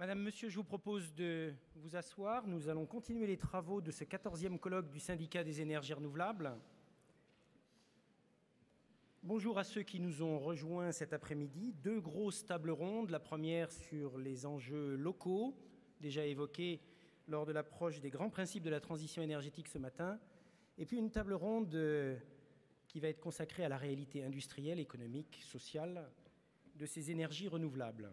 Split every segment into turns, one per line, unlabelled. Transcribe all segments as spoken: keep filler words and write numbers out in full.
Madame, Monsieur, je vous propose de vous asseoir. Nous allons continuer les travaux de ce quatorzième colloque du Syndicat des énergies renouvelables. Bonjour à ceux qui nous ont rejoints cet après-midi. Deux grosses tables rondes. La première sur les enjeux locaux, déjà évoqués lors de l'approche des grands principes de la transition énergétique ce matin. Et puis une table ronde qui va être consacrée à la réalité industrielle, économique, sociale de ces énergies renouvelables.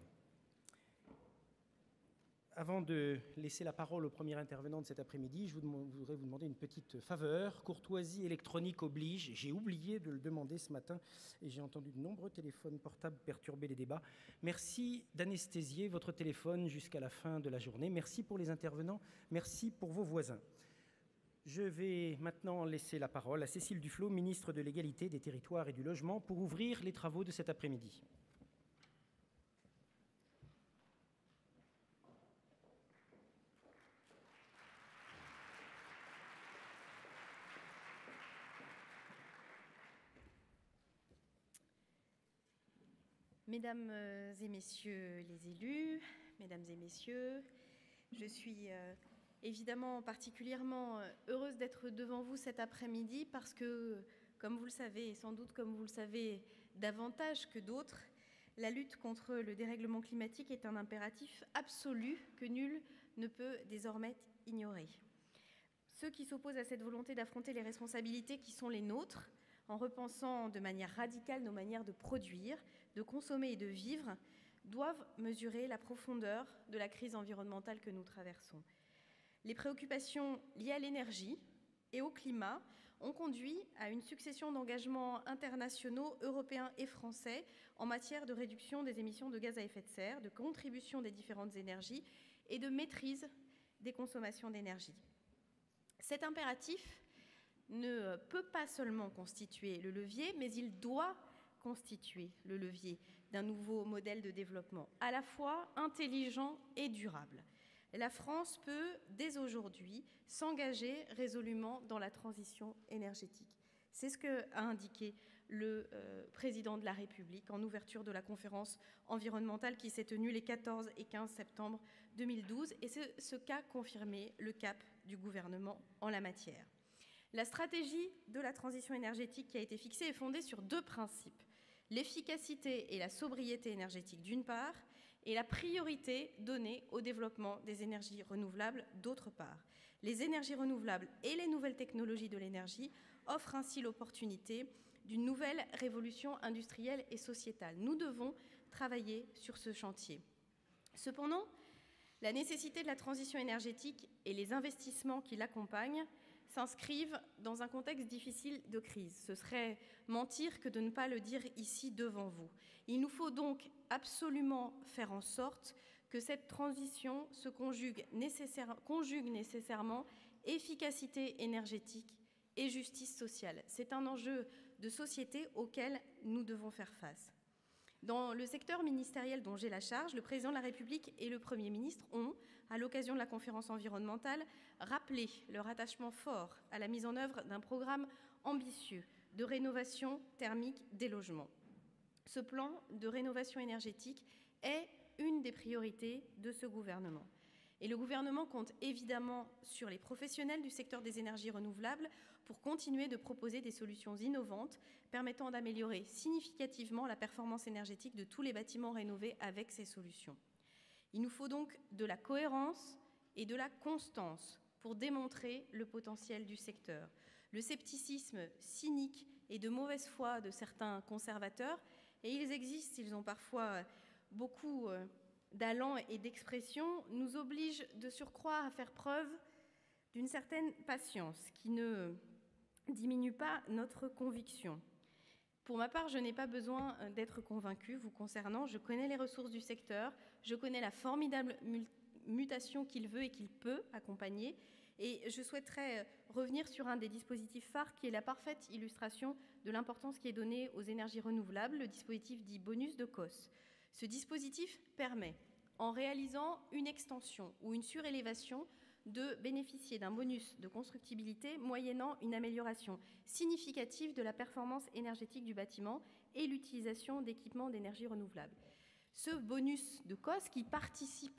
Avant de laisser la parole au premier intervenant de cet après-midi, je voudrais vous demander une petite faveur. Courtoisie électronique oblige. J'ai oublié de le demander ce matin et j'ai entendu de nombreux téléphones portables perturber les débats. Merci d'anesthésier votre téléphone jusqu'à la fin de la journée. Merci pour les intervenants. Merci pour vos voisins. Je vais maintenant laisser la parole à Cécile Duflot, ministre de l'Égalité, des Territoires et du Logement, pour ouvrir les travaux de cet après-midi.
Mesdames et messieurs les élus, mesdames et messieurs, je suis euh, évidemment particulièrement heureuse d'être devant vous cet après-midi parce que, comme vous le savez, et sans doute comme vous le savez davantage que d'autres, la lutte contre le dérèglement climatique est un impératif absolu que nul ne peut désormais ignorer. Ceux qui s'opposent à cette volonté d'affronter les responsabilités qui sont les nôtres, en repensant de manière radicale nos manières de produire, de consommer et de vivre, doivent mesurer la profondeur de la crise environnementale que nous traversons. Les préoccupations liées à l'énergie et au climat ont conduit à une succession d'engagements internationaux, européens et français en matière de réduction des émissions de gaz à effet de serre, de contribution des différentes énergies et de maîtrise des consommations d'énergie. Cet impératif ne peut pas seulement constituer le levier, mais il doit constituer le levier d'un nouveau modèle de développement, à la fois intelligent et durable. La France peut, dès aujourd'hui, s'engager résolument dans la transition énergétique. C'est ce qu'a indiqué le euh, président de la République en ouverture de la conférence environnementale qui s'est tenue les quatorze et quinze septembre deux mille douze, et c'est ce qu'a confirmé le cap du gouvernement en la matière. La stratégie de la transition énergétique qui a été fixée est fondée sur deux principes, l'efficacité et la sobriété énergétique d'une part, et la priorité donnée au développement des énergies renouvelables d'autre part. Les énergies renouvelables et les nouvelles technologies de l'énergie offrent ainsi l'opportunité d'une nouvelle révolution industrielle et sociétale. Nous devons travailler sur ce chantier. Cependant, la nécessité de la transition énergétique et les investissements qui l'accompagnent s'inscrivent dans un contexte difficile de crise. Ce serait mentir que de ne pas le dire ici devant vous. Il nous faut donc absolument faire en sorte que cette transition se conjugue, nécessaire, conjugue nécessairement efficacité énergétique et justice sociale. C'est un enjeu de société auquel nous devons faire face. Dans le secteur ministériel dont j'ai la charge, le président de la République et le Premier ministre ont, à l'occasion de la conférence environnementale, rappelé leur attachement fort à la mise en œuvre d'un programme ambitieux de rénovation thermique des logements. Ce plan de rénovation énergétique est une des priorités de ce gouvernement. Et le gouvernement compte évidemment sur les professionnels du secteur des énergies renouvelables pour continuer de proposer des solutions innovantes permettant d'améliorer significativement la performance énergétique de tous les bâtiments rénovés avec ces solutions. Il nous faut donc de la cohérence et de la constance pour démontrer le potentiel du secteur. Le scepticisme cynique et de mauvaise foi de certains conservateurs, et ils existent, ils ont parfois beaucoup d'allant et d'expression, nous oblige de surcroît à faire preuve d'une certaine patience qui ne diminue pas notre conviction. Pour ma part, je n'ai pas besoin d'être convaincue vous concernant. Je connais les ressources du secteur, je connais la formidable mutation qu'il veut et qu'il peut accompagner, et je souhaiterais revenir sur un des dispositifs phares qui est la parfaite illustration de l'importance qui est donnée aux énergies renouvelables, le dispositif dit bonus de C O S. Ce dispositif permet, en réalisant une extension ou une surélévation, de bénéficier d'un bonus de constructibilité moyennant une amélioration significative de la performance énergétique du bâtiment et l'utilisation d'équipements d'énergie renouvelable. Ce bonus de C O S qui participe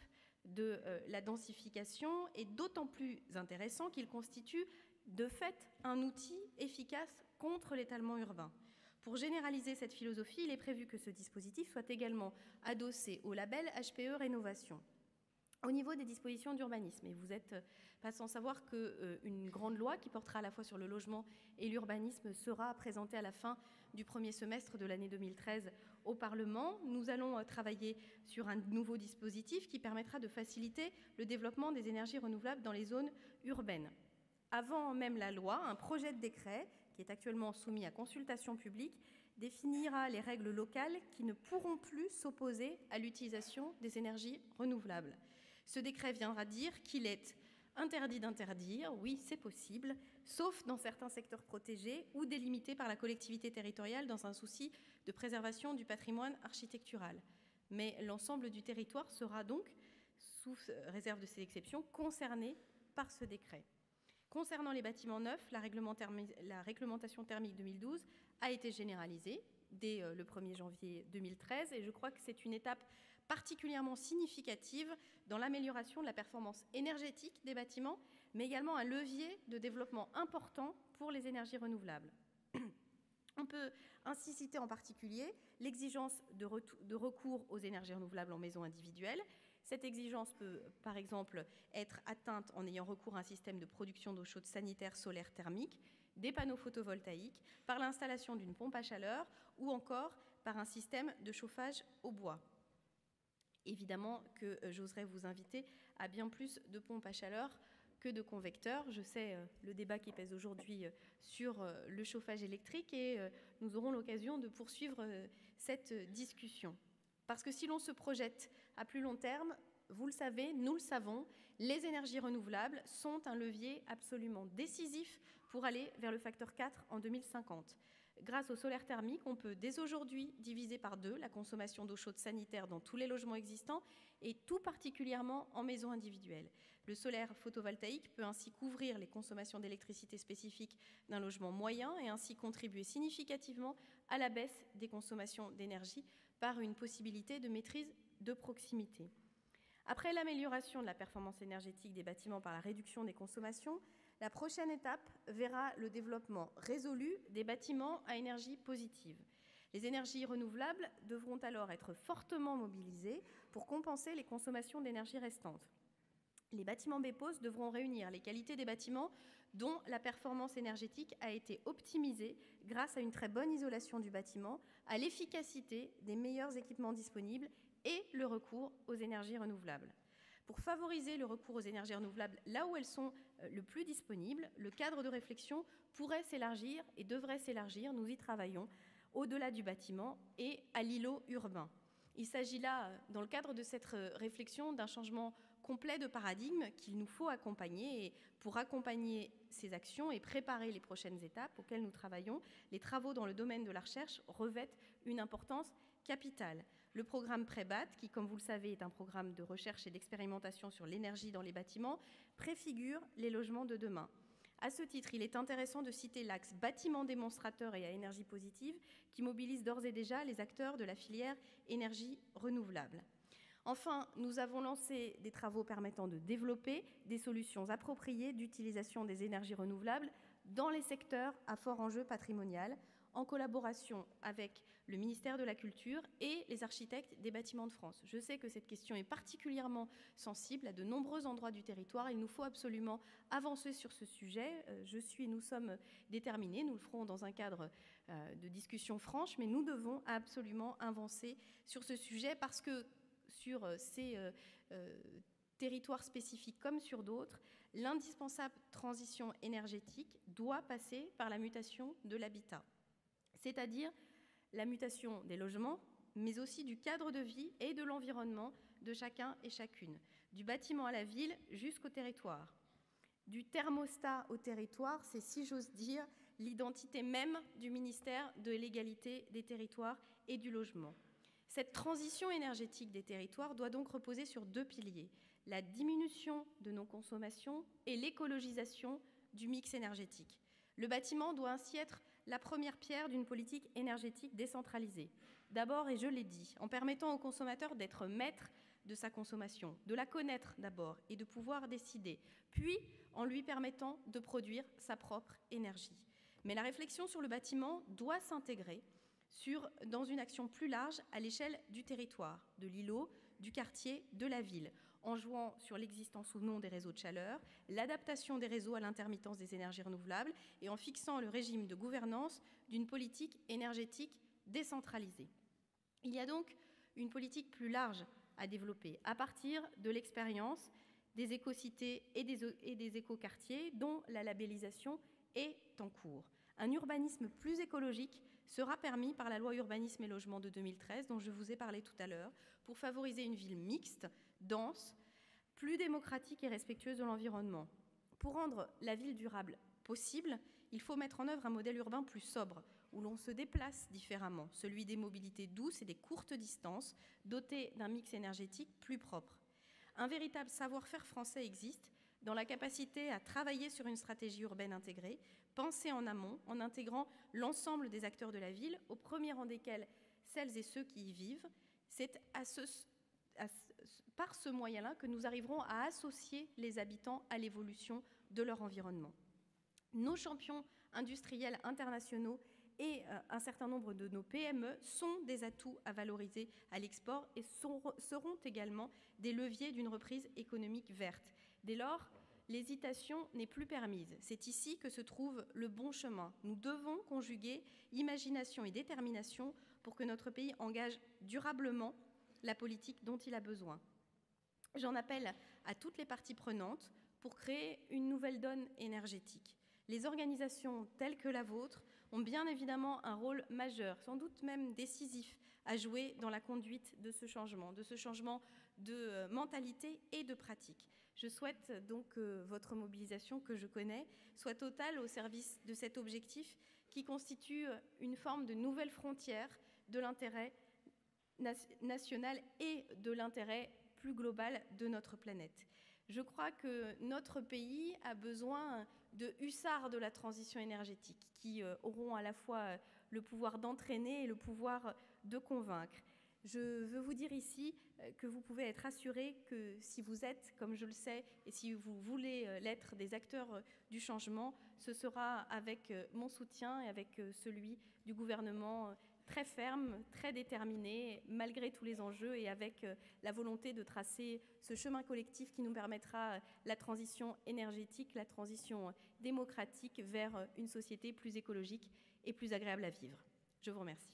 de euh, la densification est d'autant plus intéressant qu'il constitue de fait un outil efficace contre l'étalement urbain. Pour généraliser cette philosophie, il est prévu que ce dispositif soit également adossé au label H P E Rénovation. Au niveau des dispositions d'urbanisme, et vous n'êtes pas sans savoir qu'une euh, grande loi qui portera à la fois sur le logement et l'urbanisme sera présentée à la fin du premier semestre de l'année deux mille treize au Parlement. Nous allons euh, travailler sur un nouveau dispositif qui permettra de faciliter le développement des énergies renouvelables dans les zones urbaines. Avant même la loi, un projet de décret, qui est actuellement soumis à consultation publique, définira les règles locales qui ne pourront plus s'opposer à l'utilisation des énergies renouvelables. Ce décret viendra dire qu'il est interdit d'interdire, oui, c'est possible, sauf dans certains secteurs protégés ou délimités par la collectivité territoriale dans un souci de préservation du patrimoine architectural. Mais l'ensemble du territoire sera donc, sous réserve de ces exceptions, concerné par ce décret. Concernant les bâtiments neufs, la, la réglementation thermique deux mille douze a été généralisée dès le premier janvier deux mille treize et je crois que c'est une étape particulièrement significative dans l'amélioration de la performance énergétique des bâtiments, mais également un levier de développement important pour les énergies renouvelables. On peut ainsi citer en particulier l'exigence de, de recours aux énergies renouvelables en maison individuelle. Cette exigence peut, par exemple, être atteinte en ayant recours à un système de production d'eau chaude sanitaire solaire thermique, des panneaux photovoltaïques, par l'installation d'une pompe à chaleur ou encore par un système de chauffage au bois. Évidemment que euh, j'oserais vous inviter à bien plus de pompes à chaleur que de convecteurs. Je sais euh, le débat qui pèse aujourd'hui euh, sur euh, le chauffage électrique et euh, nous aurons l'occasion de poursuivre euh, cette euh, discussion. Parce que si l'on se projette à plus long terme, vous le savez, nous le savons, les énergies renouvelables sont un levier absolument décisif pour aller vers le facteur quatre en deux mille cinquante. Grâce au solaire thermique, on peut dès aujourd'hui diviser par deux la consommation d'eau chaude sanitaire dans tous les logements existants et tout particulièrement en maison individuelle. Le solaire photovoltaïque peut ainsi couvrir les consommations d'électricité spécifiques d'un logement moyen et ainsi contribuer significativement à la baisse des consommations d'énergie par une possibilité de maîtrise de proximité. Après l'amélioration de la performance énergétique des bâtiments par la réduction des consommations, la prochaine étape verra le développement résolu des bâtiments à énergie positive. Les énergies renouvelables devront alors être fortement mobilisées pour compenser les consommations d'énergie restantes. Les bâtiments B P O S devront réunir les qualités des bâtiments dont la performance énergétique a été optimisée grâce à une très bonne isolation du bâtiment, à l'efficacité des meilleurs équipements disponibles et le recours aux énergies renouvelables. Pour favoriser le recours aux énergies renouvelables là où elles sont le plus disponibles, le cadre de réflexion pourrait s'élargir et devrait s'élargir, nous y travaillons, au-delà du bâtiment et à l'îlot urbain. Il s'agit là, dans le cadre de cette réflexion, d'un changement complet de paradigme qu'il nous faut accompagner. Et pour accompagner ces actions et préparer les prochaines étapes auxquelles nous travaillons, les travaux dans le domaine de la recherche revêtent une importance capitale. Le programme PREBAT, qui, comme vous le savez, est un programme de recherche et d'expérimentation sur l'énergie dans les bâtiments, préfigure les logements de demain. À ce titre, il est intéressant de citer l'axe bâtiment démonstrateur et à énergie positive, qui mobilise d'ores et déjà les acteurs de la filière énergie renouvelable. Enfin, nous avons lancé des travaux permettant de développer des solutions appropriées d'utilisation des énergies renouvelables dans les secteurs à fort enjeu patrimonial, en collaboration avec le ministère de la Culture et les architectes des bâtiments de France. Je sais que cette question est particulièrement sensible à de nombreux endroits du territoire. Il nous faut absolument avancer sur ce sujet. Je suis, nous sommes déterminés, nous le ferons dans un cadre de discussion franche, mais nous devons absolument avancer sur ce sujet parce que sur ces euh, euh, territoires spécifiques comme sur d'autres, l'indispensable transition énergétique doit passer par la mutation de l'habitat, c'est-à-dire la mutation des logements, mais aussi du cadre de vie et de l'environnement de chacun et chacune, du bâtiment à la ville jusqu'au territoire. Du thermostat au territoire, c'est, si j'ose dire, l'identité même du ministère de l'égalité des territoires et du logement. Cette transition énergétique des territoires doit donc reposer sur deux piliers, la diminution de nos consommations et l'écologisation du mix énergétique. Le bâtiment doit ainsi être la première pierre d'une politique énergétique décentralisée. D'abord, et je l'ai dit, en permettant au consommateur d'être maître de sa consommation, de la connaître d'abord et de pouvoir décider, puis en lui permettant de produire sa propre énergie. Mais la réflexion sur le bâtiment doit s'intégrer sur, dans une action plus large à l'échelle du territoire, de l'îlot, du quartier, de la ville, en jouant sur l'existence ou non des réseaux de chaleur, l'adaptation des réseaux à l'intermittence des énergies renouvelables et en fixant le régime de gouvernance d'une politique énergétique décentralisée. Il y a donc une politique plus large à développer à partir de l'expérience des éco-cités et des, et des éco-quartiers dont la labellisation est en cours. Un urbanisme plus écologique sera permis par la loi Urbanisme et Logement de deux mille treize, dont je vous ai parlé tout à l'heure, pour favoriser une ville mixte, dense, plus démocratique et respectueuse de l'environnement. Pour rendre la ville durable possible, il faut mettre en œuvre un modèle urbain plus sobre, où l'on se déplace différemment, celui des mobilités douces et des courtes distances, doté d'un mix énergétique plus propre. Un véritable savoir-faire français existe dans la capacité à travailler sur une stratégie urbaine intégrée, pensée en amont, en intégrant l'ensemble des acteurs de la ville, au premier rang desquels celles et ceux qui y vivent. C'est à ce, à, par ce moyen-là que nous arriverons à associer les habitants à l'évolution de leur environnement. Nos champions industriels internationaux et euh, un certain nombre de nos P M E sont des atouts à valoriser à l'export et sont, seront également des leviers d'une reprise économique verte. Dès lors, l'hésitation n'est plus permise. C'est ici que se trouve le bon chemin. Nous devons conjuguer imagination et détermination pour que notre pays engage durablement la politique dont il a besoin. J'en appelle à toutes les parties prenantes pour créer une nouvelle donne énergétique. Les organisations telles que la vôtre ont bien évidemment un rôle majeur, sans doute même décisif, à jouer dans la conduite de ce changement, de ce changement de mentalité et de pratique. Je souhaite donc que votre mobilisation, que je connais, soit totale au service de cet objectif qui constitue une forme de nouvelle frontière de l'intérêt national et de l'intérêt plus global de notre planète. Je crois que notre pays a besoin de hussards de la transition énergétique qui euh, auront à la fois le pouvoir d'entraîner et le pouvoir de convaincre. Je veux vous dire ici euh, que vous pouvez être assurés que si vous êtes, comme je le sais, et si vous voulez euh, l'être des acteurs euh, du changement, ce sera avec euh, mon soutien et avec euh, celui du gouvernement euh, très ferme, très déterminé, malgré tous les enjeux et avec euh, la volonté de tracer ce chemin collectif qui nous permettra euh, la transition énergétique, la transition euh, démocratique vers euh, une société plus écologique et plus agréable à vivre. Je vous remercie.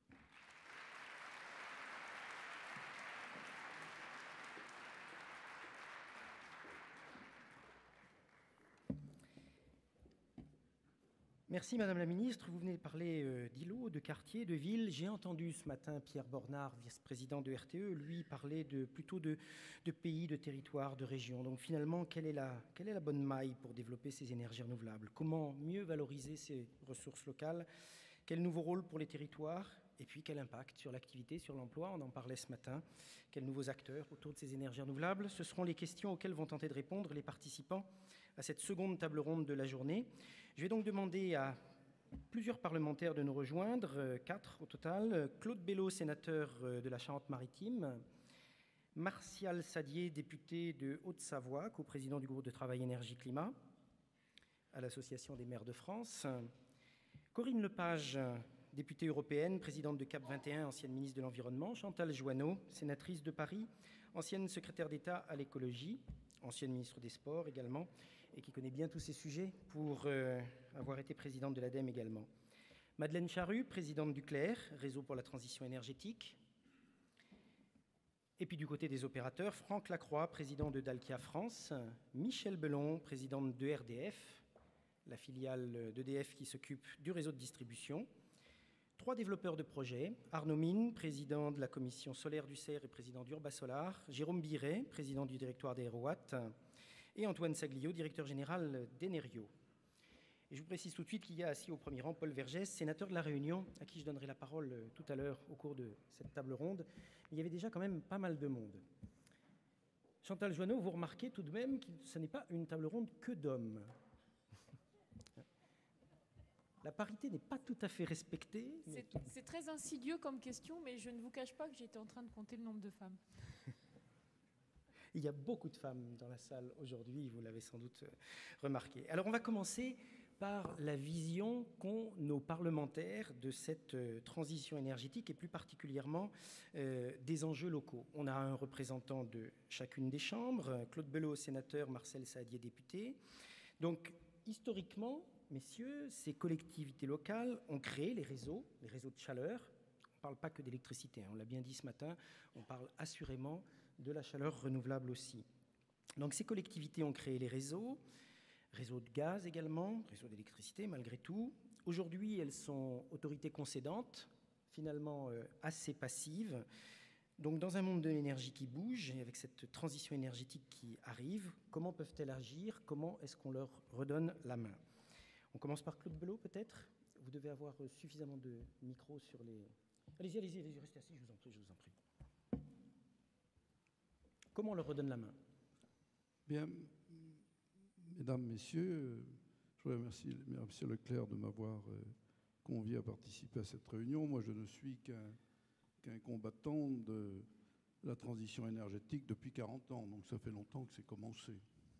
Merci Madame la Ministre. Vous venez de parler euh, d'îlots, de quartiers, de villes. J'ai entendu ce matin Pierre Bornard, vice-président de R T E, lui parler de, plutôt de, de pays, de territoires, de régions. Donc finalement, quelle est, la, quelle est la bonne maille pour développer ces énergies renouvelables? Comment mieux valoriser ces ressources locales? Quel nouveau rôle pour les territoires? Et puis quel impact sur l'activité, sur l'emploi? On en parlait ce matin. Quels nouveaux acteurs autour de ces énergies renouvelables? Ce seront les questions auxquelles vont tenter de répondre les participants à cette seconde table ronde de la journée. Je vais donc demander à plusieurs parlementaires de nous rejoindre, euh, quatre au total. Claude Belot, sénateur euh, de la Charente-Maritime. Martial Sadier, député de Haute-Savoie, coprésident du groupe de travail énergie-climat à l'Association des maires de France. Corinne Lepage, députée européenne, présidente de CAP vingt et un, ancienne ministre de l'Environnement. Chantal Joanneau, sénatrice de Paris, ancienne secrétaire d'État à l'écologie, ancienne ministre des Sports également, et qui connaît bien tous ces sujets pour euh, avoir été présidente de l'ADEME également. Madeleine Charrue, présidente du C L E R, Réseau pour la transition énergétique. Et puis du côté des opérateurs, Franck Lacroix, président de Dalkia France, Michel Belon, présidente de R D F, la filiale d'E D F qui s'occupe du réseau de distribution. Trois développeurs de projets, Arnaud Mine, président de la commission solaire du C E R et président d'Urbasolar, Jérôme Biret, président du directoire d'Aerowatt, et Antoine Saglio, directeur général d'Enerio. Et je vous précise tout de suite qu'il y a assis au premier rang Paul Vergès, sénateur de La Réunion, à qui je donnerai la parole tout à l'heure au cours de cette table ronde. Il y avait déjà quand même pas mal de monde. Chantal Joanneau, vous remarquez tout de même que ce n'est pas une table ronde que d'hommes. La parité n'est pas tout à fait respectée. Mais...
C'est, c'est très insidieux comme question, mais je ne vous cache pas que j'étais en train de compter le nombre de femmes.
Il y a beaucoup de femmes dans la salle aujourd'hui, vous l'avez sans doute remarqué. Alors on va commencer par la vision qu'ont nos parlementaires de cette euh, transition énergétique et plus particulièrement euh, des enjeux locaux. On a un représentant de chacune des chambres, Claude Belot, sénateur, Marcel Saadier, député. Donc historiquement, messieurs, ces collectivités locales ont créé les réseaux, les réseaux de chaleur. On ne parle pas que d'électricité, hein, on l'a bien dit ce matin, on parle assurément de la chaleur renouvelable aussi. Donc ces collectivités ont créé les réseaux, réseaux de gaz également, réseaux d'électricité malgré tout. Aujourd'hui, elles sont autorités concédantes, finalement euh, assez passives. Donc dans un monde de l'énergie qui bouge, et avec cette transition énergétique qui arrive, comment peuvent-elles agir? Comment est-ce qu'on leur redonne la main? On commence par Claude Belot peut-être. Vous devez avoir suffisamment de micros sur les... Allez-y, allez-y, allez-y, restez assis, je vous en prie, je vous en prie. Comment on leur redonne la main?
Bien, mesdames, messieurs, je voudrais remercier M. Leclerc de m'avoir convié à participer à cette réunion. Moi, je ne suis qu'un qu'un combattant de la transition énergétique depuis quarante ans, donc ça fait longtemps que c'est commencé.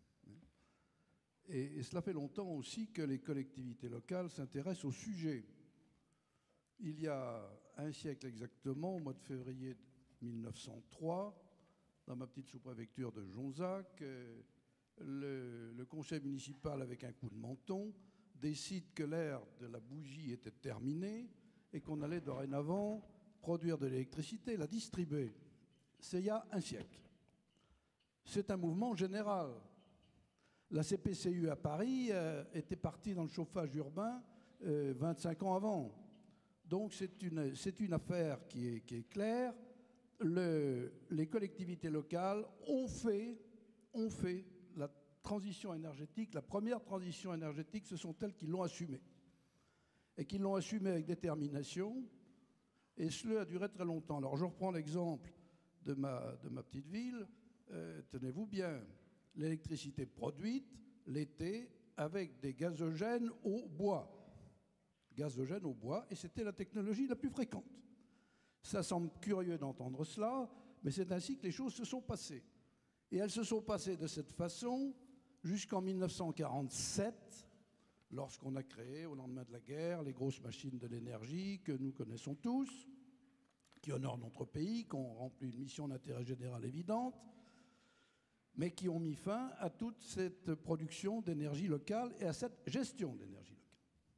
Et, et cela fait longtemps aussi que les collectivités locales s'intéressent au sujet. Il y a un siècle exactement, au mois de février mille neuf cent trois, dans ma petite sous-préfecture de Jonzac, le, le conseil municipal, avec un coup de menton, décide que l'ère de la bougie était terminée et qu'on allait dorénavant produire de l'électricité, la distribuer. C'est il y a un siècle. C'est un mouvement général. La C P C U à Paris euh, était partie dans le chauffage urbain euh, vingt-cinq ans avant. Donc c'est une, c'est une affaire qui est, qui est claire. Le, les collectivités locales ont fait, ont fait la transition énergétique, la première transition énergétique, ce sont elles qui l'ont assumée. Et qui l'ont assumée avec détermination. Et cela a duré très longtemps. Alors je reprends l'exemple de ma, de ma petite ville. Euh, tenez-vous bien, l'électricité produite l'été avec des gazogènes au bois. Gazogènes au bois, et c'était la technologie la plus fréquente. Ça semble curieux d'entendre cela, mais c'est ainsi que les choses se sont passées. Et elles se sont passées de cette façon jusqu'en mille neuf cent quarante-sept, lorsqu'on a créé, au lendemain de la guerre, les grosses machines de l'énergie que nous connaissons tous, qui honorent notre pays, qui ont rempli une mission d'intérêt général évidente, mais qui ont mis fin à toute cette production d'énergie locale et à cette gestion d'énergie locale.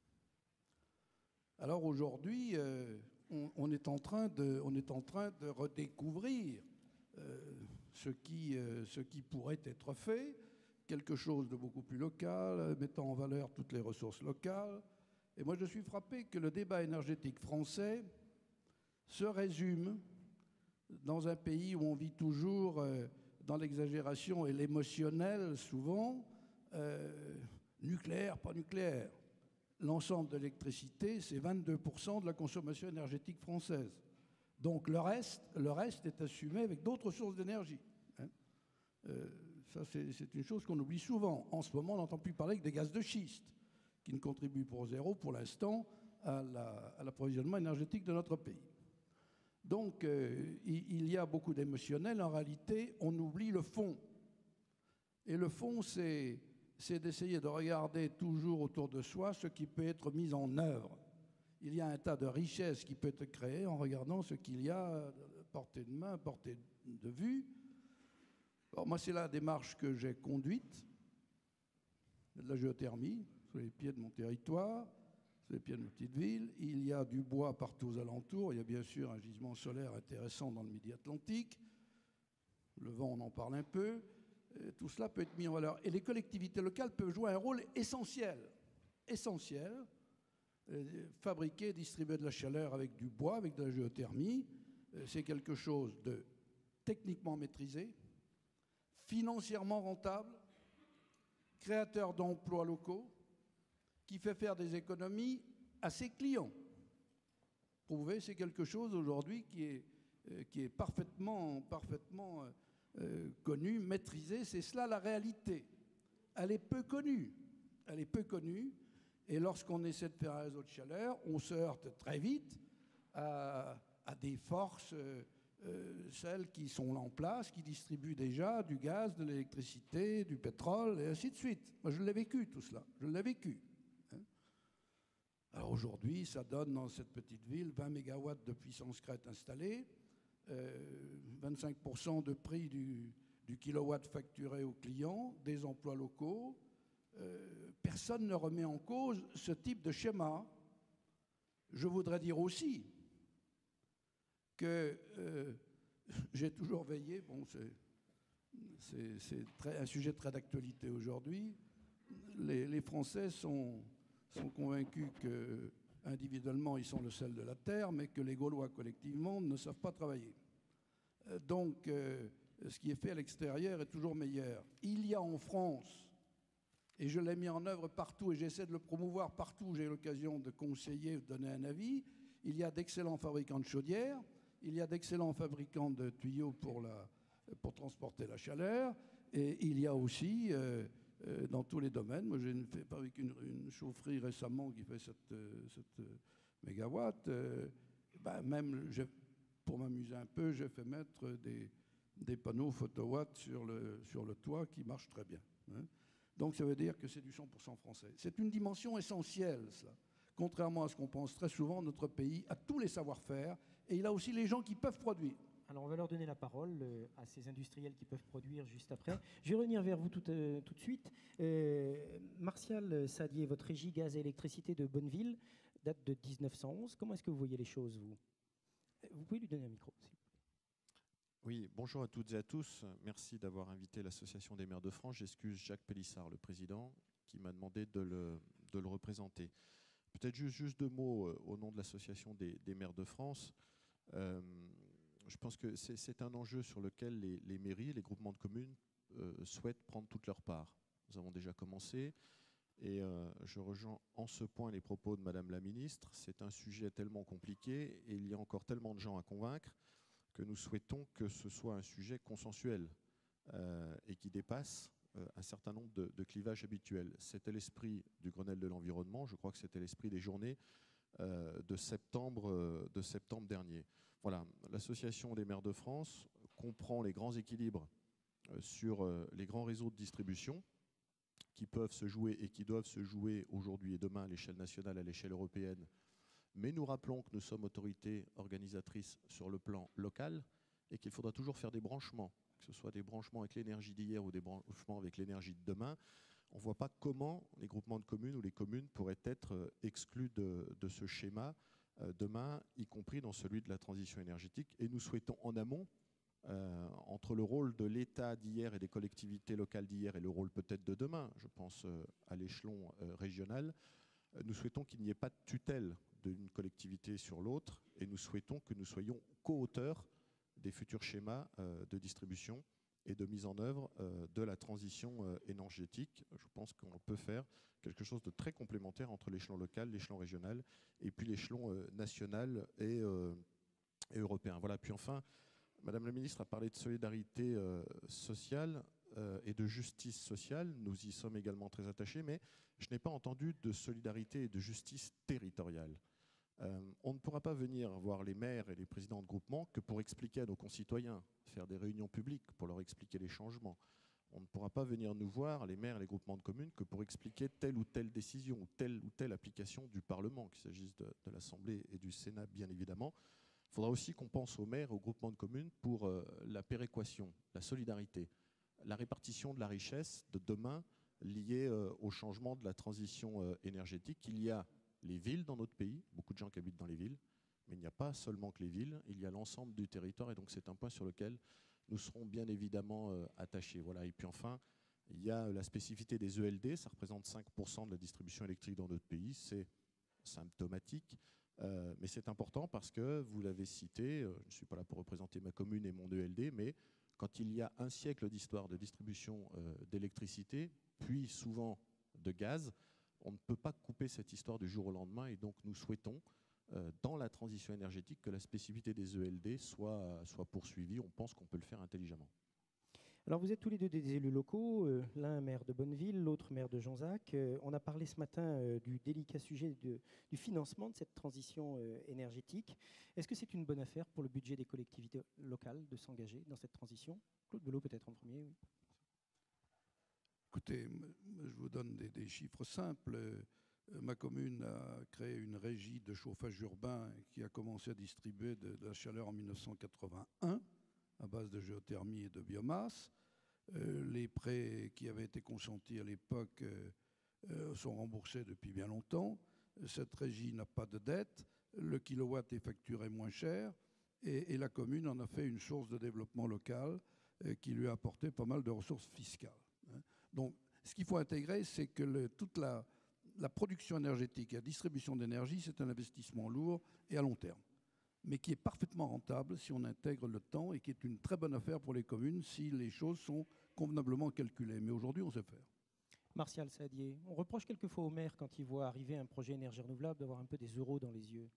Alors aujourd'hui, euh, on, on, est en train de, on est en train de redécouvrir euh, ce, qui, euh, ce qui pourrait être fait, quelque chose de beaucoup plus local, mettant en valeur toutes les ressources locales. Et moi, je suis frappé que le débat énergétique français se résume dans un pays où on vit toujours euh, dans l'exagération et l'émotionnel, souvent, euh, nucléaire, pas nucléaire. L'ensemble de l'électricité, c'est vingt-deux pour cent de la consommation énergétique française. Donc le reste, le reste est assumé avec d'autres sources d'énergie. Hein. Euh, ça, c'est, c'est une chose qu'on oublie souvent. En ce moment, on n'entend plus parler que des gaz de schiste, qui ne contribuent pour zéro, pour l'instant, à, la, à l'approvisionnement énergétique de notre pays. Donc, euh, il, il y a beaucoup d'émotionnel. En réalité, on oublie le fond. Et le fond, c'est, c'est d'essayer de regarder toujours autour de soi ce qui peut être mis en œuvre. Il y a un tas de richesses qui peut être créées en regardant ce qu'il y a à portée de main, à portée de vue. Alors moi, c'est la démarche que j'ai conduite, de la géothermie, sur les pieds de mon territoire, sur les pieds de ma petite ville. Il y a du bois partout aux alentours. Il y a bien sûr un gisement solaire intéressant dans le Midi Atlantique. Le vent, on en parle un peu. Et tout cela peut être mis en valeur. Et les collectivités locales peuvent jouer un rôle essentiel. Essentiel. Fabriquer et distribuer de la chaleur avec du bois, avec de la géothermie, c'est quelque chose de techniquement maîtrisé, financièrement rentable, créateur d'emplois locaux, qui fait faire des économies à ses clients. Prouver, c'est quelque chose aujourd'hui qui est, euh, qui est parfaitement, parfaitement euh, connu, maîtrisé. C'est cela la réalité. Elle est peu connue. Elle est peu connue. Et lorsqu'on essaie de faire un réseau de chaleur, on se heurte très vite à, à des forces, euh, euh, celles qui sont en place, qui distribuent déjà du gaz, de l'électricité, du pétrole, et ainsi de suite. Moi, je l'ai vécu, tout cela. Je l'ai vécu. Hein. Alors aujourd'hui, ça donne dans cette petite ville vingt mégawatts de puissance crête installée, euh, vingt-cinq pour cent de prix du, du kilowatt facturé aux clients, des emplois locaux. Euh, personne ne remet en cause ce type de schéma. Je voudrais dire aussi que euh, j'ai toujours veillé, bon, c'est, c'est très, un sujet très d'actualité aujourd'hui, les, les Français sont, sont convaincus qu'individuellement ils sont le sel de la terre, mais que les Gaulois collectivement ne savent pas travailler. Euh, donc, euh, ce qui est fait à l'extérieur est toujours meilleur. Il y a en France, et je l'ai mis en œuvre partout, et j'essaie de le promouvoir partout où j'ai l'occasion de conseiller ou de donner un avis, il y a d'excellents fabricants de chaudières, il y a d'excellents fabricants de tuyaux pour, la, pour transporter la chaleur, et il y a aussi, euh, euh, dans tous les domaines, moi j'ai fait avec une, une chaufferie récemment qui fait sept mégawatts, euh, ben même je, pour m'amuser un peu, j'ai fait mettre des, des panneaux photowatts sur le, sur le toit qui marchent très bien. Hein. Donc ça veut dire que c'est du cent pour cent français. C'est une dimension essentielle, cela. Contrairement à ce qu'on pense très souvent, notre pays a tous les savoir-faire et il a aussi les gens qui peuvent produire.
Alors on va leur donner la parole euh, à ces industriels qui peuvent produire juste après. Je vais revenir vers vous tout, euh, tout de suite. Euh, Martial Sadier, votre régie gaz et électricité de Bonneville date de dix-neuf cent onze. Comment est-ce que vous voyez les choses, vous? Vous pouvez lui donner un micro aussi.
Oui, bonjour à toutes et à tous. Merci d'avoir invité l'Association des maires de France. J'excuse Jacques Pélissard, le président, qui m'a demandé de le, de le représenter. Peut-être juste, juste deux mots euh, au nom de l'Association des, des maires de France. Euh, je pense que c'est, c'est un enjeu sur lequel les, les mairies, les groupements de communes euh, souhaitent prendre toute leur part. Nous avons déjà commencé et euh, je rejoins en ce point les propos de Madame la Ministre. C'est un sujet tellement compliqué et il y a encore tellement de gens à convaincre que nous souhaitons que ce soit un sujet consensuel euh, et qui dépasse euh, un certain nombre de, de clivages habituels. C'était l'esprit du Grenelle de l'environnement, je crois que c'était l'esprit des journées euh, de, septembre, euh, de septembre dernier. Voilà, l'Association des maires de France comprend les grands équilibres euh, sur euh, les grands réseaux de distribution qui peuvent se jouer et qui doivent se jouer aujourd'hui et demain à l'échelle nationale, à l'échelle européenne. Mais nous rappelons que nous sommes autorités organisatrices sur le plan local et qu'il faudra toujours faire des branchements, que ce soit des branchements avec l'énergie d'hier ou des branchements avec l'énergie de demain. On ne voit pas comment les groupements de communes ou les communes pourraient être exclus de, de ce schéma euh, demain, y compris dans celui de la transition énergétique. Et nous souhaitons en amont, euh, entre le rôle de l'État d'hier et des collectivités locales d'hier et le rôle peut-être de demain, je pense euh, à l'échelon euh, régional, euh, nous souhaitons qu'il n'y ait pas de tutelle d'une collectivité sur l'autre et nous souhaitons que nous soyons co-auteurs des futurs schémas euh, de distribution et de mise en œuvre euh, de la transition euh, énergétique. Je pense qu'on peut faire quelque chose de très complémentaire entre l'échelon local, l'échelon régional et puis l'échelon euh, national et, euh, et européen. Voilà. Puis enfin, Madame la Ministre a parlé de solidarité euh, sociale euh, et de justice sociale. Nous y sommes également très attachés, mais je n'ai pas entendu de solidarité et de justice territoriale. Euh, on ne pourra pas venir voir les maires et les présidents de groupements que pour expliquer à nos concitoyens, faire des réunions publiques pour leur expliquer les changements. On ne pourra pas venir nous voir, les maires et les groupements de communes, que pour expliquer telle ou telle décision ou telle ou telle application du Parlement, qu'il s'agisse de, de l'Assemblée et du Sénat, bien évidemment. Il faudra aussi qu'on pense aux maires et aux groupements de communes pour euh, la péréquation, la solidarité, la répartition de la richesse de demain liée euh, au changement de la transition euh, énergétique. Il y a les villes dans notre pays, beaucoup de gens qui habitent dans les villes, mais il n'y a pas seulement que les villes, il y a l'ensemble du territoire et donc c'est un point sur lequel nous serons bien évidemment euh, attachés. Voilà. Et puis enfin, il y a la spécificité des E L D, ça représente cinq pour cent de la distribution électrique dans notre pays, c'est symptomatique, euh, mais c'est important parce que, vous l'avez cité, euh, je ne suis pas là pour représenter ma commune et mon E L D, mais quand il y a un siècle d'histoire de distribution euh, d'électricité, puis souvent de gaz, on ne peut pas couper cette histoire du jour au lendemain et donc nous souhaitons, euh, dans la transition énergétique, que la spécificité des E L D soit, soit poursuivie. On pense qu'on peut le faire intelligemment.
Alors vous êtes tous les deux des élus locaux, euh, l'un maire de Bonneville, l'autre maire de Jonzac. Euh, on a parlé ce matin euh, du délicat sujet de, du financement de cette transition euh, énergétique. Est-ce que c'est une bonne affaire pour le budget des collectivités locales de s'engager dans cette transition? Claude Belot peut-être en premier. Oui.
Écoutez, je vous donne des, des chiffres simples. Euh, ma commune a créé une régie de chauffage urbain qui a commencé à distribuer de, de la chaleur en mille neuf cent quatre-vingt-un à base de géothermie et de biomasse. Euh, les prêts qui avaient été consentis à l'époque euh, euh, sont remboursés depuis bien longtemps. Cette régie n'a pas de dette. Le kilowatt est facturé moins cher. Et, et la commune en a fait une source de développement local euh, qui lui a apporté pas mal de ressources fiscales. Hein. Donc, ce qu'il faut intégrer, c'est que le, toute la, la production énergétique et la distribution d'énergie, c'est un investissement lourd et à long terme, mais qui est parfaitement rentable si on intègre le temps et qui est une très bonne affaire pour les communes si les choses sont convenablement calculées. Mais aujourd'hui, on sait faire.
Martial Sadier, on reproche quelquefois au maire, quand il voit arriver un projet énergie renouvelable, d'avoir un peu des euros dans les yeux.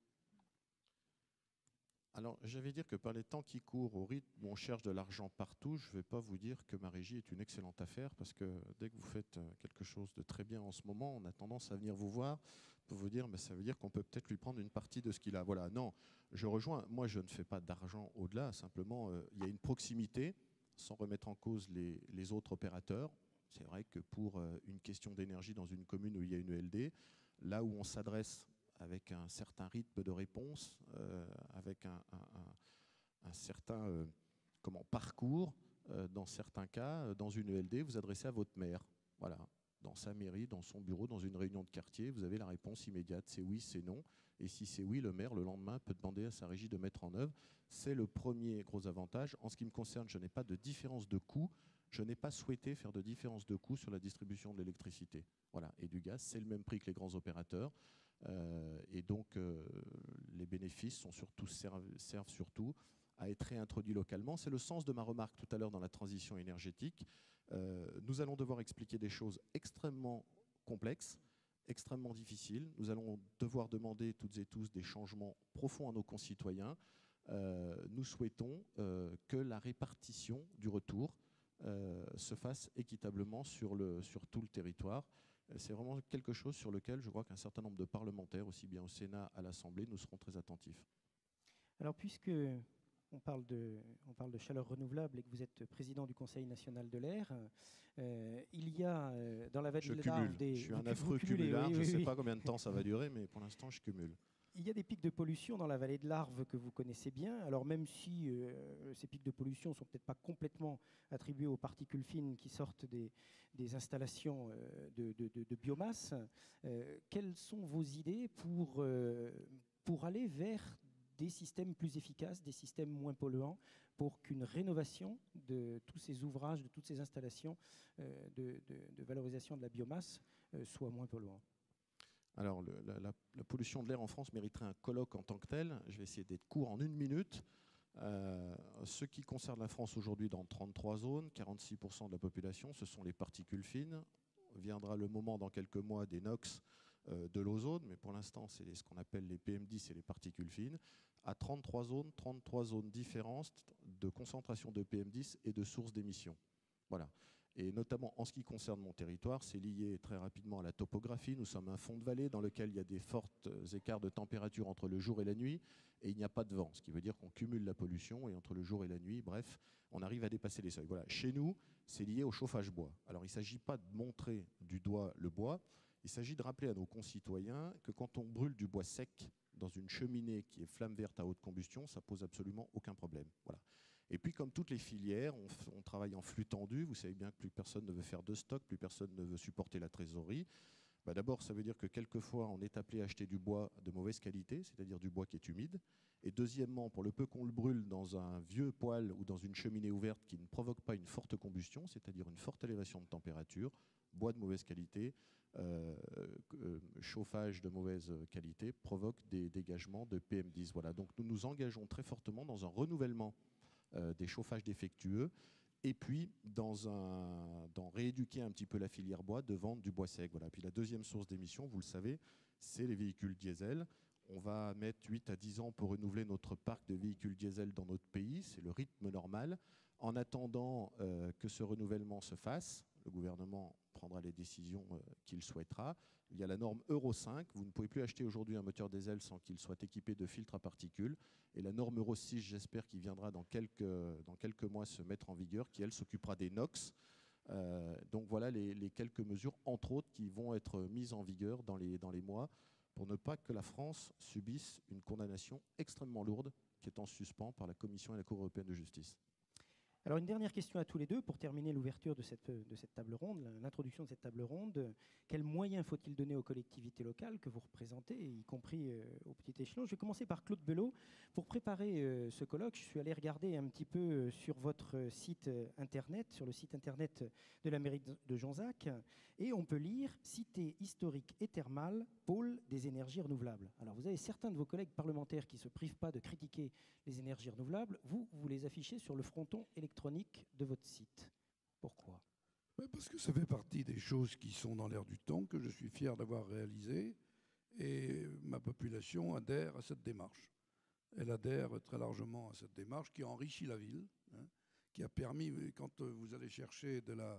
Alors, j'avais dire que par les temps qui courent, au rythme où on cherche de l'argent partout, je ne vais pas vous dire que ma régie est une excellente affaire, parce que dès que vous faites quelque chose de très bien en ce moment, on a tendance à venir vous voir pour vous dire, mais ça veut dire qu'on peut peut-être lui prendre une partie de ce qu'il a. Voilà, non, je rejoins. Moi, je ne fais pas d'argent au-delà. Simplement, euh, il y a une proximité, sans remettre en cause les, les autres opérateurs. C'est vrai que pour euh, une question d'énergie dans une commune où il y a une E L D, là où on s'adresse avec un certain rythme de réponse, euh, avec un, un, un, un certain euh, comment, parcours, euh, dans certains cas, dans une E L D, vous adressez à votre maire. Voilà, dans sa mairie, dans son bureau, dans une réunion de quartier, vous avez la réponse immédiate, c'est oui, c'est non. Et si c'est oui, le maire, le lendemain, peut demander à sa régie de mettre en œuvre. C'est le premier gros avantage. En ce qui me concerne, je n'ai pas de différence de coût. Je n'ai pas souhaité faire de différence de coût sur la distribution de l'électricité. Voilà. Et du gaz, c'est le même prix que les grands opérateurs. Euh, et donc, euh, les bénéfices sont surtout, servent, servent surtout à être réintroduits localement. C'est le sens de ma remarque tout à l'heure dans la transition énergétique. Euh, nous allons devoir expliquer des choses extrêmement complexes, extrêmement difficiles. Nous allons devoir demander toutes et tous des changements profonds à nos concitoyens. Euh, nous souhaitons euh, que la répartition du retour euh, se fasse équitablement sur, le, sur tout le territoire. C'est vraiment quelque chose sur lequel je crois qu'un certain nombre de parlementaires, aussi bien au Sénat à l'Assemblée, nous serons très attentifs.
Alors, puisque on parle de, on parle de chaleur renouvelable et que vous êtes président du Conseil national de l'air, euh, il y a euh, dans la vallée de l'Arve des...
Je suis un affreux cumulard, oui, oui, je ne sais oui. pas combien de temps ça va durer, mais pour l'instant, je cumule.
Il y a des pics de pollution dans la vallée de l'Arve que vous connaissez bien. Alors même si euh, ces pics de pollution ne sont peut-être pas complètement attribués aux particules fines qui sortent des, des installations euh, de, de, de, de biomasse, euh, quelles sont vos idées pour, euh, pour aller vers des systèmes plus efficaces, des systèmes moins polluants, pour qu'une rénovation de tous ces ouvrages, de toutes ces installations euh, de, de, de valorisation de la biomasse euh, soit moins polluante?
Alors, le, la, la, la pollution de l'air en France mériterait un colloque en tant que tel. Je vais essayer d'être court en une minute. Euh, ce qui concerne la France aujourd'hui dans trente-trois zones, quarante-six pour cent de la population, ce sont les particules fines. Viendra le moment dans quelques mois des NOx, euh, de l'ozone, mais pour l'instant, c'est ce qu'on appelle les P M dix et les particules fines. À trente-trois zones, trente-trois zones différentes de concentration de P M dix et de sources d'émissions. Voilà. Et notamment en ce qui concerne mon territoire, c'est lié très rapidement à la topographie. Nous sommes un fond de vallée dans lequel il y a des forts écarts de température entre le jour et la nuit, et il n'y a pas de vent, ce qui veut dire qu'on cumule la pollution, et entre le jour et la nuit, bref, on arrive à dépasser les seuils. Voilà. Chez nous, c'est lié au chauffage bois. Alors il ne s'agit pas de montrer du doigt le bois, il s'agit de rappeler à nos concitoyens que quand on brûle du bois sec dans une cheminée qui est flamme verte à haute combustion, ça pose absolument aucun problème. Voilà. Et puis, comme toutes les filières, on, on travaille en flux tendu. Vous savez bien que plus personne ne veut faire de stock, plus personne ne veut supporter la trésorerie. Bah, d'abord, ça veut dire que quelquefois, on est appelé à acheter du bois de mauvaise qualité, c'est-à-dire du bois qui est humide. Et deuxièmement, pour le peu qu'on le brûle dans un vieux poêle ou dans une cheminée ouverte qui ne provoque pas une forte combustion, c'est-à-dire une forte élévation de température, bois de mauvaise qualité, euh, euh, chauffage de mauvaise qualité, provoque des dégagements de P M dix. Voilà. Donc, nous nous engageons très fortement dans un renouvellement Euh, des chauffages défectueux, et puis dans, un, dans rééduquer un petit peu la filière bois de vendre du bois sec. Voilà. Puis la deuxième source d'émission, vous le savez, c'est les véhicules diesel. On va mettre huit à dix ans pour renouveler notre parc de véhicules diesel dans notre pays, c'est le rythme normal. en attendant euh, que ce renouvellement se fasse, le gouvernement prendra les décisions euh, qu'il souhaitera. Il y a la norme Euro cinq. Vous ne pouvez plus acheter aujourd'hui un moteur diesel sans qu'il soit équipé de filtres à particules. Et la norme Euro six, j'espère qu'il viendra dans quelques, dans quelques mois se mettre en vigueur, qui, elle, s'occupera des NOx. Euh, donc voilà les, les quelques mesures, entre autres, qui vont être mises en vigueur dans les, dans les mois pour ne pas que la France subisse une condamnation extrêmement lourde qui est en suspens par la Commission et la Cour européenne de justice.
Alors une dernière question à tous les deux pour terminer l'ouverture de cette, de cette table ronde, l'introduction de cette table ronde. Quels moyens faut-il donner aux collectivités locales que vous représentez, y compris euh, au petit échelon? Je vais commencer par Claude Belot. Pour préparer euh, ce colloque, je suis allé regarder un petit peu euh, sur votre site euh, internet, sur le site internet de la mairie de Jonzac, et on peut lire « Cité historique et thermale, pôle des énergies renouvelables ». Alors vous avez certains de vos collègues parlementaires qui ne se privent pas de critiquer les énergies renouvelables. Vous, vous les affichez sur le fronton électronique de votre site. Pourquoi?
Parce que ça fait partie des choses qui sont dans l'air du temps, que je suis fier d'avoir réalisées, et ma population adhère à cette démarche. Elle adhère très largement à cette démarche qui enrichit la ville, hein, qui a permis, quand vous allez chercher de la,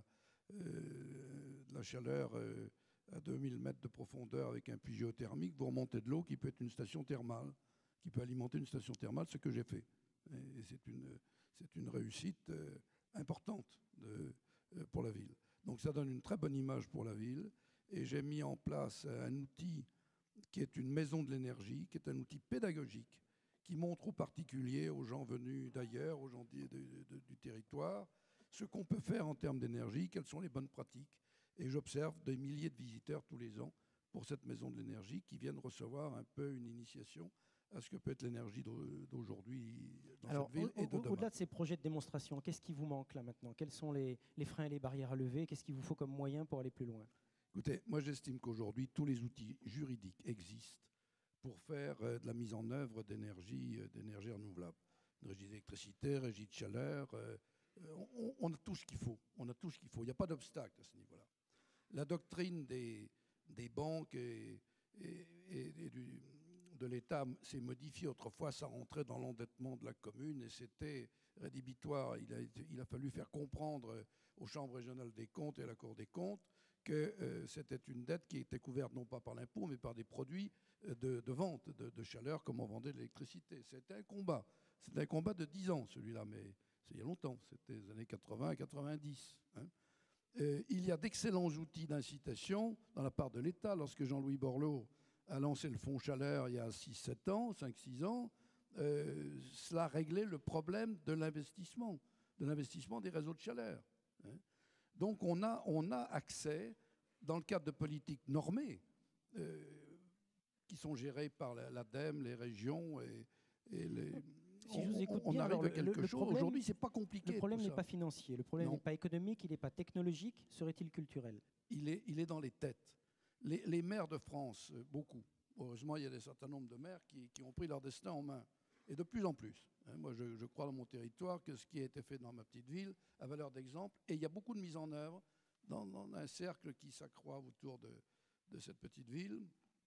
euh, de la chaleur euh, à deux mille mètres de profondeur avec un puits géothermique, vous remontez de l'eau qui peut être une station thermale, qui peut alimenter une station thermale, ce que j'ai fait. Et c'est une, c'est une réussite euh, importante de, euh, pour la ville. Donc ça donne une très bonne image pour la ville. Et j'ai mis en place un outil qui est une maison de l'énergie, qui est un outil pédagogique, qui montre aux particuliers, aux gens venus d'ailleurs, aux gens de, de, de, du territoire, ce qu'on peut faire en termes d'énergie, quelles sont les bonnes pratiques. Et j'observe des milliers de visiteurs tous les ans pour cette maison de l'énergie qui viennent recevoir un peu une initiation à ce que peut être l'énergie d'aujourd'hui dans
Alors,
cette ville
au,
et de
au,
demain.
Au-delà de ces projets de démonstration, qu'est-ce qui vous manque là maintenant? Quels sont les, les freins et les barrières à lever? Qu'est-ce qu'il vous faut comme moyen pour aller plus loin?
Écoutez, moi j'estime qu'aujourd'hui, tous les outils juridiques existent pour faire euh, de la mise en œuvre d'énergie euh, d'énergie renouvelable. Régie d'électricité, régie de chaleur, euh, on, on a tout ce qu'il faut. On a tout ce qu'il faut. Il n'y a pas d'obstacle à ce niveau-là. La doctrine des, des banques et, et, et, et du, de l'État s'est modifiée. Autrefois, ça rentrait dans l'endettement de la commune et c'était rédhibitoire. Il a, il a fallu faire comprendre aux chambres régionales des comptes et à la Cour des comptes que euh, c'était une dette qui était couverte non pas par l'impôt, mais par des produits de, de vente de, de chaleur, comme on vendait de l'électricité. C'était un combat. C'était un combat de dix ans, celui-là, mais c'est il y a longtemps. C'était les années quatre-vingts à quatre-vingt-dix. Hein. Euh, il y a d'excellents outils d'incitation dans la part de l'État. Lorsque Jean-Louis Borloo a lancé le fonds chaleur il y a six sept ans, cinq six ans, euh, cela réglait le problème de l'investissement, de l'investissement des réseaux de chaleur. Hein. Donc on a, on a accès, dans le cadre de politiques normées, euh, qui sont gérées par l'ADEME, les régions et, et les...
Si je vous écoute
on, on
bien,
arrive
alors,
à quelque
le, le
chose.
problème,
aujourd'hui, c'est pas compliqué.
Le problème
tout
n'est
ça.
pas financier, le problème n'est pas économique, il n'est pas technologique, serait-il culturel? Il
est, il est dans les têtes. Les, les maires de France, beaucoup, heureusement, il y a un certain nombre de maires qui, qui ont pris leur destin en main, et de plus en plus. Hein, moi, je, je crois dans mon territoire que ce qui a été fait dans ma petite ville a valeur d'exemple, et il y a beaucoup de mise en œuvre dans, dans un cercle qui s'accroît autour de, de cette petite ville,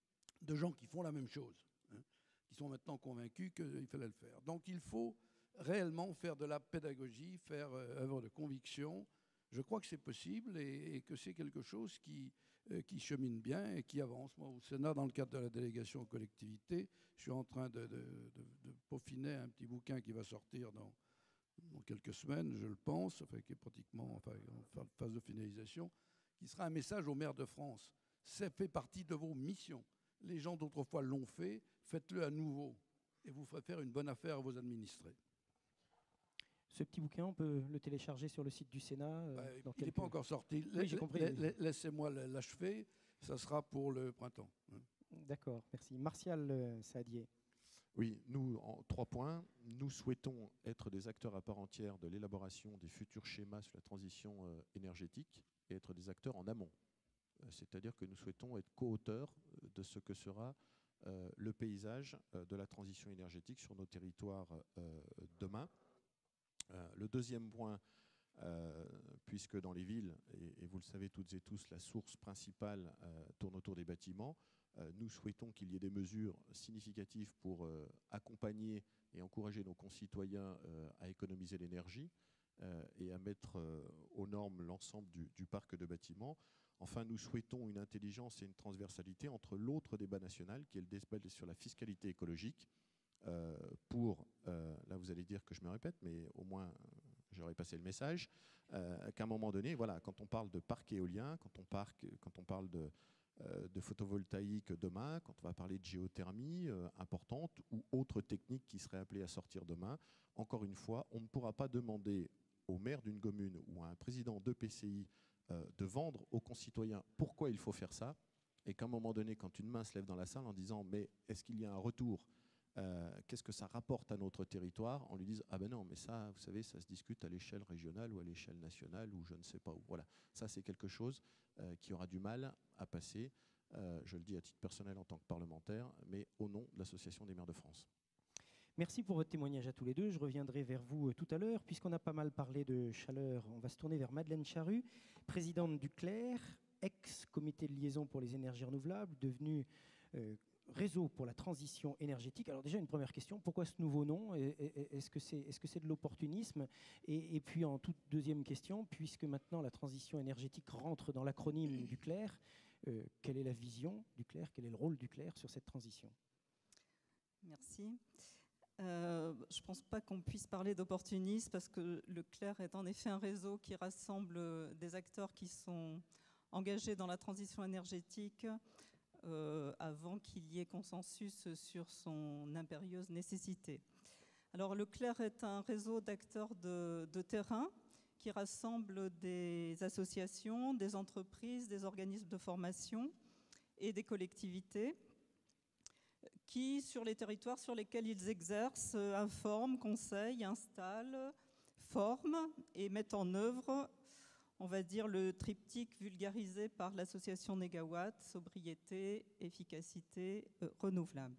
de gens qui font la même chose, hein, qui sont maintenant convaincus qu'il fallait le faire. Donc il faut réellement faire de la pédagogie, faire euh, œuvre de conviction. Je crois que c'est possible et, et que c'est quelque chose qui, euh, qui chemine bien et qui avance. Moi, au Sénat, dans le cadre de la délégation aux collectivités, je suis en train de, de, de, de peaufiner un petit bouquin qui va sortir dans, dans quelques semaines, je le pense, enfin, qui est pratiquement enfin, en phase de finalisation, qui sera un message aux maires de France. Ça fait partie de vos missions. Les gens d'autrefois l'ont fait, faites-le à nouveau et vous ferez faire une bonne affaire à vos administrés.
Ce petit bouquin, on peut le télécharger sur le site du Sénat euh,
bah,
dans
Il n'est
quelques...
pas encore sorti.
Oui, j'ai compris.
Laissez-moi l'achever, ça sera pour le printemps.
D'accord, merci. Martial euh, Saadier.
Oui, nous, en trois points, nous souhaitons être des acteurs à part entière de l'élaboration des futurs schémas sur la transition euh, énergétique et être des acteurs en amont. Euh, C'est-à-dire que nous souhaitons être co-auteurs de ce que sera euh, le paysage euh, de la transition énergétique sur nos territoires euh, demain. Euh, le deuxième point, euh, puisque dans les villes, et, et vous le savez toutes et tous, la source principale euh, tourne autour des bâtiments, euh, nous souhaitons qu'il y ait des mesures significatives pour euh, accompagner et encourager nos concitoyens euh, à économiser l'énergie. euh, et à mettre euh, aux normes l'ensemble du, du parc de bâtiments. Enfin, nous souhaitons une intelligence et une transversalité entre l'autre débat national, qui est le débat sur la fiscalité écologique, euh, pour, euh, là vous allez dire que je me répète, mais au moins euh, j'aurais passé le message, euh, qu'à un moment donné, voilà, quand on parle de parc éolien, quand on, parc, quand on parle de, euh, de photovoltaïque demain, quand on va parler de géothermie euh, importante ou autres techniques qui seraient appelées à sortir demain, encore une fois, on ne pourra pas demander au maire d'une commune ou à un président d'E P C I euh, de vendre aux concitoyens pourquoi il faut faire ça, et qu'à un moment donné, quand une main se lève dans la salle en disant « mais est-ce qu'il y a un retour ? Euh, qu'est-ce que ça rapporte à notre territoire ?» On lui dit « ah ben non, mais ça, vous savez, ça se discute à l'échelle régionale ou à l'échelle nationale ou je ne sais pas où. » Voilà, ça c'est quelque chose euh, qui aura du mal à passer, euh, je le dis à titre personnel en tant que parlementaire, mais au nom de l'Association des maires de France.
Merci pour votre témoignage à tous les deux. Je reviendrai vers vous tout à l'heure. Puisqu'on a pas mal parlé de chaleur, on va se tourner vers Madeleine Charrue, présidente du C L E R, ex-comité de liaison pour les énergies renouvelables, devenue euh, réseau pour la transition énergétique. Alors déjà, une première question, pourquoi ce nouveau nom? Est-ce que c'est est-ce que c'est de l'opportunisme? et, et puis en toute deuxième question, puisque maintenant la transition énergétique rentre dans l'acronyme du C L E R, euh, quelle est la vision du C L E R? Quel est le rôle du C L E R sur cette transition?
Merci. Euh, je ne pense pas qu'on puisse parler d'opportunisme parce que le C L E R est en effet un réseau qui rassemble des acteurs qui sont engagés dans la transition énergétique euh, avant qu'il y ait consensus sur son impérieuse nécessité. Alors le C L E R est un réseau d'acteurs de, de terrain qui rassemble des associations, des entreprises, des organismes de formation et des collectivités qui, sur les territoires sur lesquels ils exercent, informent, conseillent, installent, forment et mettent en œuvre, on va dire, le triptyque vulgarisé par l'association Négawatt, sobriété, efficacité, euh, renouvelable.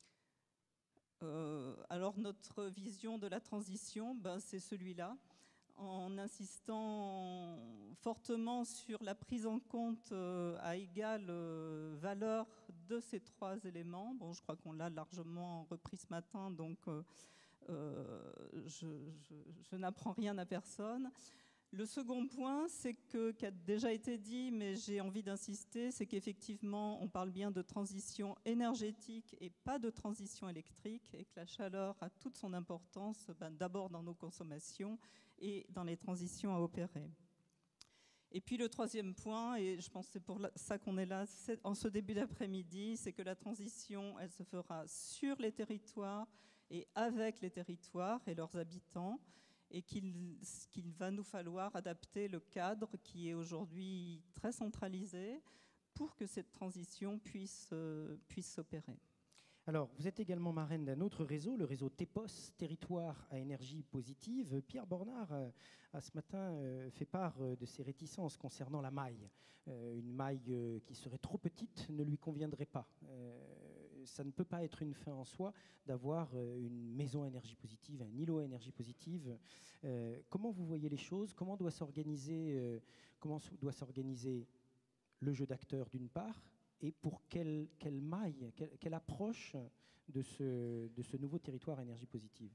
Euh, alors notre vision de la transition, ben, c'est celui-là, en insistant fortement sur la prise en compte euh, à égale euh, valeur de ces trois éléments. Bon, je crois qu'on l'a largement repris ce matin, donc euh, euh, je, je, je n'apprends rien à personne. Le second point, c'est que, qui a déjà été dit, mais j'ai envie d'insister, c'est qu'effectivement, on parle bien de transition énergétique et pas de transition électrique, et que la chaleur a toute son importance, ben, d'abord dans nos consommations et dans les transitions à opérer. Et puis le troisième point, et je pense que c'est pour ça qu'on est là en ce début d'après-midi, c'est que la transition, elle se fera sur les territoires et avec les territoires et leurs habitants, et qu'il qu'il va nous falloir adapter le cadre qui est aujourd'hui très centralisé pour que cette transition puisse, euh, puisse s'opérer.
Alors, vous êtes également marraine d'un autre réseau, le réseau TEPOS, Territoire à énergie positive. Pierre Bornard euh, a ce matin euh, fait part euh, de ses réticences concernant la maille. Euh, une maille euh, qui serait trop petite ne lui conviendrait pas. Euh, ça ne peut pas être une fin en soi d'avoir euh, une maison à énergie positive, un îlot à énergie positive. Euh, comment vous voyez les choses? Comment doit s'organiser, euh, comment doit s'organiser le jeu d'acteurs d'une part, et pour quelle, quelle maille, quelle, quelle approche de ce, de ce nouveau territoire à énergie positive?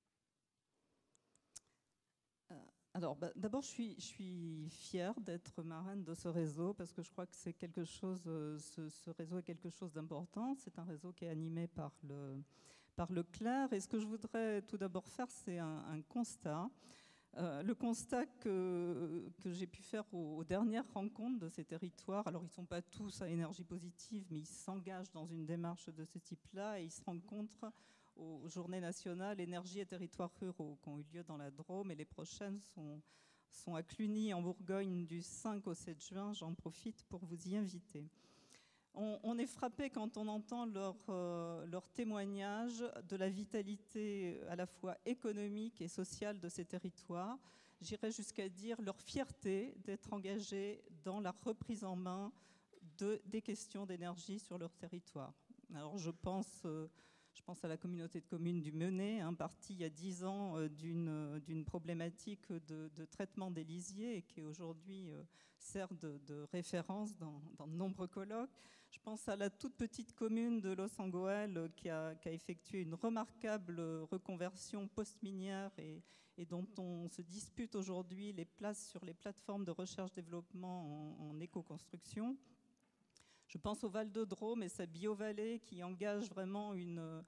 euh, Alors, bah, d'abord, je suis, je suis fière d'être marraine de ce réseau parce que je crois que c'est quelque chose, euh, ce, ce réseau est quelque chose d'important. C'est un réseau qui est animé par le, par le C L E R. Et ce que je voudrais tout d'abord faire, c'est un, un constat. Euh, le constat que, que j'ai pu faire aux, aux dernières rencontres de ces territoires, alors ils ne sont pas tous à énergie positive, mais ils s'engagent dans une démarche de ce type-là et ils se rencontrent aux Journées nationales énergie et territoires ruraux qui ont eu lieu dans la Drôme, et les prochaines sont, sont à Cluny en Bourgogne du cinq au sept juin. J'en profite pour vous y inviter. On, on est frappé quand on entend leur, euh, leur témoignage de la vitalité à la fois économique et sociale de ces territoires. J'irais jusqu'à dire leur fierté d'être engagés dans la reprise en main de, des questions d'énergie sur leur territoire. Alors je pense, euh, je pense à la communauté de communes du Menet, hein, partie il y a dix ans euh, d'une, d'une problématique de, de traitement des lisiers et qui aujourd'hui euh, sert de, de référence dans, dans de nombreux colloques. Je pense à la toute petite commune de Los-Angoel qui a, qui a effectué une remarquable reconversion post-minière et, et dont on se dispute aujourd'hui les places sur les plateformes de recherche-développement en, en éco-construction. Je pense au Val de Drôme et sa bio-vallée qui engage vraiment une,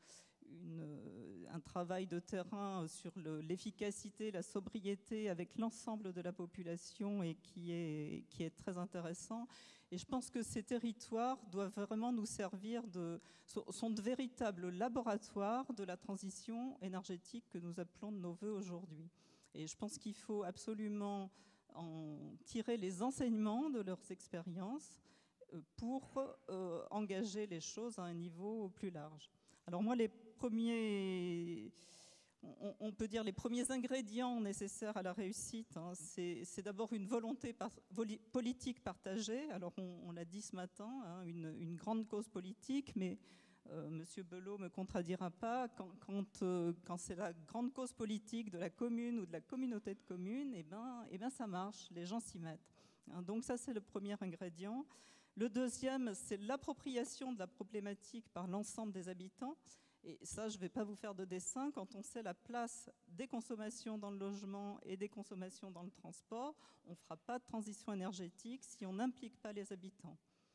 une, un travail de terrain sur le, l'efficacité, la sobriété avec l'ensemble de la population et qui est, qui est très intéressant. Et je pense que ces territoires doivent vraiment nous servir de, sont de véritables laboratoires de la transition énergétique que nous appelons de nos voeux aujourd'hui. Et je pense qu'il faut absolument en tirer les enseignements de leurs expériences pour euh, engager les choses à un niveau plus large. Alors moi, les premiers, on, on peut dire les premiers ingrédients nécessaires à la réussite, hein, c'est, c'est d'abord une volonté par, politique partagée. Alors on, on l'a dit ce matin, hein, une, une grande cause politique, mais euh, Monsieur Belot ne me contredira pas, quand, quand, euh, quand c'est la grande cause politique de la commune ou de la communauté de communes, eh ben, eh ben ça marche, les gens s'y mettent. Hein, donc ça, c'est le premier ingrédient. Le deuxième, c'est l'appropriation de la problématique par l'ensemble des habitants. Et ça, je ne vais pas vous faire de dessin. Quand on sait la place des consommations dans le logement et des consommations dans le transport, on ne fera pas de transition énergétique si on n'implique pas les habitants.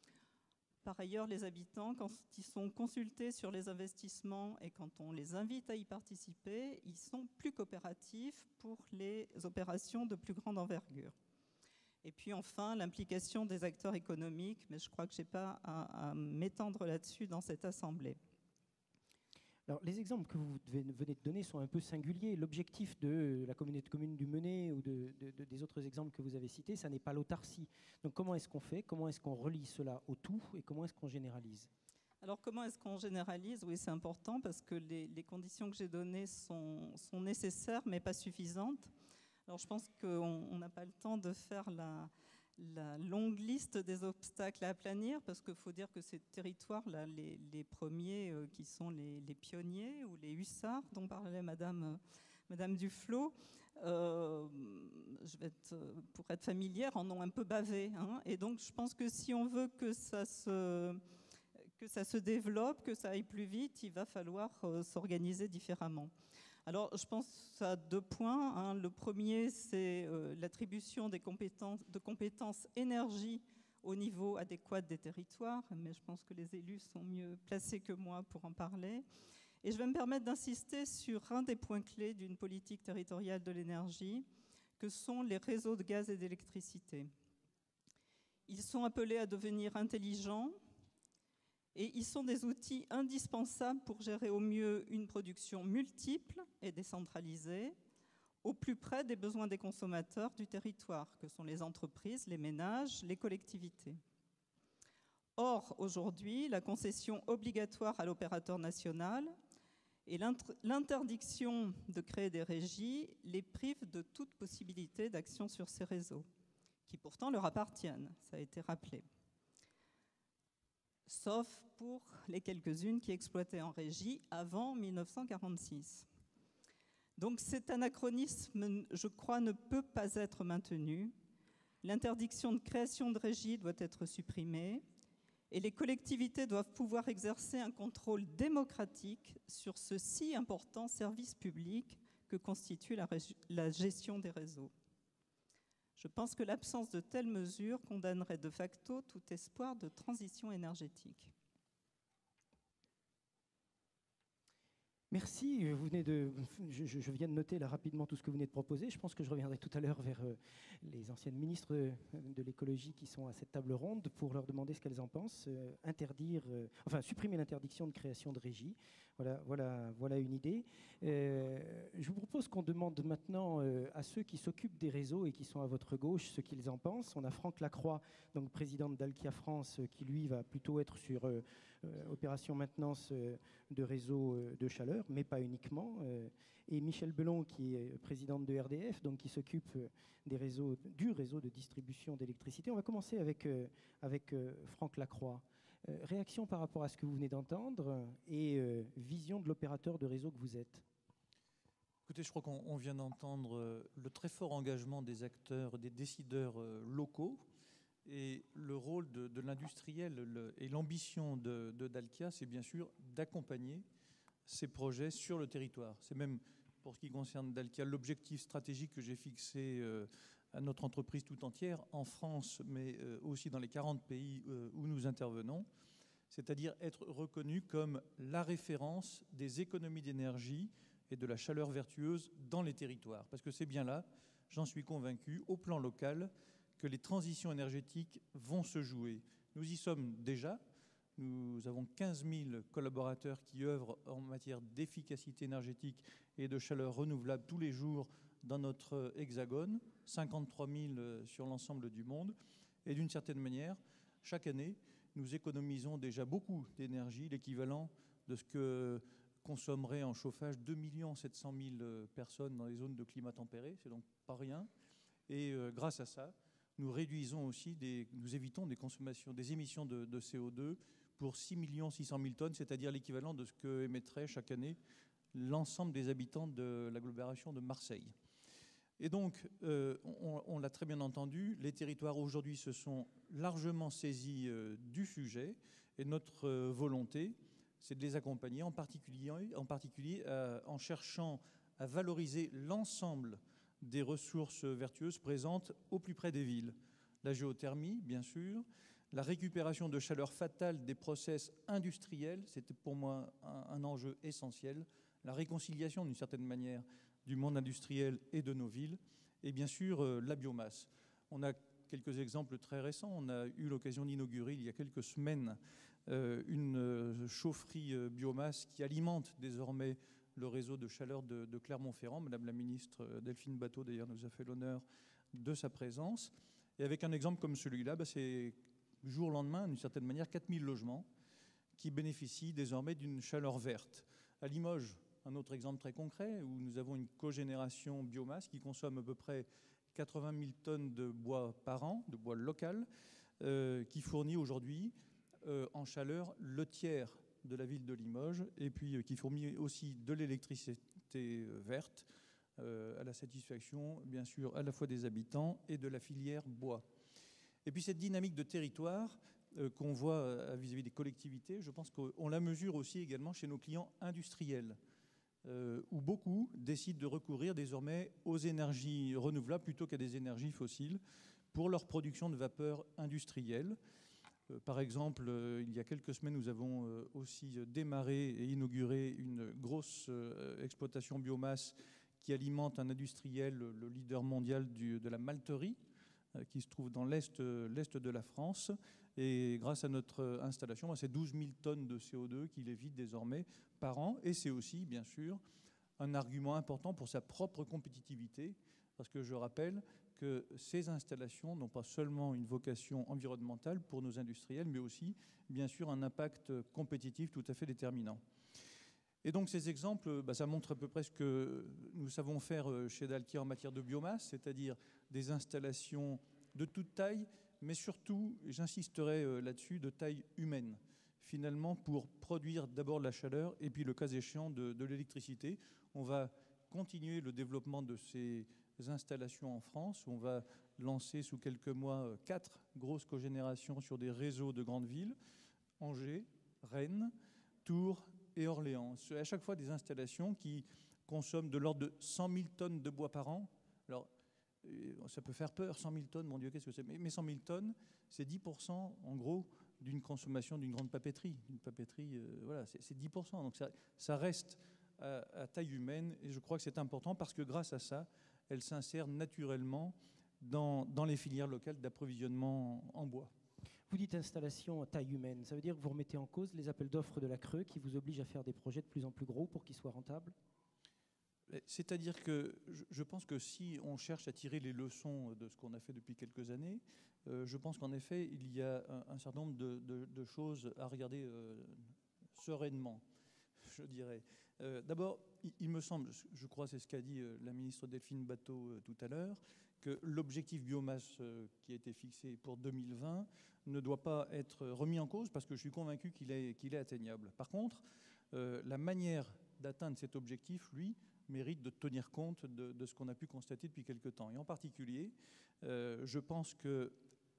Par ailleurs, les habitants, quand ils sont consultés sur les investissements et quand on les invite à y participer, ils sont plus coopératifs pour les opérations de plus grande envergure. Et puis enfin, l'implication des acteurs économiques, mais je crois que je n'ai pas à, à m'étendre là-dessus dans cette assemblée.
Alors, les exemples que vous venez de donner sont un peu singuliers. L'objectif de la communauté de communes du Menet ou de, de, de, des autres exemples que vous avez cités, ça n'est pas l'autarcie. Donc comment est-ce qu'on fait? Comment est-ce qu'on relie cela au tout? Et comment est-ce qu'on généralise?
Alors comment est-ce qu'on généralise? Oui, c'est important parce que les, les conditions que j'ai données sont, sont nécessaires mais pas suffisantes. Alors je pense qu'on n'a pas le temps de faire la, la longue liste des obstacles à aplanir, parce qu'il faut dire que ces territoires-là, les, les premiers euh, qui sont les, les pionniers ou les hussards dont parlait Madame, euh, Madame Duflot, euh, je vais être, pour être familière, en ont un peu bavé. Hein, et donc je pense que si on veut que ça se, que ça se développe, que ça aille plus vite, il va falloir euh, s'organiser différemment. Alors, je pense à deux points. Hein. Le premier, c'est euh, l'attribution des compétences, de compétences énergie au niveau adéquat des territoires, mais je pense que les élus sont mieux placés que moi pour en parler. Et je vais me permettre d'insister sur un des points clés d'une politique territoriale de l'énergie, que sont les réseaux de gaz et d'électricité. Ils sont appelés à devenir intelligents, et ils sont des outils indispensables pour gérer au mieux une production multiple et décentralisée, au plus près des besoins des consommateurs du territoire, que sont les entreprises, les ménages, les collectivités. Or, aujourd'hui, la concession obligatoire à l'opérateur national et l'interdiction de créer des régies les privent de toute possibilité d'action sur ces réseaux, qui pourtant leur appartiennent, ça a été rappelé. Sauf pour les quelques-unes qui exploitaient en régie avant mille neuf cent quarante-six. Donc cet anachronisme, je crois, ne peut pas être maintenu. L'interdiction de création de régie doit être supprimée et les collectivités doivent pouvoir exercer un contrôle démocratique sur ce si important service public que constitue la, la gestion des réseaux. Je pense que l'absence de telles mesures condamnerait de facto tout espoir de transition énergétique.
Merci. Vous venez de, je, je viens de noter là rapidement tout ce que vous venez de proposer. Je pense que je reviendrai tout à l'heure vers euh, les anciennes ministres de l'écologie qui sont à cette table ronde pour leur demander ce qu'elles en pensent. Euh, interdire, euh, enfin supprimer l'interdiction de création de régie. Voilà, voilà, voilà une idée. Euh, je vous propose qu'on demande maintenant euh, à ceux qui s'occupent des réseaux et qui sont à votre gauche ce qu'ils en pensent. On a Franck Lacroix, donc président d'Alkia France, qui lui va plutôt être sur euh, euh, opération maintenance euh, de réseaux euh, de chaleur, mais pas uniquement. Euh, et Michel Belon, qui est présidente de R D F, donc qui s'occupe euh, des réseaux, du réseau de distribution d'électricité. On va commencer avec, euh, avec euh, Franck Lacroix. Euh, réaction par rapport à ce que vous venez d'entendre et euh, vision de l'opérateur de réseau que vous êtes.
Écoutez, je crois qu'on vient d'entendre le très fort engagement des acteurs, des décideurs locaux et le rôle de, de l'industriel le, et l'ambition de, de Dalkia, c'est bien sûr d'accompagner ces projets sur le territoire. C'est même pour ce qui concerne Dalkia, l'objectif stratégique que j'ai fixé euh, à notre entreprise tout entière, en France, mais euh, aussi dans les quarante pays euh, où nous intervenons, c'est-à-dire être reconnu comme la référence des économies d'énergie et de la chaleur vertueuse dans les territoires. Parce que c'est bien là, j'en suis convaincu, au plan local, que les transitions énergétiques vont se jouer. Nous y sommes déjà. Nous avons quinze mille collaborateurs qui œuvrent en matière d'efficacité énergétique et de chaleur renouvelable tous les jours dans notre hexagone, cinquante-trois mille sur l'ensemble du monde. Et d'une certaine manière, chaque année, nous économisons déjà beaucoup d'énergie, l'équivalent de ce que consommeraient en chauffage deux millions sept cent mille personnes dans les zones de climat tempéré. C'est donc pas rien. Et euh, grâce à ça, nous réduisons aussi, des, nous évitons des consommations, des émissions de, de C O deux pour six millions six cent mille tonnes, c'est-à-dire l'équivalent de ce que émettrait chaque année l'ensemble des habitants de l'agglomération de Marseille. Et donc, euh, on, on l'a très bien entendu, les territoires aujourd'hui se sont largement saisis euh, du sujet, et notre euh, volonté, c'est de les accompagner, en particulier, en, particulier euh, en cherchant à valoriser l'ensemble des ressources vertueuses présentes au plus près des villes. La géothermie, bien sûr, la récupération de chaleur fatale des process industriels, c'était pour moi un, un enjeu essentiel, la réconciliation d'une certaine manière du monde industriel et de nos villes, et bien sûr euh, la biomasse. On a quelques exemples très récents. On a eu l'occasion d'inaugurer il y a quelques semaines euh, une euh, chaufferie euh, biomasse qui alimente désormais le réseau de chaleur de, de Clermont-Ferrand. Madame la ministre Delphine Batho, d'ailleurs, nous a fait l'honneur de sa présence. Et avec un exemple comme celui-là, bah, c'est jour au lendemain, d'une certaine manière, quatre mille logements qui bénéficient désormais d'une chaleur verte. À Limoges, un autre exemple très concret, où nous avons une cogénération biomasse qui consomme à peu près quatre-vingt mille tonnes de bois par an, de bois local, euh, qui fournit aujourd'hui euh, en chaleur le tiers de la ville de Limoges, et puis euh, qui fournit aussi de l'électricité verte euh, à la satisfaction, bien sûr, à la fois des habitants et de la filière bois. Et puis cette dynamique de territoire euh, qu'on voit euh, vis-à-vis des collectivités, je pense qu'on la mesure aussi également chez nos clients industriels, euh, où beaucoup décident de recourir désormais aux énergies renouvelables plutôt qu'à des énergies fossiles pour leur production de vapeur industrielle. Euh, par exemple, euh, il y a quelques semaines, nous avons euh, aussi démarré et inauguré une grosse euh, exploitation biomasse qui alimente un industriel, le leader mondial du, de la malterie, qui se trouve dans l'est, l'est de la France. Et grâce à notre installation, c'est douze mille tonnes de C O deux qu'il évite désormais par an. Et c'est aussi, bien sûr, un argument important pour sa propre compétitivité, parce que je rappelle que ces installations n'ont pas seulement une vocation environnementale pour nos industriels, mais aussi, bien sûr, un impact compétitif tout à fait déterminant. Et donc ces exemples, bah, ça montre à peu près ce que nous savons faire chez Dalkia en matière de biomasse, c'est-à-dire des installations de toute taille, mais surtout, j'insisterai là-dessus, de taille humaine, finalement pour produire d'abord de la chaleur et puis le cas échéant de, de l'électricité. On va continuer le développement de ces installations en France. On va lancer sous quelques mois quatre grosses cogénérations sur des réseaux de grandes villes, Angers, Rennes, Tours et Orléans. C'est à chaque fois des installations qui consomment de l'ordre de cent mille tonnes de bois par an. Alors, ça peut faire peur, cent mille tonnes, mon Dieu, qu'est-ce que c'est? Mais cent mille tonnes, c'est dix pour cent, en gros, d'une consommation d'une grande papeterie. Une papeterie, euh, voilà, c'est, c'est dix pour cent. Donc ça, ça reste à, à taille humaine, et je crois que c'est important parce que grâce à ça, elle s'insère naturellement dans, dans les filières locales d'approvisionnement en bois.
Vous dites installation à taille humaine, ça veut dire que vous remettez en cause les appels d'offres de la Creux qui vous obligent à faire des projets de plus en plus gros pour qu'ils soient rentables?
C'est-à-dire que je pense que si on cherche à tirer les leçons de ce qu'on a fait depuis quelques années, euh, je pense qu'en effet, il y a un, un certain nombre de, de, de choses à regarder euh, sereinement, je dirais. Euh, d'abord, il, il me semble, je crois c'est ce qu'a dit euh, la ministre Delphine Batho euh, tout à l'heure, que l'objectif biomasse euh, qui a été fixé pour deux mille vingt ne doit pas être remis en cause parce que je suis convaincu qu'il est, qu'il est atteignable. Par contre, euh, la manière d'atteindre cet objectif, lui, mérite de tenir compte de, de ce qu'on a pu constater depuis quelque temps. Et en particulier, euh, je pense que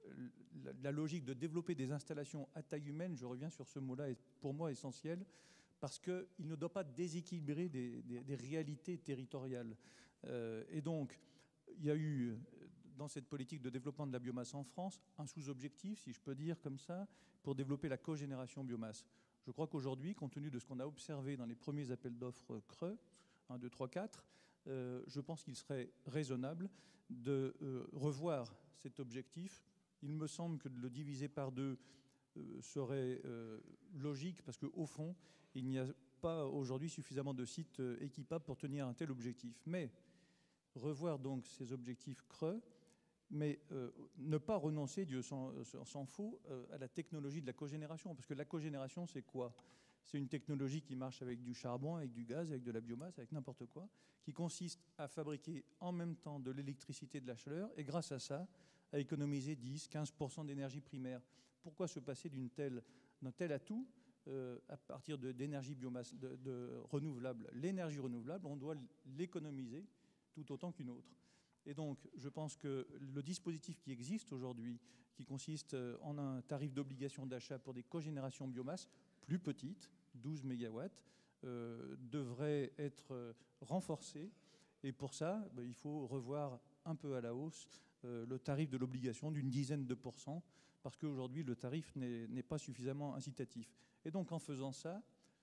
la, la logique de développer des installations à taille humaine, je reviens sur ce mot-là, est pour moi essentiel, parce qu'il ne doit pas déséquilibrer des, des, des réalités territoriales. Euh, et donc, il y a eu, dans cette politique de développement de la biomasse en France, un sous-objectif, si je peux dire comme ça, pour développer la cogénération biomasse. Je crois qu'aujourd'hui, compte tenu de ce qu'on a observé dans les premiers appels d'offres creux, un, deux, trois, quatre, euh, je pense qu'il serait raisonnable de euh, revoir cet objectif. Il me semble que de le diviser par deux euh, serait euh, logique, parce qu'au fond, il n'y a pas aujourd'hui suffisamment de sites euh, équipables pour tenir un tel objectif. Mais revoir donc ces objectifs creux, mais euh, ne pas renoncer, Dieu s'en fout, euh, à la technologie de la cogénération. Parce que la cogénération, c'est quoi? C'est une technologie qui marche avec du charbon, avec du gaz, avec de la biomasse, avec n'importe quoi, qui consiste à fabriquer en même temps de l'électricité et de la chaleur, et grâce à ça, à économiser dix à quinze pour cent d'énergie primaire. Pourquoi se passer d'une telle, d'un tel atout euh, à partir d'énergie biomasse, de, de renouvelable? L'énergie renouvelable, on doit l'économiser tout autant qu'une autre. Et donc, je pense que le dispositif qui existe aujourd'hui, qui consiste en un tarif d'obligation d'achat pour des cogénérations biomasse plus petites, douze mégawatts, euh, devrait être renforcé. Et pour ça, ben, il faut revoir un peu à la hausse euh, le tarif de l'obligation d'une dizaine de pourcents, parce qu'aujourd'hui, le tarif n'est pas suffisamment incitatif. Et donc, en faisant ça,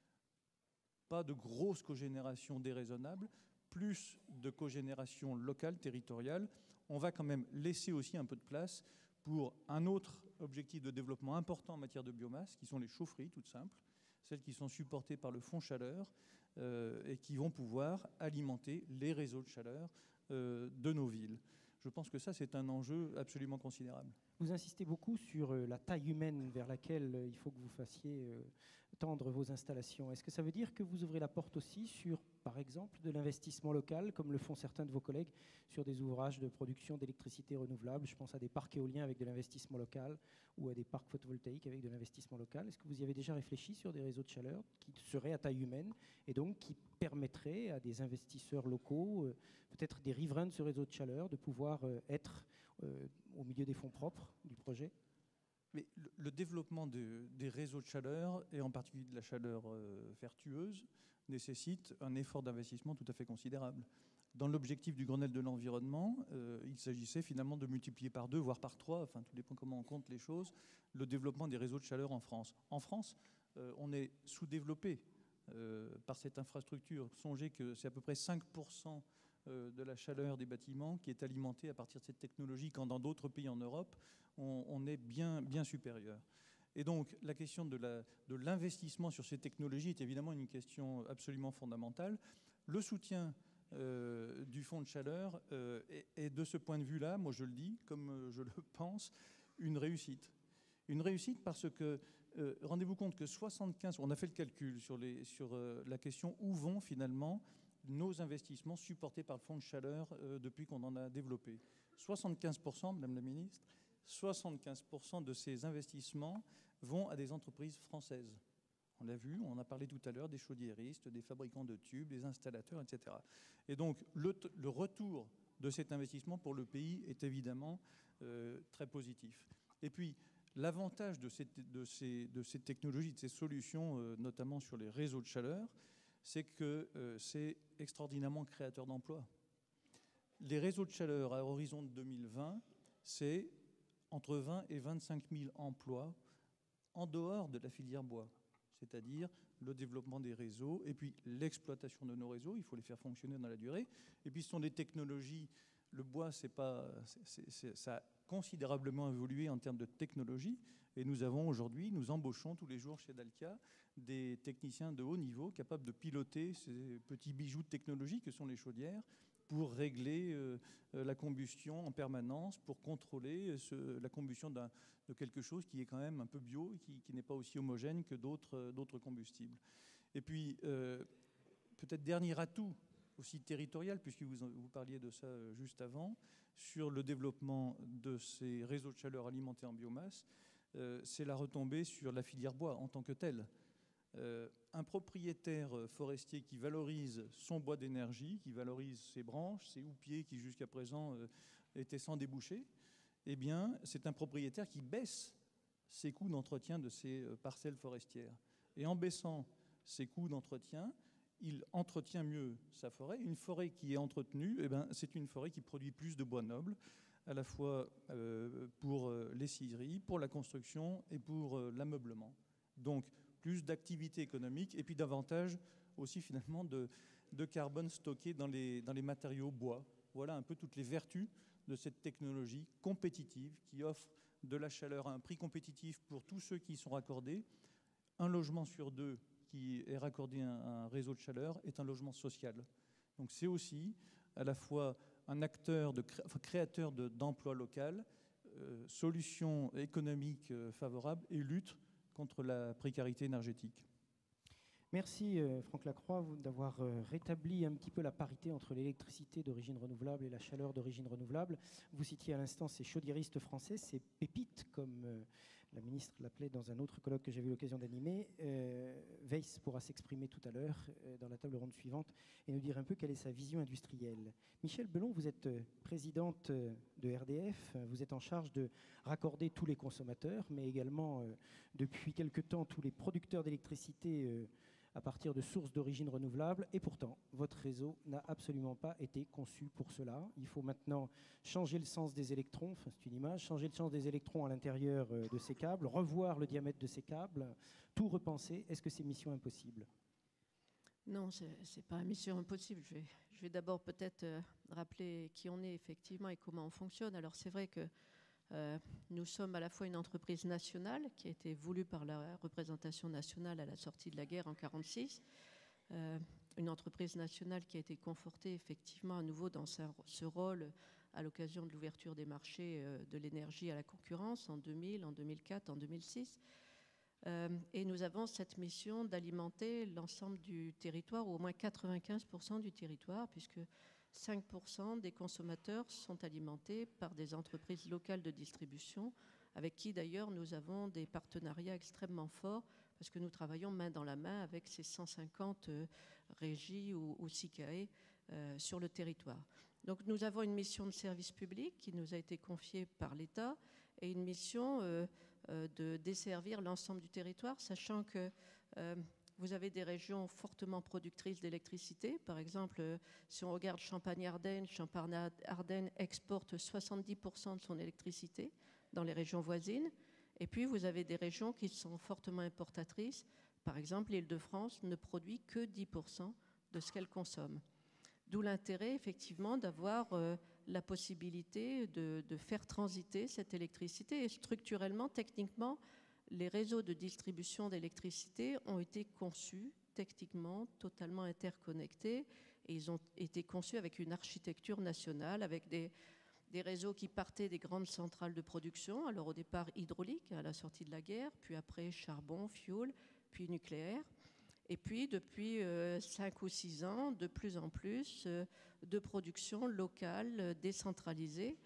pas de grosse cogénération déraisonnable, plus de cogénération locale, territoriale, on va quand même laisser aussi un peu de place pour un autre objectif de développement important en matière de biomasse, qui sont les chaufferies, toutes simples, celles qui sont supportées par le fonds chaleur euh, et qui vont pouvoir alimenter les réseaux de chaleur euh, de nos villes. Je pense que ça, c'est un enjeu absolument considérable.
Vous insistez beaucoup sur la taille humaine vers laquelle il faut que vous fassiez tendre vos installations. Est-ce que ça veut dire que vous ouvrez la porte aussi sur, par exemple, de l'investissement local, comme le font certains de vos collègues, sur des ouvrages de production d'électricité renouvelable? Je pense à des parcs éoliens avec de l'investissement local ou à des parcs photovoltaïques avec de l'investissement local. Est-ce que vous y avez déjà réfléchi sur des réseaux de chaleur qui seraient à taille humaine et donc qui permettraient à des investisseurs locaux, euh, peut-être des riverains de ce réseau de chaleur, de pouvoir euh, être euh, au milieu des fonds propres du projet?
Mais le, le développement de, des réseaux de chaleur, et en particulier de la chaleur euh, vertueuse, nécessite un effort d'investissement tout à fait considérable. Dans l'objectif du Grenelle de l'environnement, euh, il s'agissait finalement de multiplier par deux, voire par trois, enfin tout dépend comment on compte les choses, le développement des réseaux de chaleur en France. En France, euh, on est sous-développé euh, par cette infrastructure. Songez que c'est à peu près cinq pour cent de la chaleur des bâtiments qui est alimentée à partir de cette technologie, quand dans d'autres pays en Europe, on, on est bien, bien supérieur. Et donc, la question de la, de l'investissement sur ces technologies est évidemment une question absolument fondamentale. Le soutien euh, du fonds de chaleur euh, est, est, de ce point de vue-là, moi je le dis, comme je le pense, une réussite. Une réussite parce que, euh, rendez-vous compte que soixante-quinze, on a fait le calcul sur, les, sur euh, la question où vont finalement nos investissements supportés par le fonds de chaleur euh, depuis qu'on en a développé. soixante-quinze pour cent, Madame la Ministre, soixante-quinze pour cent de ces investissements vont à des entreprises françaises. On l'a vu, on en a parlé tout à l'heure, des chaudiéristes, des fabricants de tubes, des installateurs, et cetera. Et donc, le, le retour de cet investissement pour le pays est évidemment euh, très positif. Et puis, l'avantage de, de, ces, de ces technologies, de ces solutions, euh, notamment sur les réseaux de chaleur, c'est que euh, c'est extraordinairement créateur d'emplois. Les réseaux de chaleur à horizon de deux mille vingt, c'est entre vingt et vingt-cinq mille emplois en dehors de la filière bois, c'est-à-dire le développement des réseaux et puis l'exploitation de nos réseaux, il faut les faire fonctionner dans la durée. Et puis ce sont des technologies, le bois, c'est pas, c'est, c'est, ça a considérablement évolué en termes de technologie. Et nous avons aujourd'hui, nous embauchons tous les jours chez Dalkia des techniciens de haut niveau capables de piloter ces petits bijoux de technologie que sont les chaudières pour régler euh, la combustion en permanence, pour contrôler ce, la combustion d'un, de quelque chose qui est quand même un peu bio et qui, qui n'est pas aussi homogène que d'autres, d'autres combustibles. Et puis, euh, peut-être dernier atout aussi territorial, puisque vous, vous parliez de ça juste avant, sur le développement de ces réseaux de chaleur alimentés en biomasse, euh, c'est la retombée sur la filière bois en tant que telle. Euh, un propriétaire forestier qui valorise son bois d'énergie, qui valorise ses branches, ses houppiers qui jusqu'à présent euh, étaient sans débouché, eh bien, c'est un propriétaire qui baisse ses coûts d'entretien de ses parcelles forestières. Et en baissant ses coûts d'entretien, il entretient mieux sa forêt. Une forêt qui est entretenue, eh ben, c'est une forêt qui produit plus de bois noble, à la fois euh, pour les scieries, pour la construction et pour euh, l'ameublement. Donc plus d'activité économique et puis davantage aussi finalement de, de carbone stocké dans les, dans les matériaux bois. Voilà un peu toutes les vertus de cette technologie compétitive qui offre de la chaleur à un prix compétitif pour tous ceux qui y sont raccordés. Un logement sur deux qui est raccordé à un réseau de chaleur est un logement social. Donc c'est aussi à la fois un acteur de cré... enfin, créateur de, d'emplois locaux, euh, solutions économiques euh, favorables et lutte contre la précarité énergétique.
Merci euh, Franck Lacroix vous, d'avoir euh, rétabli un petit peu la parité entre l'électricité d'origine renouvelable et la chaleur d'origine renouvelable. Vous citiez à l'instant ces chaudiéristes français, ces pépites, comme euh, la ministre l'appelait dans un autre colloque que j'ai eu l'occasion d'animer. Euh, Weiss pourra s'exprimer tout à l'heure euh, dans la table ronde suivante et nous dire un peu quelle est sa vision industrielle. Michèle Belon, vous êtes euh, présidente euh, de R D F, vous êtes en charge de raccorder tous les consommateurs, mais également euh, depuis quelque temps tous les producteurs d'électricité euh, à partir de sources d'origine renouvelable. Et pourtant, votre réseau n'a absolument pas été conçu pour cela. Il faut maintenant changer le sens des électrons, enfin, c'est une image, changer le sens des électrons à l'intérieur de ces câbles, revoir le diamètre de ces câbles, tout repenser. Est-ce que c'est mission impossible ?
Non, ce n'est pas une mission impossible. Je vais, je vais d'abord peut-être euh, rappeler qui on est effectivement et comment on fonctionne. Alors c'est vrai que Euh, nous sommes à la fois une entreprise nationale qui a été voulue par la représentation nationale à la sortie de la guerre en mille neuf cent quarante-six, euh, une entreprise nationale qui a été confortée effectivement à nouveau dans sa, ce rôle à l'occasion de l'ouverture des marchés euh, de l'énergie à la concurrence en deux mille, en deux mille quatre, en deux mille six. Euh, et nous avons cette mission d'alimenter l'ensemble du territoire, ou au moins quatre-vingt-quinze pour cent du territoire, puisque cinq pour cent des consommateurs sont alimentés par des entreprises locales de distribution, avec qui d'ailleurs nous avons des partenariats extrêmement forts, parce que nous travaillons main dans la main avec ces cent cinquante euh, régies ou, ou S I C A E euh, sur le territoire. Donc nous avons une mission de service public qui nous a été confiée par l'État et une mission euh, euh, de desservir l'ensemble du territoire, sachant que euh, vous avez des régions fortement productrices d'électricité. Par exemple, euh, si on regarde Champagne-Ardenne, Champagne-Ardenne exporte soixante-dix pour cent de son électricité dans les régions voisines. Et puis, vous avez des régions qui sont fortement importatrices. Par exemple, l'Île-de-France ne produit que dix pour cent de ce qu'elle consomme. D'où l'intérêt, effectivement, d'avoir euh, la possibilité de, de faire transiter cette électricité. Et structurellement, techniquement, les réseaux de distribution d'électricité ont été conçus techniquement totalement interconnectés et ils ont été conçus avec une architecture nationale, avec des, des réseaux qui partaient des grandes centrales de production, alors au départ hydraulique à la sortie de la guerre, puis après charbon, fioul, puis nucléaire. Et puis depuis euh, cinq ou six ans, de plus en plus euh, de production locale, euh, décentralisée.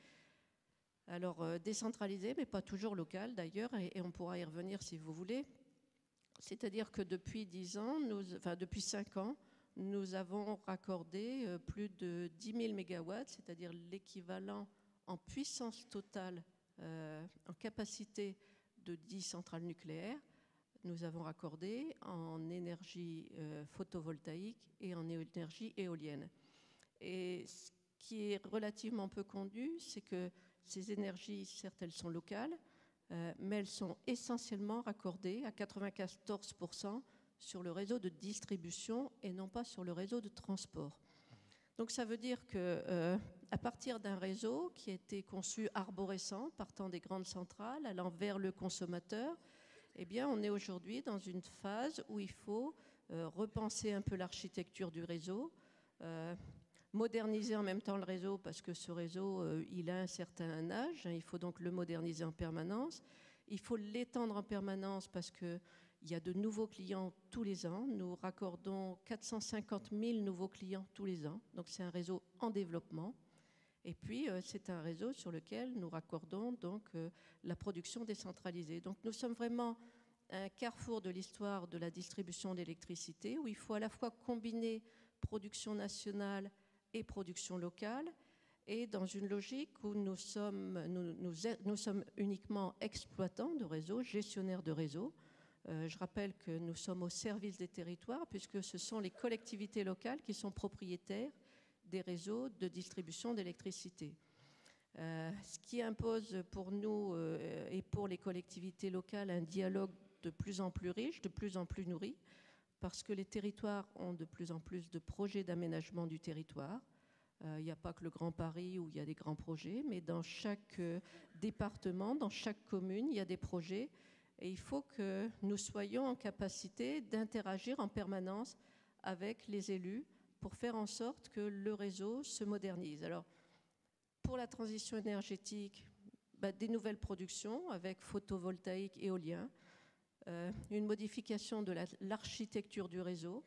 Alors, euh, décentralisé, mais pas toujours local d'ailleurs, et, et on pourra y revenir si vous voulez. C'est-à-dire que depuis dix ans, nous, enfin depuis cinq ans, nous avons raccordé euh, plus de dix mille mégawatts, c'est-à-dire l'équivalent en puissance totale, euh, en capacité de dix centrales nucléaires. Nous avons raccordé en énergie euh, photovoltaïque et en énergie éolienne. Et ce qui est relativement peu connu, c'est que ces énergies, certes, elles sont locales, euh, mais elles sont essentiellement raccordées à quatre-vingt-quatorze pour cent sur le réseau de distribution et non pas sur le réseau de transport. Donc ça veut dire qu'à euh, partir d'un réseau qui a été conçu arborescent, partant des grandes centrales, allant vers le consommateur, eh bien, on est aujourd'hui dans une phase où il faut euh, repenser un peu l'architecture du réseau, euh, moderniser en même temps le réseau parce que ce réseau, euh, il a un certain âge, hein, il faut donc le moderniser en permanence. Il faut l'étendre en permanence parce qu'il y a de nouveaux clients tous les ans. Nous raccordons quatre cent cinquante mille nouveaux clients tous les ans, donc c'est un réseau en développement. Et puis, euh, c'est un réseau sur lequel nous raccordons donc euh, la production décentralisée. Donc, nous sommes vraiment un carrefour de l'histoire de la distribution d'électricité où il faut à la fois combiner production nationale et production locale, et dans une logique où nous sommes, nous, nous, nous sommes uniquement exploitants de réseaux, gestionnaires de réseaux. Euh, je rappelle que nous sommes au service des territoires puisque ce sont les collectivités locales qui sont propriétaires des réseaux de distribution d'électricité. Euh, ce qui impose pour nous euh, et pour les collectivités locales un dialogue de plus en plus riche, de plus en plus nourri, parce que les territoires ont de plus en plus de projets d'aménagement du territoire. Il euh, n'y a pas que le Grand Paris où il y a des grands projets, mais dans chaque euh, département, dans chaque commune, il y a des projets. Et il faut que nous soyons en capacité d'interagir en permanence avec les élus pour faire en sorte que le réseau se modernise. Alors, pour la transition énergétique, bah, des nouvelles productions avec photovoltaïque, éolien, euh, une modification de la, l'architecture du réseau,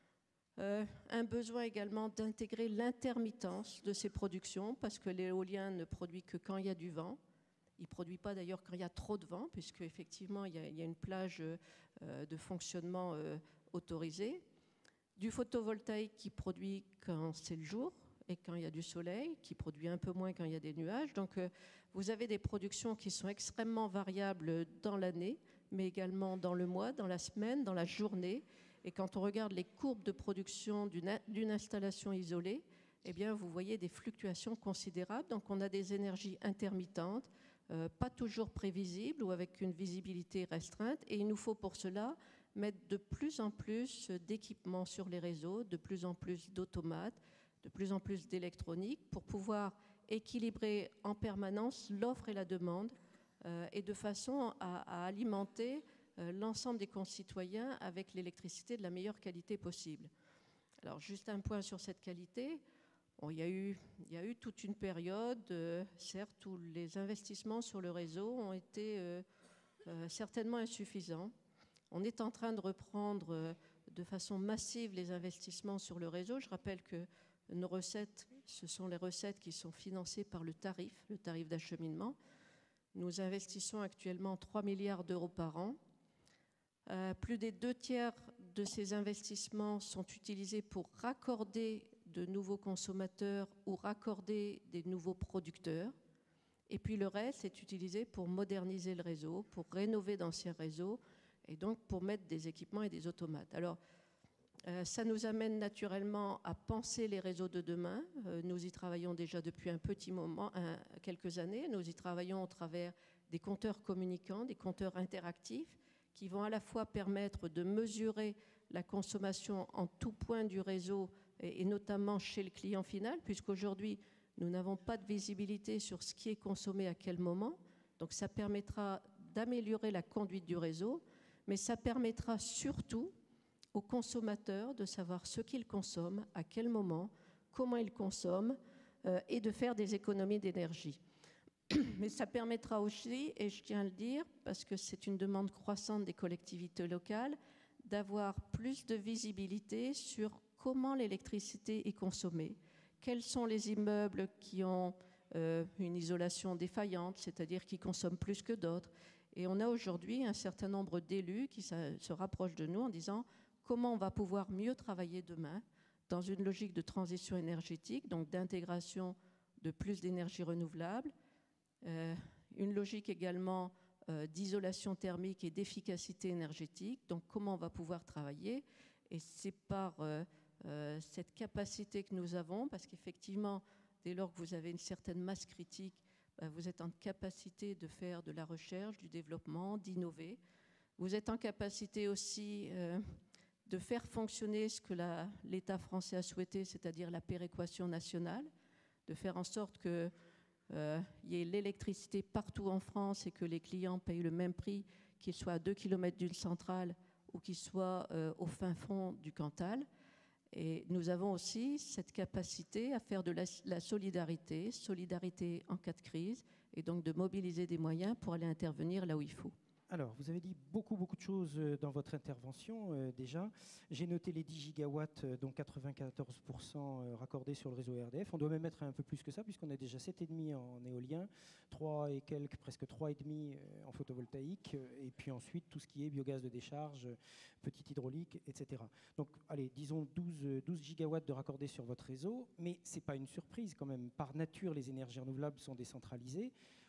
euh, un besoin également d'intégrer l'intermittence de ces productions parce que l'éolien ne produit que quand il y a du vent. Il ne produit pas d'ailleurs quand il y a trop de vent, puisque effectivement il y a, il y a une plage euh, de fonctionnement euh, autorisée. Du photovoltaïque qui produit quand c'est le jour et quand il y a du soleil, qui produit un peu moins quand il y a des nuages. Donc euh, vous avez des productions qui sont extrêmement variables dans l'année, mais également dans le mois, dans la semaine, dans la journée. Et quand on regarde les courbes de production d'une, d'une installation isolée, eh bien vous voyez des fluctuations considérables. Donc on a des énergies intermittentes, Euh, pas toujours prévisible ou avec une visibilité restreinte. Et il nous faut pour cela mettre de plus en plus d'équipements sur les réseaux, de plus en plus d'automates, de plus en plus d'électronique pour pouvoir équilibrer en permanence l'offre et la demande euh, et de façon à, à alimenter euh, l'ensemble des concitoyens avec l'électricité de la meilleure qualité possible. Alors juste un point sur cette qualité. Bon, il y a eu, il y a eu toute une période, euh, certes, où les investissements sur le réseau ont été euh, euh, certainement insuffisants. On est en train de reprendre euh, de façon massive les investissements sur le réseau. Je rappelle que nos recettes, ce sont les recettes qui sont financées par le tarif, le tarif d'acheminement. Nous investissons actuellement trois milliards d'euros par an. Euh, plus des deux tiers de ces investissements sont utilisés pour raccorder de nouveaux consommateurs ou raccorder des nouveaux producteurs. Et puis le reste est utilisé pour moderniser le réseau, pour rénover d'anciens réseaux et donc pour mettre des équipements et des automates. Alors, euh, ça nous amène naturellement à penser les réseaux de demain. Euh, nous y travaillons déjà depuis un petit moment, un, quelques années. Nous y travaillons au travers des compteurs communicants, des compteurs interactifs qui vont à la fois permettre de mesurer la consommation en tout point du réseau et notamment chez le client final, puisqu'aujourd'hui, nous n'avons pas de visibilité sur ce qui est consommé à quel moment. Donc ça permettra d'améliorer la conduite du réseau, mais ça permettra surtout aux consommateurs de savoir ce qu'ils consomment, à quel moment, comment ils consomment, euh, et de faire des économies d'énergie. Mais ça permettra aussi, et je tiens à le dire, parce que c'est une demande croissante des collectivités locales, d'avoir plus de visibilité sur comment l'électricité est consommée, quels sont les immeubles qui ont euh, une isolation défaillante, c'est-à-dire qui consomment plus que d'autres. Et on a aujourd'hui un certain nombre d'élus qui se rapprochent de nous en disant comment on va pouvoir mieux travailler demain dans une logique de transition énergétique, donc d'intégration de plus d'énergie renouvelable, euh, une logique également euh, d'isolation thermique et d'efficacité énergétique, donc comment on va pouvoir travailler. Et c'est par euh, euh, cette capacité que nous avons, parce qu'effectivement, dès lors que vous avez une certaine masse critique, bah, vous êtes en capacité de faire de la recherche, du développement, d'innover. Vous êtes en capacité aussi euh, de faire fonctionner ce que la, l'État français a souhaité, c'est-à-dire la péréquation nationale, de faire en sorte qu'il euh, y ait l'électricité partout en France et que les clients payent le même prix, qu'ils soient à deux kilomètres d'une centrale ou qu'ils soient euh, au fin fond du Cantal. Et nous avons aussi cette capacité à faire de la, la solidarité, solidarité en cas de crise, et donc de mobiliser des moyens pour aller intervenir là où il faut.
Alors, vous avez dit beaucoup, beaucoup de choses dans votre intervention euh, déjà. J'ai noté les dix gigawatts, euh, dont quatre-vingt-quatorze pour cent raccordés sur le réseau R D F. On doit même mettre un peu plus que ça, puisqu'on a déjà sept virgule cinq en éolien, trois et quelques, presque trois virgule cinq en photovoltaïque, et puis ensuite tout ce qui est biogaz de décharge, petite hydraulique, et cetera. Donc, allez, disons douze, douze gigawatts de raccordés sur votre réseau, mais ce n'est pas une surprise quand même. Par nature, les énergies renouvelables sont décentralisées.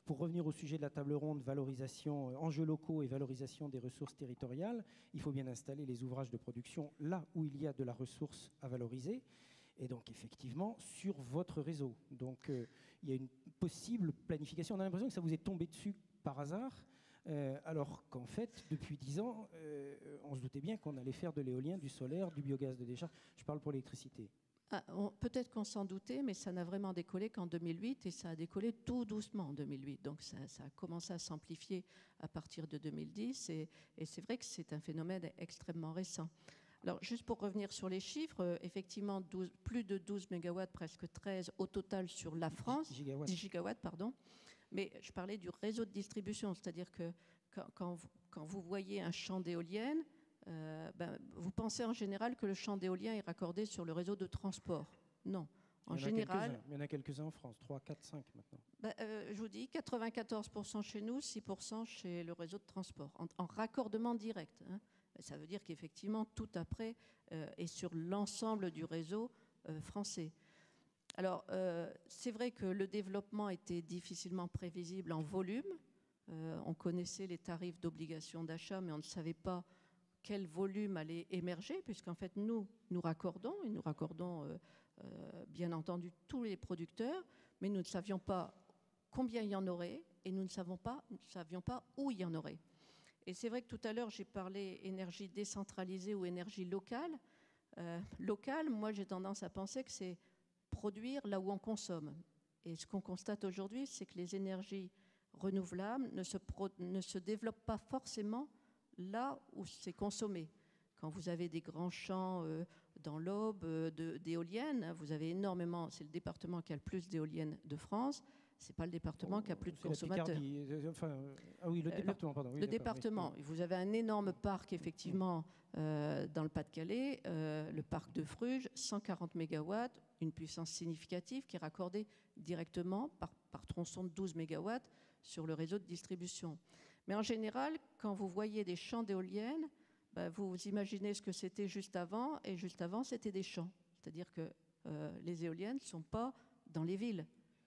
pour revenir au sujet de la table ronde, valorisation, euh, enjeux locaux et valorisation des ressources territoriales, il faut bien installer les ouvrages de production là où il y a de la ressource à valoriser, et donc effectivement sur votre réseau. Donc euh, il y a une possible planification. On a l'impression que ça vous est tombé dessus par hasard, euh, alors qu'en fait, depuis dix ans, euh, on se doutait bien qu'on allait faire de l'éolien, du solaire, du biogaz de décharge. Je parle pour l'électricité.
Ah, peut-être qu'on s'en doutait, mais ça n'a vraiment décollé qu'en deux mille huit, et ça a décollé tout doucement en deux mille huit. Donc ça, ça a commencé à s'amplifier à partir de deux mille dix, et, et c'est vrai que c'est un phénomène extrêmement récent. Alors, juste pour revenir sur les chiffres, euh, effectivement, douze, plus de douze mégawatts, presque treize au total sur la France.
Gigawatts.
Gigawatts, pardon. Mais je parlais du réseau de distribution, c'est-à-dire que quand, quand, vous, quand vous voyez un champ d'éoliennes, euh, ben, vous pensez en général que le champ d'éolien est raccordé sur le réseau de transport. Non. En
il
général,
il y en a quelques-uns en France, trois, quatre, cinq maintenant.
Ben, euh, je vous dis, quatre-vingt-quatorze pour cent chez nous, six pour cent chez le réseau de transport, en, en raccordement direct. Hein. Ça veut dire qu'effectivement, tout après euh, est sur l'ensemble du réseau euh, français. Alors, euh, c'est vrai que le développement était difficilement prévisible en volume. Euh, on connaissait les tarifs d'obligation d'achat, mais on ne savait pas quel volume allait émerger, puisqu'en fait, nous, nous raccordons, et nous raccordons, euh, euh, bien entendu, tous les producteurs, mais nous ne savions pas combien il y en aurait, et nous ne savions pas, nous ne savions pas où il y en aurait. Et c'est vrai que tout à l'heure, j'ai parlé énergie décentralisée ou énergie locale. Euh, locale, moi, j'ai tendance à penser que c'est produire là où on consomme. Et ce qu'on constate aujourd'hui, c'est que les énergies renouvelables ne se, pro- ne se développent pas forcément là où c'est consommé. Quand vous avez des grands champs euh, dans l'Aube euh, de, d'éoliennes, vous avez énormément, c'est le département qui a le plus d'éoliennes de France, c'est pas le département qui a plus de consommateurs.
Euh, enfin, euh, ah oui, le
Euh,
département, pardon. Oui,
le
d'accord,
département.
oui.
Vous avez un énorme parc, effectivement, euh, dans le Pas-de-Calais, euh, le parc de Fruges, cent quarante mégawatts, une puissance significative qui est raccordée directement par, par tronçon de douze mégawatts sur le réseau de distribution. Mais en général, quand vous voyez des champs d'éoliennes, bah, vous imaginez ce que c'était juste avant, et juste avant, c'était des champs. C'est-à-dire que euh, les éoliennes ne sont pas dans les villes,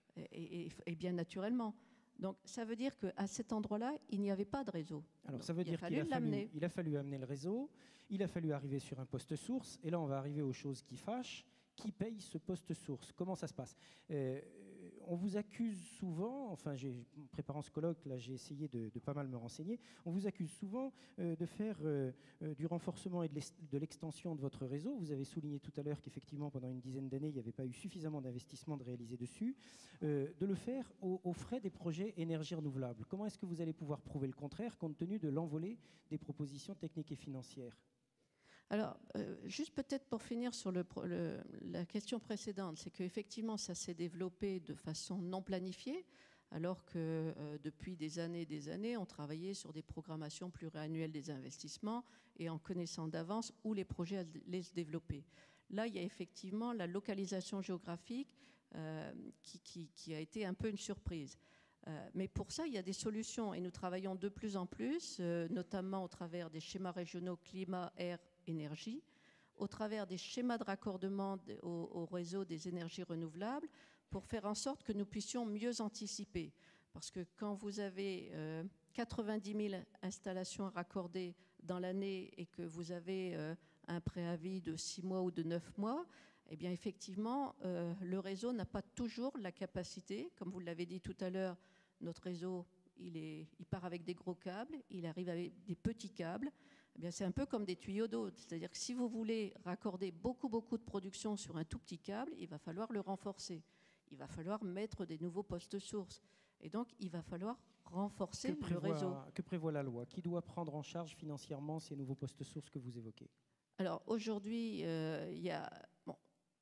et, et, et bien naturellement. Donc, ça veut dire qu'à cet endroit-là, il n'y avait pas de réseau.
Alors,
Donc,
ça veut
il a
dire
fallu
qu'il a fallu,
l'amener.
il a fallu amener le réseau, il a fallu arriver sur un poste source, et là, on va arriver aux choses qui fâchent. Qui paye ce poste source? Comment ça se passe? euh, On vous accuse souvent, enfin, j'ai, en préparant ce colloque, là, j'ai essayé de, de pas mal me renseigner, on vous accuse souvent euh, de faire euh, euh, du renforcement et de, de l'extension de votre réseau. Vous avez souligné tout à l'heure qu'effectivement, pendant une dizaine d'années, il n'y avait pas eu suffisamment d'investissements de réaliser dessus, euh, de le faire au, aux frais des projets énergie renouvelable. Comment est-ce que vous allez pouvoir prouver le contraire, compte tenu de l'envolée des propositions techniques et financières?
Alors, euh, juste peut-être pour finir sur le, le, la question précédente, c'est qu'effectivement, ça s'est développé de façon non planifiée, alors que euh, depuis des années et des années, on travaillait sur des programmations pluriannuelles des investissements et en connaissant d'avance où les projets allaient se développer. Là, il y a effectivement la localisation géographique euh, qui, qui, qui a été un peu une surprise. Euh, mais pour ça, il y a des solutions et nous travaillons de plus en plus, euh, notamment au travers des schémas régionaux climat, air, énergie, au travers des schémas de raccordement au, au réseau des énergies renouvelables, pour faire en sorte que nous puissions mieux anticiper. Parce que quand vous avez euh, quatre-vingt-dix mille installations à raccorder dans l'année et que vous avez euh, un préavis de six mois ou de neuf mois, eh bien effectivement, euh, le réseau n'a pas toujours la capacité, comme vous l'avez dit tout à l'heure, notre réseau, il, est, il part avec des gros câbles, il arrive avec des petits câbles. Eh bien, c'est un peu comme des tuyaux d'eau. C'est-à-dire que si vous voulez raccorder beaucoup, beaucoup de production sur un tout petit câble, il va falloir le renforcer. Il va falloir mettre des nouveaux postes sources. Et donc, il va falloir renforcer
que
le réseau.
Que prévoit la loi? Qui doit prendre en charge financièrement ces nouveaux postes sources que vous évoquez?
Alors, aujourd'hui, euh, il y a... Bon,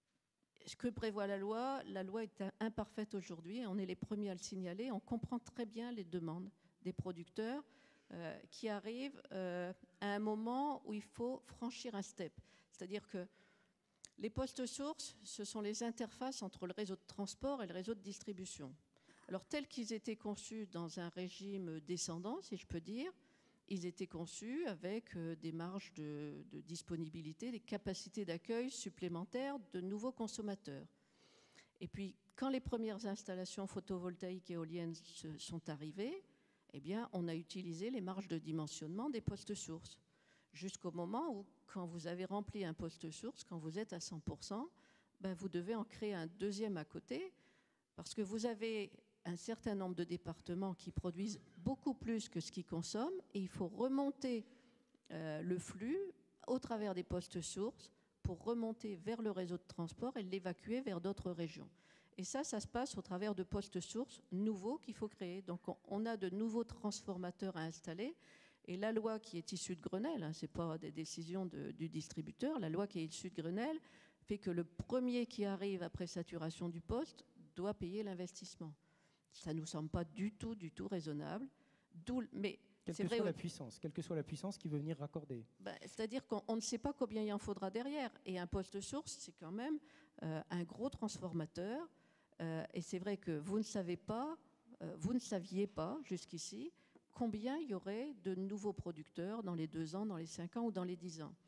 ce que prévoit la loi, la loi est imparfaite aujourd'hui. On est les premiers à le signaler. On comprend très bien les demandes des producteurs. Euh, qui arrive euh, à un moment où il faut franchir un step. C'est-à-dire que les postes sources, ce sont les interfaces entre le réseau de transport et le réseau de distribution. Alors, tels qu'ils étaient conçus dans un régime descendant, si je peux dire, ils étaient conçus avec euh, des marges de, de disponibilité, des capacités d'accueil supplémentaires de nouveaux consommateurs. Et puis, quand les premières installations photovoltaïques et éoliennes se sont arrivées, eh bien, on a utilisé les marges de dimensionnement des postes sources. Jusqu'au moment où, quand vous avez rempli un poste source, quand vous êtes à cent pour cent, ben, vous devez en créer un deuxième à côté, parce que vous avez un certain nombre de départements qui produisent beaucoup plus que ce qu'ils consomment, et il faut remonter euh, le flux au travers des postes sources pour remonter vers le réseau de transport et l'évacuer vers d'autres régions. Et ça, ça se passe au travers de postes sources nouveaux qu'il faut créer. Donc on a de nouveaux transformateurs à installer. Et la loi qui est issue de Grenelle, hein, ce n'est pas des décisions de, du distributeur, la loi qui est issue de Grenelle fait que le premier qui arrive après saturation du poste doit payer l'investissement. Ça ne nous semble pas du tout, du tout raisonnable. D'où, mais
quelle
c'est
que
vrai,
soit
ouais.
la puissance, quelle que soit la puissance qui veut venir raccorder.
Ben, c'est-à-dire qu'on on ne sait pas combien il en faudra derrière. Et un poste source, c'est quand même euh, un gros transformateur. Euh, et c'est vrai que vous ne savez pas, euh, vous ne saviez pas jusqu'ici combien il y aurait de nouveaux producteurs dans les deux ans, dans les cinq ans ou dans les dix ans.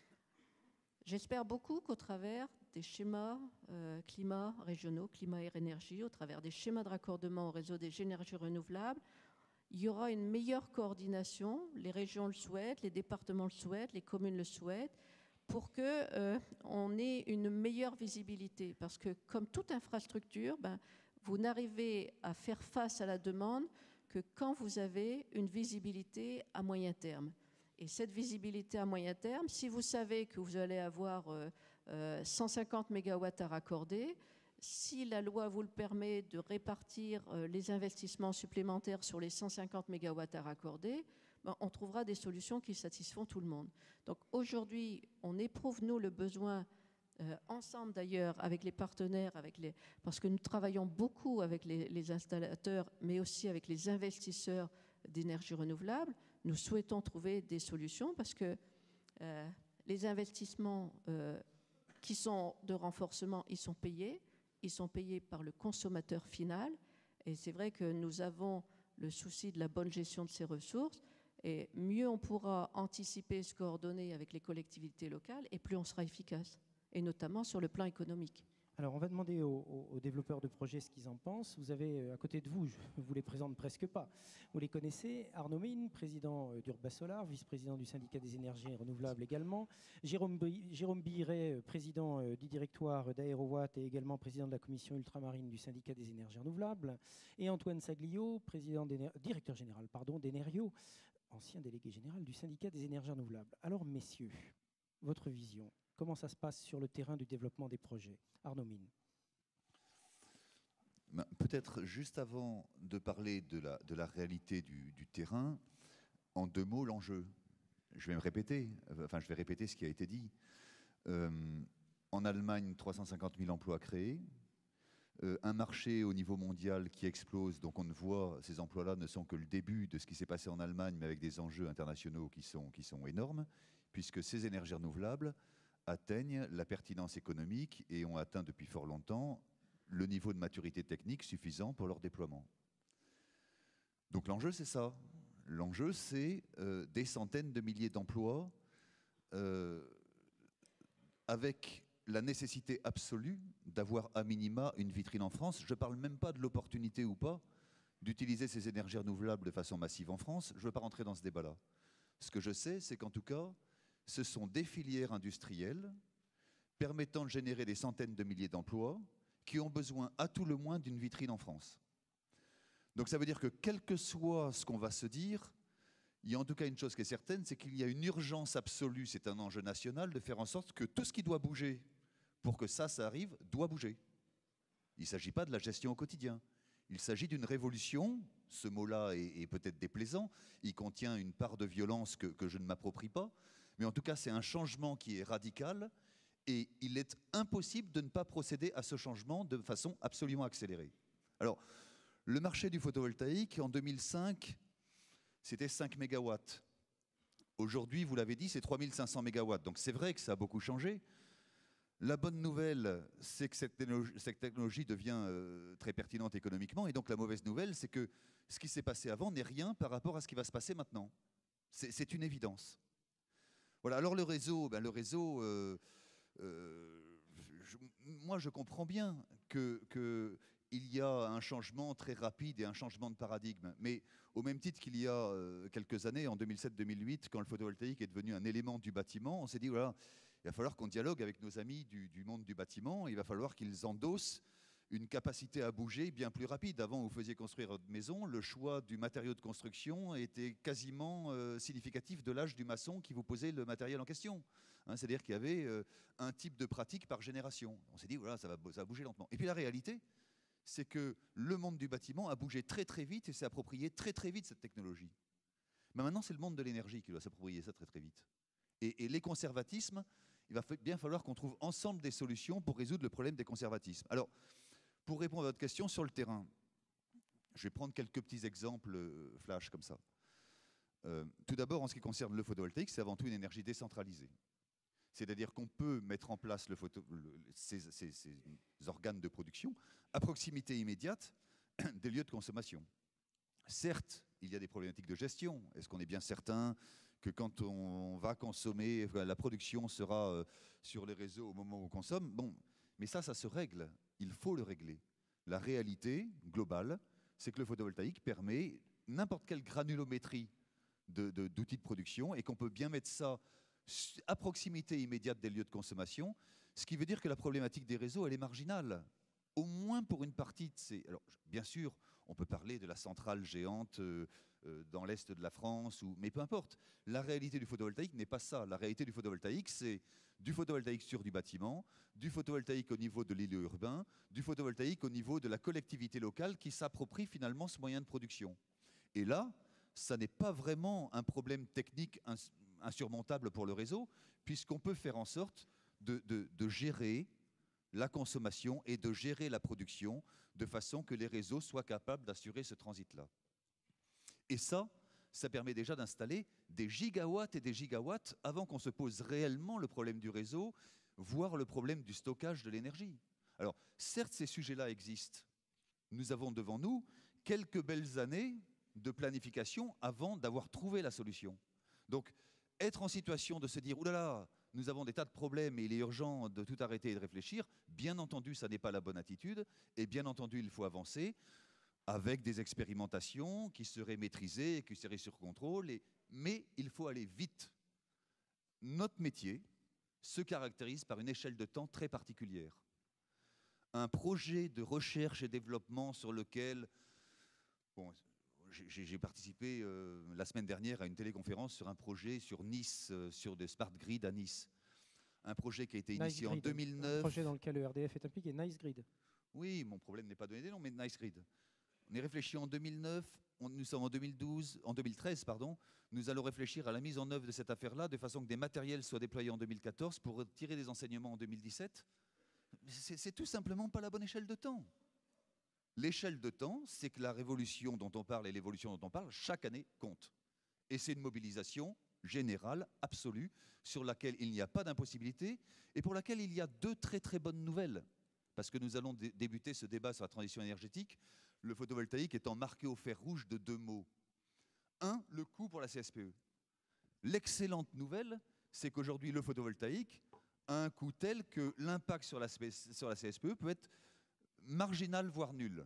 J'espère beaucoup qu'au travers des schémas euh, climat régionaux, climat et énergie, au travers des schémas de raccordement au réseau des énergies renouvelables, il y aura une meilleure coordination. Les régions le souhaitent, les départements le souhaitent, les communes le souhaitent, pour qu'on euh, ait une meilleure visibilité. Parce que comme toute infrastructure, ben, vous n'arrivez à faire face à la demande que quand vous avez une visibilité à moyen terme. Et cette visibilité à moyen terme, si vous savez que vous allez avoir euh, euh, cent cinquante mégawatts à raccorder, si la loi vous le permet de répartir euh, les investissements supplémentaires sur les cent cinquante mégawatts à raccorder, ben, on trouvera des solutions qui satisfont tout le monde. Donc aujourd'hui, on éprouve, nous, le besoin, euh, ensemble d'ailleurs, avec les partenaires, avec les, parce que nous travaillons beaucoup avec les, les installateurs, mais aussi avec les investisseurs d'énergie renouvelable. Nous souhaitons trouver des solutions parce que euh, les investissements euh, qui sont de renforcement, ils sont payés. Ils sont payés par le consommateur final. Et c'est vrai que nous avons le souci de la bonne gestion de ces ressources. Et mieux on pourra anticiper, se coordonner avec les collectivités locales, et plus on sera efficace, et notamment sur le plan économique.
Alors, on va demander aux, aux, aux développeurs de projets ce qu'ils en pensent. Vous avez à côté de vous, je ne vous les présente presque pas, vous les connaissez, Arnaud Mine, président d'Urbasolar, vice-président du syndicat des énergies renouvelables également, Jérôme, Bi- Jérôme Biret, président du directoire d'Aérowatt et également président de la commission ultramarine du syndicat des énergies renouvelables, et Antoine Saglio, président directeur général pardon, d'Enerio, ancien délégué général du syndicat des énergies renouvelables. Alors, messieurs, votre vision, comment ça se passe sur le terrain du développement des projets? Arnaud Mine.
Ben, peut-être juste avant de parler de la, de la réalité du, du terrain, en deux mots, l'enjeu. Je vais me répéter, enfin je vais répéter ce qui a été dit. Euh, en Allemagne, trois cent cinquante mille emplois créés, euh, un marché au niveau mondial qui explose, donc on ne voit, ces emplois-là ne sont que le début de ce qui s'est passé en Allemagne, mais avec des enjeux internationaux qui sont, qui sont énormes, puisque ces énergies renouvelables atteignent la pertinence économique et ont atteint depuis fort longtemps le niveau de maturité technique suffisant pour leur déploiement. Donc l'enjeu, c'est ça. L'enjeu, c'est euh, des centaines de milliers d'emplois euh, avec la nécessité absolue d'avoir à minima une vitrine en France. Je ne parle même pas de l'opportunité ou pas d'utiliser ces énergies renouvelables de façon massive en France. Je ne veux pas rentrer dans ce débat-là. Ce que je sais, c'est qu'en tout cas, ce sont des filières industrielles permettant de générer des centaines de milliers d'emplois qui ont besoin à tout le moins d'une vitrine en France. Donc ça veut dire que quel que soit ce qu'on va se dire, il y a en tout cas une chose qui est certaine, c'est qu'il y a une urgence absolue, c'est un enjeu national, de faire en sorte que tout ce qui doit bouger pour que ça, ça arrive, doit bouger. Il ne s'agit pas de la gestion au quotidien. Il s'agit d'une révolution. Ce mot-là est, est peut-être déplaisant. Il contient une part de violence que, que je ne m'approprie pas. Mais en tout cas, c'est un changement qui est radical et il est impossible de ne pas procéder à ce changement de façon absolument accélérée. Alors, le marché du photovoltaïque, en deux mille cinq, c'était cinq mégawatts. Aujourd'hui, vous l'avez dit, c'est trois mille cinq cents mégawatts. Donc c'est vrai que ça a beaucoup changé. La bonne nouvelle, c'est que cette technologie, cette technologie devient euh, très pertinente économiquement. Et donc la mauvaise nouvelle, c'est que ce qui s'est passé avant n'est rien par rapport à ce qui va se passer maintenant. C'est une évidence. Voilà, alors le réseau, ben le réseau euh, euh, je, moi je comprends bien que, que il y a un changement très rapide et un changement de paradigme. Mais au même titre qu'il y a euh, quelques années, en deux mille sept deux mille huit, quand le photovoltaïque est devenu un élément du bâtiment, on s'est dit, voilà, il va falloir qu'on dialogue avec nos amis du, du monde du bâtiment, il va falloir qu'ils endossent une capacité à bouger bien plus rapide. Avant, vous faisiez construire votre maison, le choix du matériau de construction était quasiment euh, significatif de l'âge du maçon qui vous posait le matériel en question. Hein, c'est-à-dire qu'il y avait euh, un type de pratique par génération. On s'est dit, voilà, ça va, ça va bouger lentement. Et puis la réalité, c'est que le monde du bâtiment a bougé très très vite et s'est approprié très très vite cette technologie. Mais maintenant, c'est le monde de l'énergie qui doit s'approprier ça très très vite. Et, et les conservatismes, il va bien falloir qu'on trouve ensemble des solutions pour résoudre le problème des conservatismes. Alors, pour répondre à votre question sur le terrain, je vais prendre quelques petits exemples euh, flash comme ça. Euh, tout d'abord, en ce qui concerne le photovoltaïque, c'est avant tout une énergie décentralisée. C'est-à-dire qu'on peut mettre en place le photo, le, ces, ces, ces organes de production à proximité immédiate des lieux de consommation. Certes, il y a des problématiques de gestion. Est-ce qu'on est bien certain que quand on va consommer, la production sera euh, sur les réseaux au moment où on consomme? Bon, mais ça, ça se règle. Il faut le régler. La réalité globale, c'est que le photovoltaïque permet n'importe quelle granulométrie de, de, d'outils de production et qu'on peut bien mettre ça à proximité immédiate des lieux de consommation, ce qui veut dire que la problématique des réseaux, elle est marginale, au moins pour une partie de ces... Alors, bien sûr, on peut parler de la centrale géante euh, euh, dans l'est de la France, ou... mais peu importe. La réalité du photovoltaïque n'est pas ça. La réalité du photovoltaïque, c'est du photovoltaïque sur du bâtiment, du photovoltaïque au niveau de l'îlot urbain, du photovoltaïque au niveau de la collectivité locale qui s'approprie finalement ce moyen de production. Et là, ça n'est pas vraiment un problème technique ins insurmontable pour le réseau, puisqu'on peut faire en sorte de, de, de gérer la consommation et de gérer la production de façon que les réseaux soient capables d'assurer ce transit-là. Et ça, ça permet déjà d'installer des gigawatts et des gigawatts avant qu'on se pose réellement le problème du réseau, voire le problème du stockage de l'énergie. Alors, certes, ces sujets-là existent. Nous avons devant nous quelques belles années de planification avant d'avoir trouvé la solution. Donc, être en situation de se dire « oulala, nous avons des tas de problèmes et il est urgent de tout arrêter et de réfléchir », bien entendu, ça n'est pas la bonne attitude. Et bien entendu, il faut avancer avec des expérimentations qui seraient maîtrisées, qui seraient sur contrôle. Et... mais il faut aller vite. Notre métier se caractérise par une échelle de temps très particulière. Un projet de recherche et développement sur lequel... Bon, j'ai participé euh, la semaine dernière à une téléconférence sur un projet sur Nice, euh, sur des smart grid à Nice. Un projet qui a été initié en deux mille neuf.
Un projet dans lequel le R D F est impliqué, Nice Grid.
Oui, mon problème n'est pas de donner des noms, mais Nice Grid. On est réfléchi en deux mille neuf, on, nous sommes en deux mille douze, en deux mille treize, pardon. Nous allons réfléchir à la mise en œuvre de cette affaire-là de façon que des matériels soient déployés en deux mille quatorze pour tirer des enseignements en deux mille dix-sept. C'est tout simplement pas la bonne échelle de temps. L'échelle de temps, c'est que la révolution dont on parle et l'évolution dont on parle, chaque année compte. Et c'est une mobilisation générale, absolue, sur laquelle il n'y a pas d'impossibilité et pour laquelle il y a deux très très bonnes nouvelles. Parce que nous allons dé débuter ce débat sur la transition énergétique, le photovoltaïque étant marqué au fer rouge de deux mots. Un, le coût pour la C S P E. L'excellente nouvelle, c'est qu'aujourd'hui, le photovoltaïque a un coût tel que l'impact sur la, sur la C S P E peut être marginal, voire nul.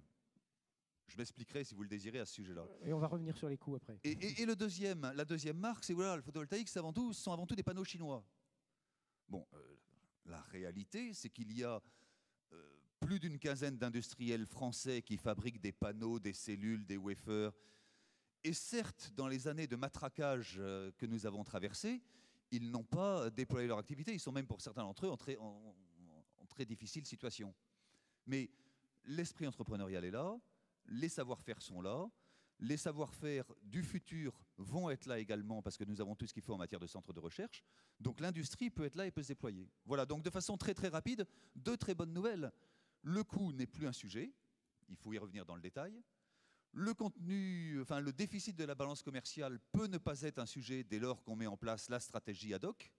Je m'expliquerai, si vous le désirez, à ce sujet-là.
Et on va revenir sur les coûts après.
Et, et, et le deuxième, la deuxième marque, c'est voilà, le photovoltaïque, c'est avant tout, ce sont avant tout des panneaux chinois. Bon, euh, la réalité, c'est qu'il y a euh, plus d'une quinzaine d'industriels français qui fabriquent des panneaux, des cellules, des wafers. Et certes, dans les années de matraquage euh, que nous avons traversées, ils n'ont pas déployé leur activité. Ils sont même, pour certains d'entre eux, en très, en, en très difficile situation. Mais l'esprit entrepreneurial est là, les savoir-faire sont là, les savoir-faire du futur vont être là également parce que nous avons tout ce qu'il faut en matière de centres de recherche. Donc l'industrie peut être là et peut se déployer. Voilà, donc de façon très très rapide, deux très bonnes nouvelles. Le coût n'est plus un sujet, il faut y revenir dans le détail. Le contenu, enfin le déficit de la balance commerciale peut ne pas être un sujet dès lors qu'on met en place la stratégie ad hoc.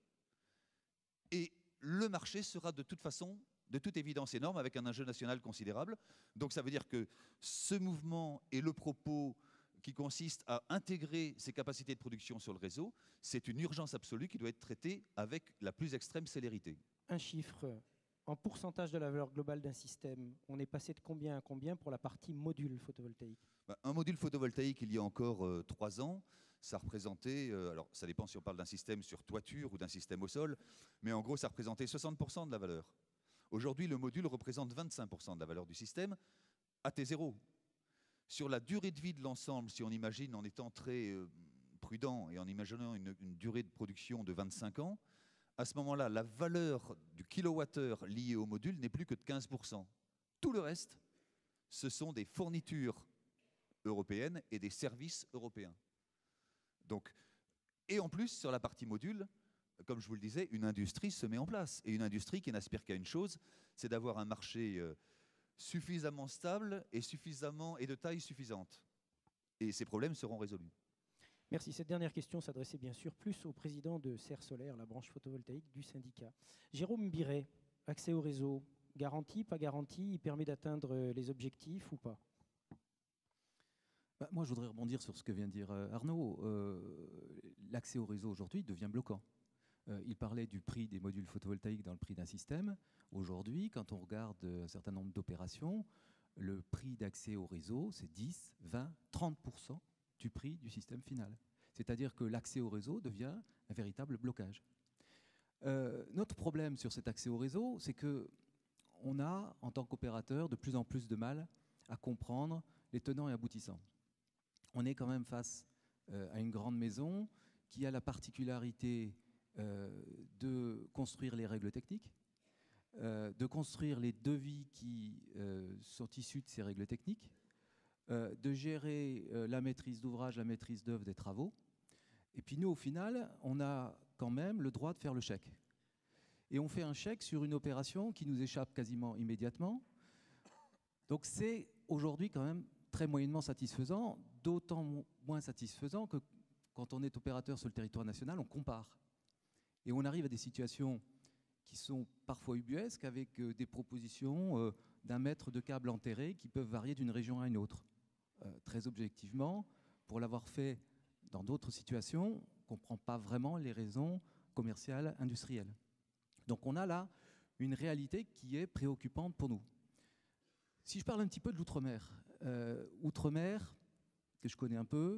Et le marché sera de toute façon de toute évidence énorme, avec un enjeu national considérable. Donc ça veut dire que ce mouvement et le propos qui consiste à intégrer ces capacités de production sur le réseau, c'est une urgence absolue qui doit être traitée avec la plus extrême célérité.
Un chiffre En pourcentage de la valeur globale d'un système, on est passé de combien à combien pour la partie module photovoltaïque?
Bah, un module photovoltaïque, il y a encore euh, trois ans, ça représentait, euh, alors ça dépend si on parle d'un système sur toiture ou d'un système au sol, mais en gros, ça représentait soixante pour cent de la valeur. Aujourd'hui, le module représente vingt-cinq pour cent de la valeur du système à T zéro. Sur la durée de vie de l'ensemble, si on imagine en étant très euh, prudent et en imaginant une, une durée de production de vingt-cinq ans, à ce moment-là, la valeur du kilowattheure liée au module n'est plus que de quinze pour cent. Tout le reste, ce sont des fournitures européennes et des services européens. Donc, et en plus, sur la partie module, comme je vous le disais, une industrie se met en place. Et une industrie qui n'aspire qu'à une chose, c'est d'avoir un marché euh, suffisamment stable et, suffisamment, et de taille suffisante. Et ces problèmes seront résolus.
Merci. Cette dernière question s'adressait bien sûr plus au président de Serre Solaire, la branche photovoltaïque du syndicat. Jérôme Biret, accès au réseau, garantie, pas garantie, il permet d'atteindre les objectifs ou pas?
Bah, moi, je voudrais rebondir sur ce que vient de dire euh, Arnaud. Euh, L'accès au réseau aujourd'hui devient bloquant. Euh, il parlait du prix des modules photovoltaïques dans le prix d'un système. Aujourd'hui, quand on regarde un certain nombre d'opérations, le prix d'accès au réseau, c'est dix, vingt, trente pour cent du prix du système final. C'est-à-dire que l'accès au réseau devient un véritable blocage. Euh, notre problème sur cet accès au réseau, c'est qu'on a, en tant qu'opérateur, de plus en plus de mal à comprendre les tenants et aboutissants. On est quand même face euh, à une grande maison qui a la particularité euh, de construire les règles techniques, euh, de construire les devis qui euh, sont issus de ces règles techniques, euh, de gérer euh, la maîtrise d'ouvrage, la maîtrise d'œuvre des travaux. Et puis nous, au final, on a quand même le droit de faire le chèque. Et on fait un chèque sur une opération qui nous échappe quasiment immédiatement. Donc c'est aujourd'hui quand même très moyennement satisfaisant, d'autant moins satisfaisant que quand on est opérateur sur le territoire national, on compare. Et on arrive à des situations qui sont parfois ubuesques, avec euh, des propositions euh, d'un mètre de câble enterré qui peuvent varier d'une région à une autre. Euh, très objectivement, pour l'avoir fait dans d'autres situations, on ne comprend pas vraiment les raisons commerciales, industrielles. Donc on a là une réalité qui est préoccupante pour nous. Si je parle un petit peu de l'outre-mer, euh, outre-mer, que je connais un peu,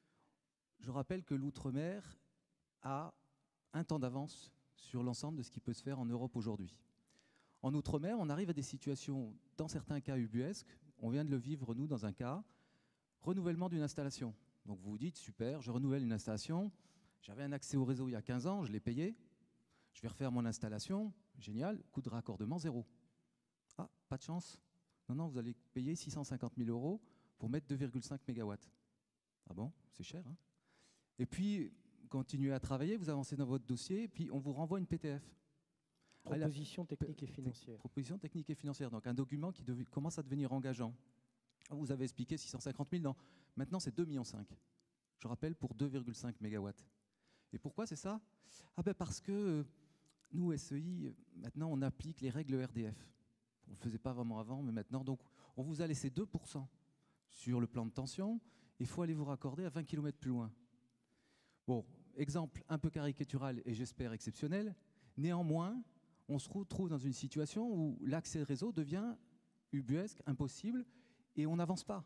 je rappelle que l'outre-mer a un temps d'avance sur l'ensemble de ce qui peut se faire en Europe aujourd'hui. En outre-mer, on arrive à des situations, dans certains cas ubuesques, on vient de le vivre nous dans un cas, renouvellement d'une installation. Donc vous vous dites, super, je renouvelle une installation, j'avais un accès au réseau il y a quinze ans, je l'ai payé, je vais refaire mon installation, génial, coût de raccordement zéro. Ah, pas de chance. Non, non, vous allez payer six cent cinquante mille euros pour mettre deux virgule cinq mégawatts. Ah bon, c'est cher, hein? Et puis, continuez à travailler, vous avancez dans votre dossier, et puis on vous renvoie une P T F.
Proposition technique et financière.
Proposition technique et financière, donc un document qui dev- commence à devenir engageant. Vous avez expliqué six cent cinquante mille, non. Maintenant, c'est deux virgule cinq millions. Je rappelle, pour deux virgule cinq mégawatts. Et pourquoi c'est ça? Ah ben parce que euh, nous, S E I, maintenant, on applique les règles R D F. On ne le faisait pas vraiment avant, mais maintenant, donc, on vous a laissé deux pour cent sur le plan de tension. Il faut aller vous raccorder à vingt kilomètres plus loin. Bon, exemple un peu caricatural et j'espère exceptionnel. Néanmoins, on se retrouve dans une situation où l'accès au réseau devient ubuesque, impossible, et on n'avance pas.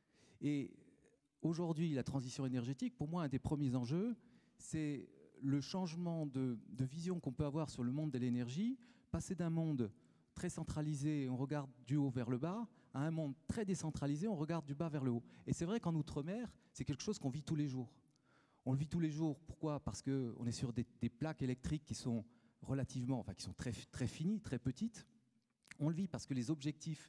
Et aujourd'hui, la transition énergétique, pour moi, un des premiers enjeux, c'est le changement de, de vision qu'on peut avoir sur le monde de l'énergie, passer d'un monde très centralisé, on regarde du haut vers le bas, à un monde très décentralisé, on regarde du bas vers le haut. Et c'est vrai qu'en Outre-mer, c'est quelque chose qu'on vit tous les jours. On le vit tous les jours. Pourquoi? Parce qu'on est sur des, des plaques électriques qui sont relativement, enfin qui sont très, très finies, très petites. On le vit parce que les objectifs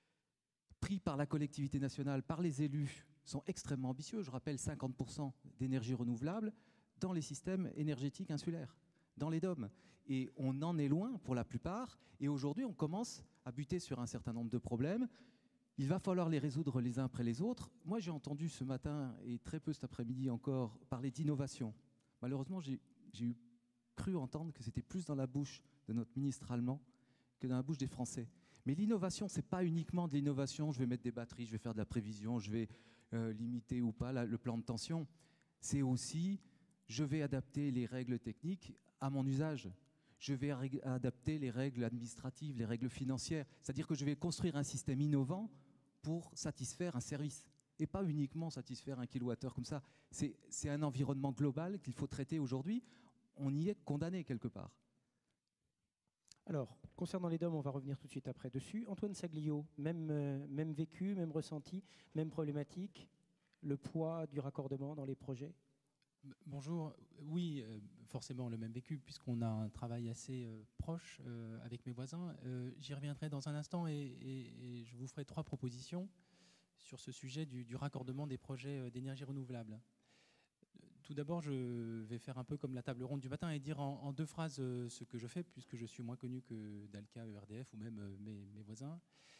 pris par la collectivité nationale, par les élus, sont extrêmement ambitieux. Je rappelle cinquante pour cent d'énergie renouvelable dans les systèmes énergétiques insulaires, dans les D O M. Et on en est loin pour la plupart. Et aujourd'hui, on commence à buter sur un certain nombre de problèmes. Il va falloir les résoudre les uns après les autres. Moi, j'ai entendu ce matin, et très peu cet après-midi encore, parler d'innovation. Malheureusement, j'ai eu cru entendre que c'était plus dans la bouche de notre ministre allemand que dans la bouche des Français. Mais l'innovation, ce n'est pas uniquement de l'innovation, je vais mettre des batteries, je vais faire de la prévision, je vais euh, limiter ou pas la, le plan de tension. C'est aussi, je vais adapter les règles techniques à mon usage. je vais adapter les règles administratives, les règles financières. C'est-à-dire que je vais construire un système innovant pour satisfaire un service et pas uniquement satisfaire un kilowattheure comme ça. C'est, c'est un environnement global qu'il faut traiter aujourd'hui. On y est condamné quelque part.
Alors, concernant les D O M, on va revenir tout de suite après dessus. Antoine Saglio, même, euh, même vécu, même ressenti, même problématique, le poids du raccordement dans les projets?
Bonjour, oui, euh, forcément le même vécu puisqu'on a un travail assez euh, proche euh, avec mes voisins. Euh, j'y reviendrai dans un instant et, et, et je vous ferai trois propositions sur ce sujet du, du raccordement des projets d'énergie renouvelable. Tout d'abord, je vais faire un peu comme la table ronde du matin et dire en, en deux phrases euh, ce que je fais puisque je suis moins connu que Dalca, E R D F ou même euh, mes, mes voisins.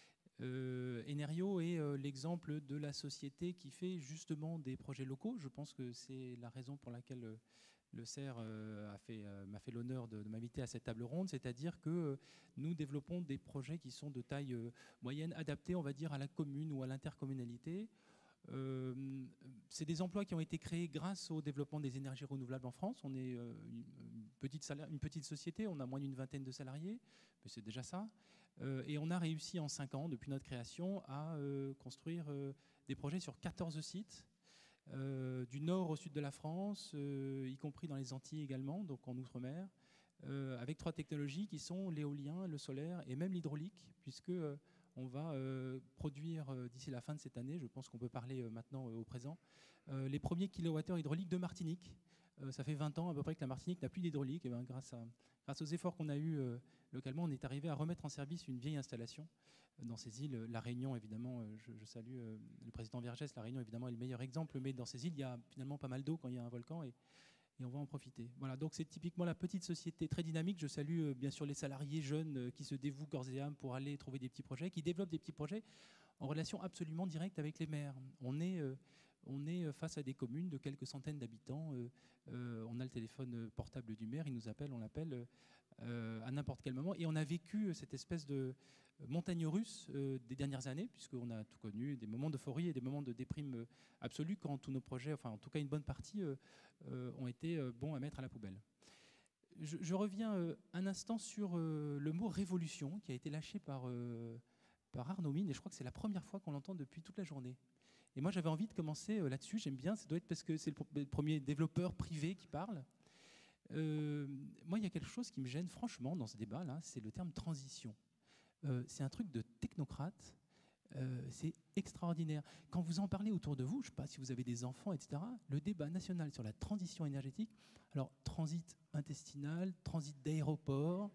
Euh, Enerio est euh, l'exemple de la société qui fait justement des projets locaux. Je pense que c'est la raison pour laquelle euh, le C E R euh, a fait, euh, m'a fait l'honneur de, de m'inviter à cette table ronde, c'est-à-dire que euh, nous développons des projets qui sont de taille euh, moyenne, adaptés, on va dire, à la commune ou à l'intercommunalité. Euh, c'est des emplois qui ont été créés grâce au développement des énergies renouvelables en France. On est euh, une, une, petite salaire, une petite société, on a moins d'une vingtaine de salariés, mais c'est déjà ça. Euh, et on a réussi en cinq ans, depuis notre création, à euh, construire euh, des projets sur quatorze sites, euh, du nord au sud de la France, euh, y compris dans les Antilles également, donc en Outre-mer, euh, avec trois technologies qui sont l'éolien, le solaire et même l'hydraulique, puisque euh, on va euh, produire euh, d'ici la fin de cette année, je pense qu'on peut parler euh, maintenant euh, au présent, euh, les premiers kilowattheures hydrauliques de Martinique. Euh, ça fait vingt ans à peu près que la Martinique n'a plus d'hydraulique. Et ben, grâce, à, grâce aux efforts qu'on a eus euh, localement, on est arrivé à remettre en service une vieille installation euh, dans ces îles. La Réunion, évidemment, euh, je, je salue euh, le président Vergès. La Réunion, évidemment, est le meilleur exemple. Mais dans ces îles, il y a finalement pas mal d'eau quand il y a un volcan. Et, et on va en profiter. Voilà, donc c'est typiquement la petite société très dynamique. Je salue euh, bien sûr les salariés jeunes euh, qui se dévouent corps et âme pour aller trouver des petits projets, qui développent des petits projets en relation absolument directe avec les maires. On est, euh, on est face à des communes de quelques centaines d'habitants. Euh, euh, on a le téléphone portable du maire, il nous appelle, on l'appelle euh, à n'importe quel moment. Et on a vécu cette espèce de montagne russe euh, des dernières années, puisqu'on a tout connu, des moments d'euphorie et des moments de déprime euh, absolue quand tous nos projets, enfin en tout cas une bonne partie, euh, euh, ont été euh, bons à mettre à la poubelle. Je, je reviens euh, un instant sur euh, le mot révolution qui a été lâché par, euh, par Arnaud Mine, et je crois que c'est la première fois qu'on l'entend depuis toute la journée. Et moi j'avais envie de commencer euh, là-dessus, j'aime bien, ça doit être parce que c'est le, pr le premier développeur privé qui parle. Euh, moi il y a quelque chose qui me gêne franchement dans ce débat-là, c'est le terme transition. Euh, c'est un truc de technocrate. Euh, c'est extraordinaire. Quand vous en parlez autour de vous, je ne sais pas si vous avez des enfants, et cetera, le débat national sur la transition énergétique, alors transit intestinal, transit d'aéroport,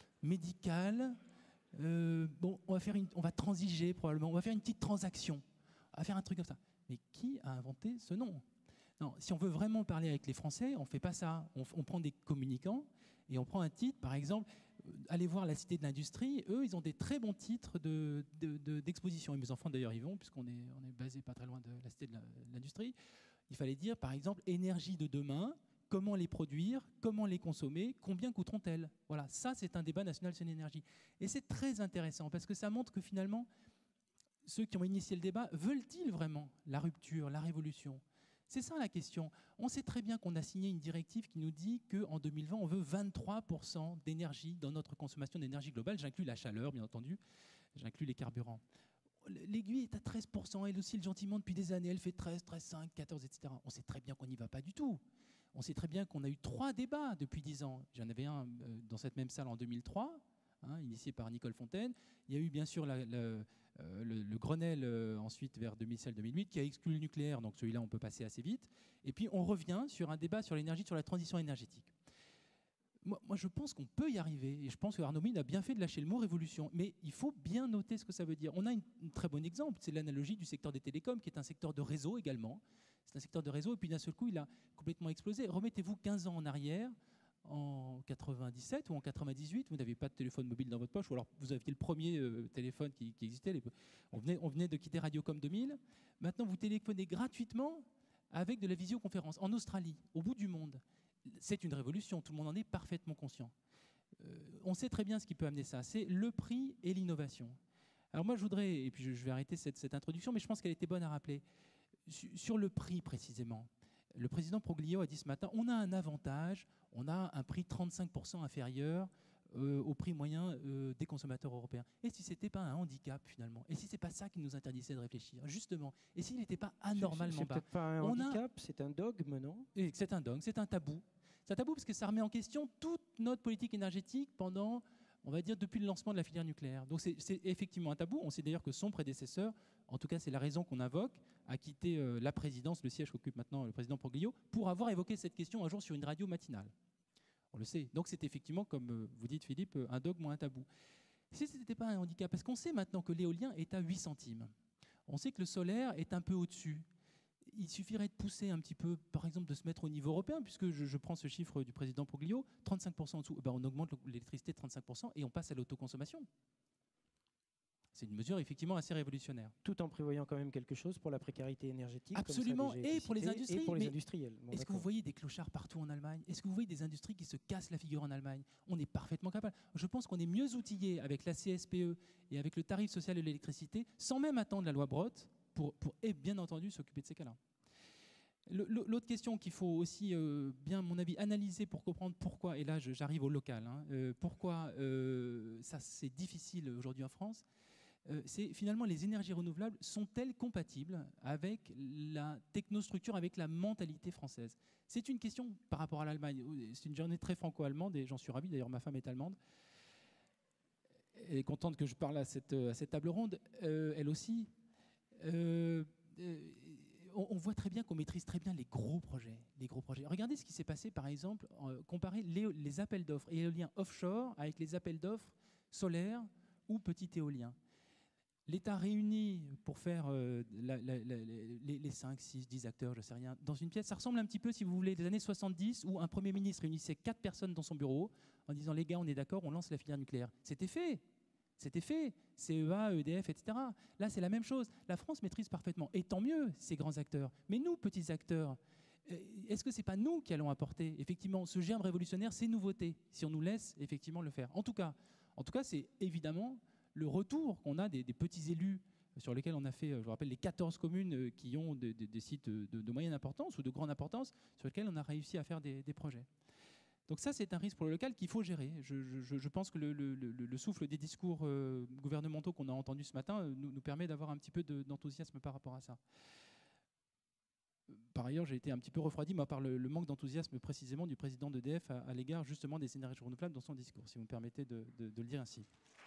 médical, euh, bon, on va, faire une, on va transiger probablement, on va faire une petite transaction, on va faire un truc comme ça. Mais qui a inventé ce nom? Non, si on veut vraiment parler avec les Français, on ne fait pas ça. On, on prend des communicants et on prend un titre, par exemple, allez voir la Cité de l'Industrie, eux, ils ont des très bons titres de, de, de, d'exposition. Et mes enfants, d'ailleurs, y vont, puisqu'on est, on est basé pas très loin de la Cité de l'Industrie. Il fallait dire, par exemple, énergie de demain, comment les produire, comment les consommer, combien coûteront-elles? Voilà, ça, c'est un débat national sur l'énergie. Et c'est très intéressant, parce que ça montre que finalement, ceux qui ont initié le débat, veulent-ils vraiment la rupture, la révolution? C'est ça la question. On sait très bien qu'on a signé une directive qui nous dit qu'en deux mille vingt, on veut vingt-trois pour cent d'énergie dans notre consommation d'énergie globale. J'inclus la chaleur, bien entendu. J'inclus les carburants. L'aiguille est à treize pour cent. Elle oscille gentiment depuis des années. Elle fait treize, treize virgule cinq, quatorze, et cetera. On sait très bien qu'on n'y va pas du tout. On sait très bien qu'on a eu trois débats depuis dix ans. J'en avais un dans cette même salle en deux mille trois, hein, initié par Nicole Fontaine. Il y a eu bien sûr la... la Euh, le, le Grenelle euh, ensuite vers deux mille sept deux mille huit qui a exclu le nucléaire, donc celui-là on peut passer assez vite. Et puis on revient sur un débat sur l'énergie, sur la transition énergétique. Moi, moi je pense qu'on peut y arriver, et je pense que Arnaud Mine a bien fait de lâcher le mot révolution, mais il faut bien noter ce que ça veut dire. On a une, un très bon exemple, c'est l'analogie du secteur des télécoms, qui est un secteur de réseau également. C'est un secteur de réseau, et puis d'un seul coup il a complètement explosé. Remettez-vous quinze ans en arrière, en quatre-vingt-dix-sept ou en quatre-vingt-dix-huit, vous n'avez pas de téléphone mobile dans votre poche, ou alors vous aviez le premier euh, téléphone qui, qui existait. Les, on, venait, on venait de quitter Radiocom deux mille. Maintenant, vous téléphonez gratuitement avec de la visioconférence en Australie, au bout du monde. C'est une révolution, tout le monde en est parfaitement conscient. Euh, on sait très bien ce qui peut amener ça, c'est le prix et l'innovation. Alors moi, je voudrais, et puis je, je vais arrêter cette, cette introduction, mais je pense qu'elle était bonne à rappeler. Sur, sur le prix, précisément, Le président Proglio a dit ce matin, on a un avantage, on a un prix trente-cinq pour cent inférieur euh, au prix moyen euh, des consommateurs européens. Et si ce n'était pas un handicap finalement? Et si ce n'est pas ça qui nous interdisait de réfléchir, justement? Et s'il n'était pas anormalement
c'est
bas?
peut-être pas un
on
handicap, a... c'est un dogme, non?
Et c'est un dogme, c'est un tabou. C'est un tabou parce que ça remet en question toute notre politique énergétique pendant, on va dire, depuis le lancement de la filière nucléaire. Donc c'est, c'est effectivement un tabou. On sait d'ailleurs que son prédécesseur, en tout cas c'est la raison qu'on invoque, a quitté euh, la présidence, le siège qu'occupe maintenant le président Proglio, pour avoir évoqué cette question un jour sur une radio matinale. On le sait. Donc c'est effectivement, comme euh, vous dites Philippe, un dogme ou un tabou. Si ce n'était pas un handicap, parce qu'on sait maintenant que l'éolien est à huit centimes. On sait que le solaire est un peu au-dessus. Il suffirait de pousser un petit peu, par exemple, de se mettre au niveau européen, puisque je, je prends ce chiffre du président Proglio, trente-cinq pour cent en dessous, ben on augmente l'électricité de trente-cinq pour cent et on passe à l'autoconsommation. C'est une mesure effectivement assez révolutionnaire.
Tout en prévoyant quand même quelque chose pour la précarité énergétique.
Absolument,
comme ça a déjà
et
été
pour les
cité,
industries.
Et pour les
Mais
industriels. Bon,
est-ce que vous voyez des clochards partout en Allemagne? Est-ce que vous voyez des industries qui se cassent la figure en Allemagne? On est parfaitement capable. Je pense qu'on est mieux outillé avec la C S P E et avec le tarif social de l'électricité, sans même attendre la loi Brottes, pour, pour et bien entendu s'occuper de ces cas-là. L'autre question qu'il faut aussi, euh, bien à mon avis, analyser pour comprendre pourquoi, et là j'arrive au local, hein, euh, pourquoi euh, ça c'est difficile aujourd'hui en France, euh, c'est finalement les énergies renouvelables sont-elles compatibles avec la technostructure, avec la mentalité française? C'est une question par rapport à l'Allemagne. C'est une journée très franco-allemande et j'en suis ravi, d'ailleurs ma femme est allemande. Elle est contente que je parle à cette, à cette table ronde, euh, elle aussi. Euh, euh, on voit très bien qu'on maîtrise très bien les gros projets. Les gros projets. Regardez ce qui s'est passé, par exemple, euh, comparer les, les appels d'offres éoliens offshore avec les appels d'offres solaires ou petits éoliens. L'État réunit pour faire euh, la, la, la, les, les cinq, six, dix acteurs, je ne sais rien, dans une pièce. Ça ressemble un petit peu, si vous voulez, des années soixante-dix, où un Premier ministre réunissait quatre personnes dans son bureau en disant « Les gars, on est d'accord, on lance la filière nucléaire ». C'était fait. C'était fait, C E A, E D F, et cetera. Là, c'est la même chose. La France maîtrise parfaitement, et tant mieux, ces grands acteurs. Mais nous, petits acteurs, est-ce que ce n'est pas nous qui allons apporter, effectivement, ce germe révolutionnaire, ces nouveautés, si on nous laisse, effectivement, le faire? En tout cas, en tout cas, c'est évidemment le retour qu'on a des, des petits élus sur lesquels on a fait, je vous rappelle, les quatorze communes qui ont des, des, des sites de, de moyenne importance ou de grande importance, sur lesquels on a réussi à faire des, des projets. Donc ça, c'est un risque pour le local qu'il faut gérer. Je, je, je pense que le, le, le, le souffle des discours euh, gouvernementaux qu'on a entendus ce matin euh, nous, nous permet d'avoir un petit peu de, d'enthousiasme par rapport à ça. Par ailleurs, j'ai été un petit peu refroidi moi, par le, le manque d'enthousiasme précisément du président d'E D F à, à l'égard justement des énergies renouvelables dans son discours, si vous me permettez de, de, de le dire ainsi.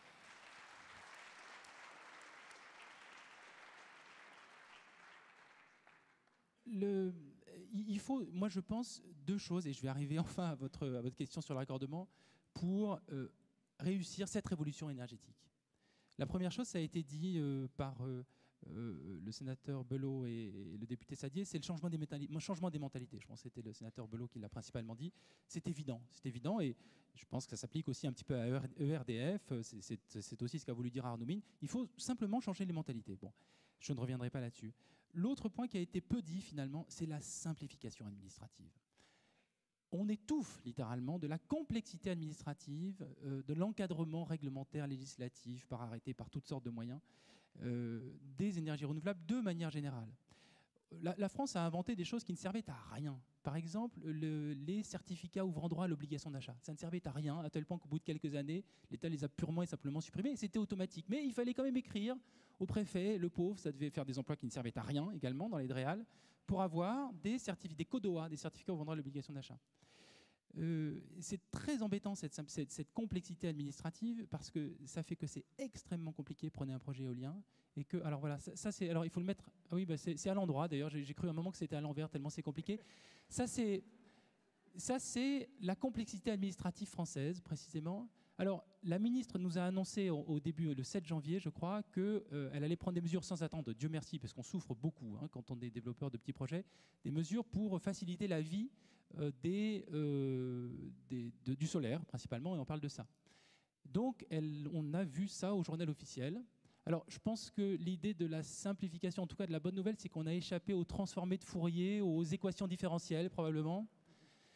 Le... Il faut, moi je pense, deux choses, et je vais arriver enfin à votre, à votre question sur le raccordement, pour euh, réussir cette révolution énergétique. La première chose, ça a été dit euh, par euh, euh, le sénateur Belot et, et le député Sadier, c'est le changement des, changement des mentalités. Je pense que c'était le sénateur Belot qui l'a principalement dit. C'est évident, c'est évident, et je pense que ça s'applique aussi un petit peu à E R D F, c'est aussi ce qu'a voulu dire Arnaud Mine. Il faut simplement changer les mentalités. Bon, je ne reviendrai pas là-dessus. L'autre point qui a été peu dit finalement, c'est la simplification administrative. On étouffe littéralement de la complexité administrative, euh, de l'encadrement réglementaire, législatif, par arrêté, par toutes sortes de moyens, euh, des énergies renouvelables de manière générale. La, la France a inventé des choses qui ne servaient à rien. Par exemple, le, les certificats ouvrant droit à l'obligation d'achat. Ça ne servait à rien, à tel point qu'au bout de quelques années, l'État les a purement et simplement supprimés, et c'était automatique. Mais il fallait quand même écrire au préfet, le pauvre, ça devait faire des emplois qui ne servaient à rien également dans les DREAL, pour avoir des certificats, des CODOA, des certificats ouvrant droit à l'obligation d'achat. Euh, c'est très embêtant cette, cette, cette complexité administrative parce que ça fait que c'est extrêmement compliqué. Prenez un projet éolien et que, alors voilà, ça, ça c'est, alors il faut le mettre. Ah oui, bah c'est à l'endroit. D'ailleurs, j'ai cru un moment que c'était à l'envers tellement c'est compliqué. Ça c'est, ça c'est la complexité administrative française précisément. Alors, la ministre nous a annoncé au, au début, le sept janvier, je crois, qu'elle euh, allait prendre des mesures sans attendre, Dieu merci, parce qu'on souffre beaucoup hein, quand on est développeur de petits projets, des mesures pour faciliter la vie euh, des, euh, des, de, du solaire, principalement, et on parle de ça. Donc, elle, on a vu ça au journal officiel. Alors, je pense que l'idée de la simplification, en tout cas de la bonne nouvelle, c'est qu'on a échappé aux transformés de Fourier, aux équations différentielles, probablement.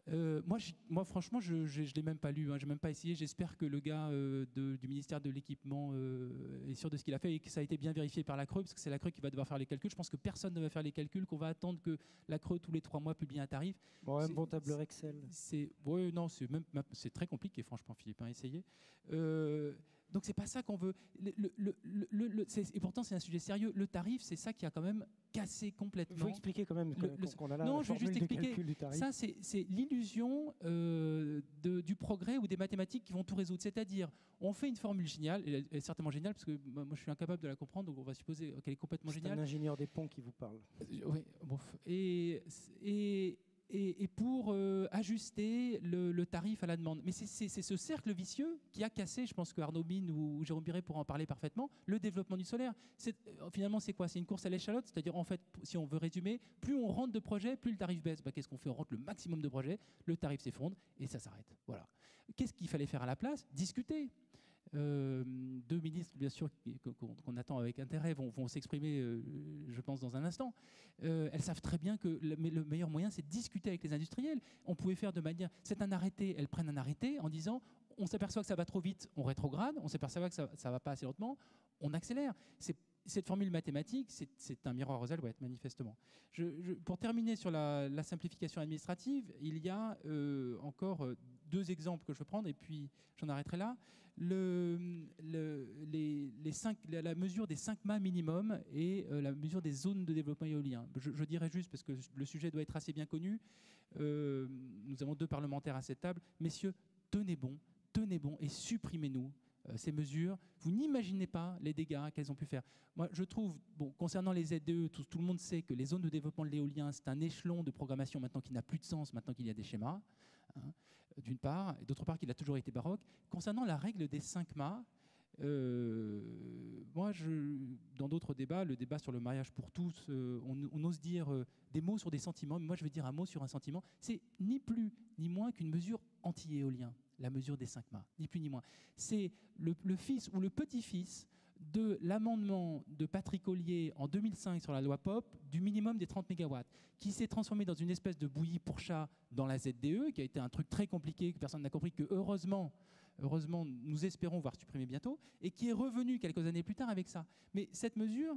Euh, moi, je, moi, franchement, je ne l'ai même pas lu, hein, je n'ai même pas essayé. J'espère que le gars euh, de, du ministère de l'Équipement euh, est sûr de ce qu'il a fait et que ça a été bien vérifié par la C R E, parce que c'est la C R E qui va devoir faire les calculs. Je pense que personne ne va faire les calculs, qu'on va attendre que la C R E, tous les trois mois, publie un tarif.
Bon, un bon tableur Excel.
C'est, ouais, non, c'est même, c'est très compliqué, franchement, Philippe, hein, essayez. Euh, donc, c'est pas ça qu'on veut. Le, le, le, le, le, et pourtant, c'est un sujet sérieux. Le tarif, c'est ça qui a quand même cassé complètement.
Il faut expliquer quand même
le,
qu'on a là.
Non,
la
je vais juste expliquer. Ça, c'est, c'est l'illusion euh, de, du progrès ou des mathématiques qui vont tout résoudre. C'est-à-dire, on fait une formule géniale, et elle est certainement géniale, parce que moi, je suis incapable de la comprendre, donc on va supposer qu'elle est complètement
c'est
géniale.
C'est un ingénieur des ponts qui vous parle.
Euh, oui, bon. Et... et Et, et pour euh, ajuster le, le tarif à la demande. Mais c'est, c'est, c'est ce cercle vicieux qui a cassé, je pense que Arnaud Mine ou, ou Jérôme Biret pourront en parler parfaitement, le développement du solaire. C'est, euh, finalement, c'est quoi? C'est une course à l'échalote, c'est-à-dire, en fait, si on veut résumer, plus on rentre de projets, plus le tarif baisse. Bah, qu'est-ce qu'on fait? On rentre le maximum de projets, le tarif s'effondre et ça s'arrête. Voilà. Qu'est-ce qu'il fallait faire à la place? Discuter. Euh, deux ministres, bien sûr, qu'on, qu'on attend avec intérêt, vont, vont s'exprimer, euh, je pense, dans un instant. Euh, elles savent très bien que le, le meilleur moyen, c'est de discuter avec les industriels. On pouvait faire de manière... C'est un arrêté, elles prennent un arrêté en disant on s'aperçoit que ça va trop vite, on rétrograde, on s'aperçoit que ça ne va pas assez lentement, on accélère. C'est, cette formule mathématique, c'est, c'est un miroir aux alouettes, manifestement. Je, je, pour terminer sur la, la simplification administrative, il y a euh, encore deux exemples que je veux prendre, et puis j'en arrêterai là. Le, le, les, les cinq, la, la mesure des cinq mâts minimum et euh, la mesure des zones de développement éolien. Je, je dirais juste, parce que le sujet doit être assez bien connu, euh, nous avons deux parlementaires à cette table. Messieurs, tenez bon, tenez bon et supprimez-nous euh, ces mesures. Vous n'imaginez pas les dégâts qu'elles ont pu faire. Moi, je trouve, bon, concernant les Z D E, tout, tout le monde sait que les zones de développement de l'éolien, c'est un échelon de programmation maintenant qui n'a plus de sens, maintenant qu'il y a des schémas. Hein, d'une part, et d'autre part qu'il a toujours été baroque. Concernant la règle des cinq mâts, euh, moi, je, dans d'autres débats, le débat sur le mariage pour tous, euh, on, on ose dire euh, des mots sur des sentiments, mais moi je vais dire un mot sur un sentiment. C'est ni plus ni moins qu'une mesure anti-éolien, la mesure des cinq mâts, ni plus ni moins. C'est le, le fils ou le petit-fils de l'amendement de Patrick Ollier en deux mille cinq sur la loi P O P du minimum des trente mégawatts, qui s'est transformé dans une espèce de bouillie pour chat dans la Z D E, qui a été un truc très compliqué, que personne n'a compris, que heureusement, heureusement, nous espérons voir supprimer bientôt, et qui est revenu quelques années plus tard avec ça. Mais cette mesure,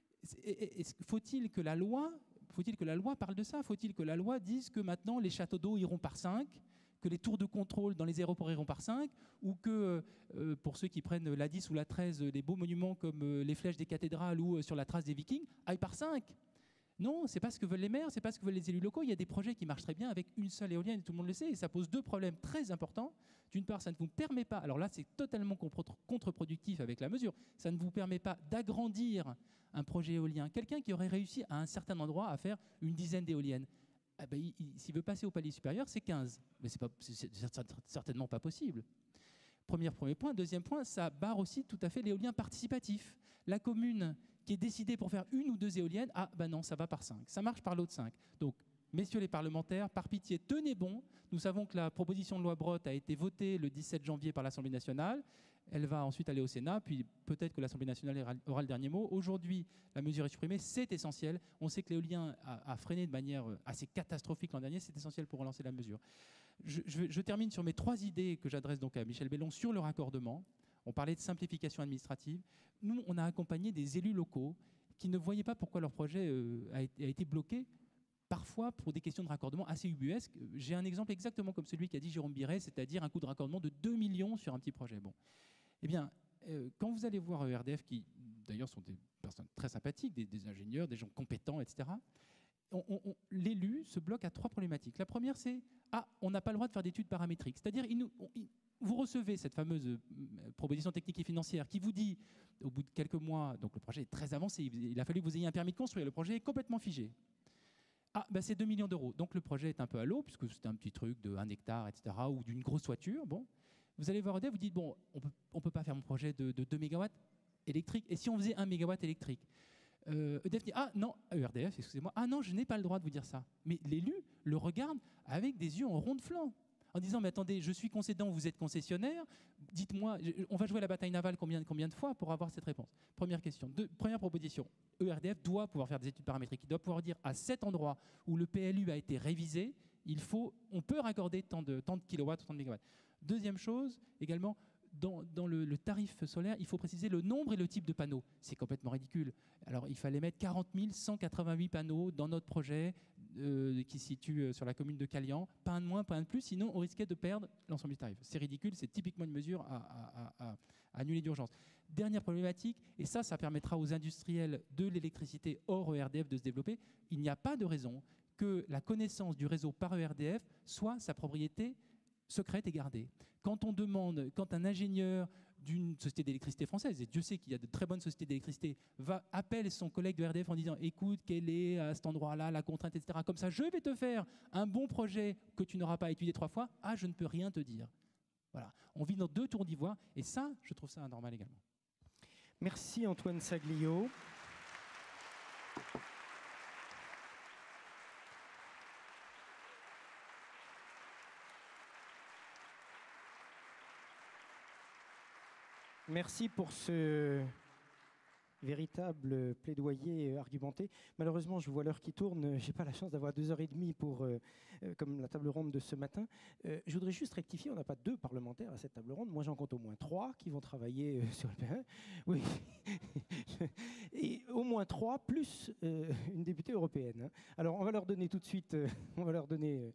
faut-il que la loi, faut-il que la loi parle de ça? Faut-il que la loi dise que maintenant les châteaux d'eau iront par cinq, que les tours de contrôle dans les aéroports iront par cinq, ou que, euh, pour ceux qui prennent l'A dix ou l'A treize, les beaux monuments comme euh, les flèches des cathédrales ou euh, sur la trace des Vikings, aillent par cinq? Non, c'est pas ce que veulent les maires, c'est pas ce que veulent les élus locaux. Il y a des projets qui marchent très bien avec une seule éolienne, et tout le monde le sait, et ça pose deux problèmes très importants. D'une part, ça ne vous permet pas, alors là c'est totalement contre-productif avec la mesure, ça ne vous permet pas d'agrandir un projet éolien. Quelqu'un qui aurait réussi à un certain endroit à faire une dizaine d'éoliennes, ah ben, il, il, s'il veut passer au palier supérieur, c'est quinze. Mais ce n'est certainement pas possible. Premier, premier point. Deuxième point, ça barre aussi tout à fait l'éolien participatif. La commune qui est décidée pour faire une ou deux éoliennes, ah ben non, ça va par cinq. Ça marche par l'autre cinq. Donc, messieurs les parlementaires, par pitié, tenez bon. Nous savons que la proposition de loi Brottes a été votée le dix-sept janvier par l'Assemblée nationale. Elle va ensuite aller au Sénat, puis peut-être que l'Assemblée nationale aura le dernier mot. Aujourd'hui, la mesure est supprimée, c'est essentiel. On sait que l'éolien a, a freiné de manière assez catastrophique l'an dernier, c'est essentiel pour relancer la mesure. Je, je, je termine sur mes trois idées que j'adresse donc à Michel Bellon sur le raccordement. On parlait de simplification administrative. Nous, on a accompagné des élus locaux qui ne voyaient pas pourquoi leur projet euh, a, été, a été bloqué, parfois pour des questions de raccordement assez ubuesques. J'ai un exemple exactement comme celui qu'a dit Jérôme Biret, c'est-à-dire un coût de raccordement de deux millions sur un petit projet. Bon. Eh bien, euh, quand vous allez voir E R D F, qui d'ailleurs sont des personnes très sympathiques, des, des ingénieurs, des gens compétents, et cetera, on, on, on, l'élu se bloque à trois problématiques. La première, c'est « Ah, on n'a pas le droit de faire d'études paramétriques ». C'est-à-dire, il nous, on, il, vous recevez cette fameuse euh, proposition technique et financière qui vous dit, au bout de quelques mois, donc le projet est très avancé, il a fallu que vous ayez un permis de construire, le projet est complètement figé. Ah, ben c'est deux millions d'euros. Donc le projet est un peu à l'eau, puisque c'est un petit truc de un hectare, et cetera, ou d'une grosse toiture. Bon. Vous allez voir E D F, vous dites, bon, on peut, ne peut pas faire mon projet de, de deux mégawatts électriques. Et si on faisait un mégawatt électrique euh, E D F dit, ah non, E R D F, excusez-moi, ah non, je n'ai pas le droit de vous dire ça. Mais l'élu le regarde avec des yeux en rond de flanc, en disant, mais attendez, je suis concédant, vous êtes concessionnaire, dites-moi, on va jouer à la bataille navale combien, combien de fois pour avoir cette réponse? Première question. Deux, première proposition, E R D F doit pouvoir faire des études paramétriques. Il doit pouvoir dire à cet endroit où le P L U a été révisé, Il faut, on peut raccorder tant de, tant de kilowatts, tant de mégawatts. Deuxième chose, également, dans, dans le, le tarif solaire, il faut préciser le nombre et le type de panneaux. C'est complètement ridicule. Alors, il fallait mettre quarante mille cent quatre-vingt-huit panneaux dans notre projet euh, qui se situe sur la commune de Calian. Pas un de moins, pas un de plus, sinon on risquait de perdre l'ensemble du tarif. C'est ridicule, c'est typiquement une mesure à, à, à, à annuler d'urgence. Dernière problématique, et ça, ça permettra aux industriels de l'électricité hors E R D F de se développer. Il n'y a pas de raison que la connaissance du réseau par E R D F soit sa propriété secrète et gardée. Quand on demande, quand un ingénieur d'une société d'électricité française, et Dieu sait qu'il y a de très bonnes sociétés d'électricité, va appelle son collègue de E R D F en disant « Écoute, quelle est à cet endroit-là la contrainte, et cetera. Comme ça, je vais te faire un bon projet que tu n'auras pas étudié trois fois. Ah, je ne peux rien te dire. » Voilà. On vit dans deux tours d'ivoire, et ça, je trouve ça anormal également.
Merci Antoine Saglio. Merci pour ce véritable plaidoyer argumenté. Malheureusement, je vois l'heure qui tourne. Je n'ai pas la chance d'avoir deux heures et demie pour, euh, comme la table ronde de ce matin. Euh, je voudrais juste rectifier, on n'a pas deux parlementaires à cette table ronde. Moi, j'en compte au moins trois qui vont travailler euh, sur le terrain. Oui. Et au moins trois, plus euh, une députée européenne. Hein. Alors, on va leur donner tout de suite... Euh, on va leur donner... Euh,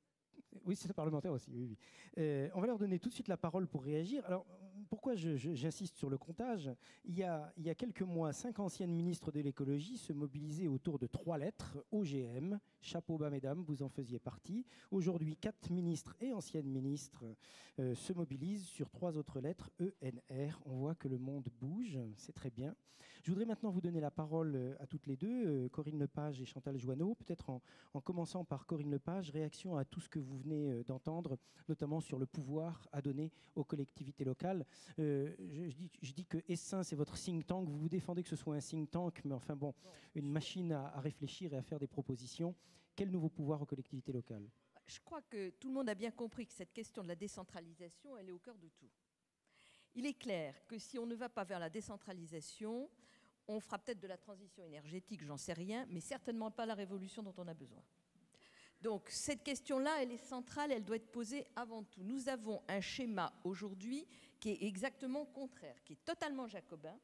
oui, c'est parlementaire aussi, oui, oui. Euh, on va leur donner tout de suite la parole pour réagir. Alors, pourquoi je, je, j'insiste sur le comptage ? il y, a, il y a quelques mois, cinq anciennes ministres de l'écologie se mobilisaient autour de trois lettres, O G M, chapeau bas mesdames, vous en faisiez partie. Aujourd'hui, quatre ministres et anciennes ministres euh, se mobilisent sur trois autres lettres, E N R. On voit que le monde bouge, c'est très bien. Je voudrais maintenant vous donner la parole à toutes les deux, euh, Corinne Lepage et Chantal Joanneau, peut-être en, en commençant par Corinne Lepage, réaction à tout ce que vous venez d'entendre, notamment sur le pouvoir à donner aux collectivités locales. Euh, je, je, dis, je dis que Essin, c'est votre think tank, vous vous défendez que ce soit un think tank, mais enfin bon, une machine à, à réfléchir et à faire des propositions. Quel nouveau pouvoir aux collectivités locales ?
Je crois que tout le monde a bien compris que cette question de la décentralisation, elle est au cœur de tout. Il est clair que si on ne va pas vers la décentralisation, on fera peut-être de la transition énergétique, j'en sais rien, mais certainement pas la révolution dont on a besoin. Donc cette question-là, elle est centrale, elle doit être posée avant tout. Nous avons un schéma aujourd'hui qui est exactement contraire, qui est totalement jacobin,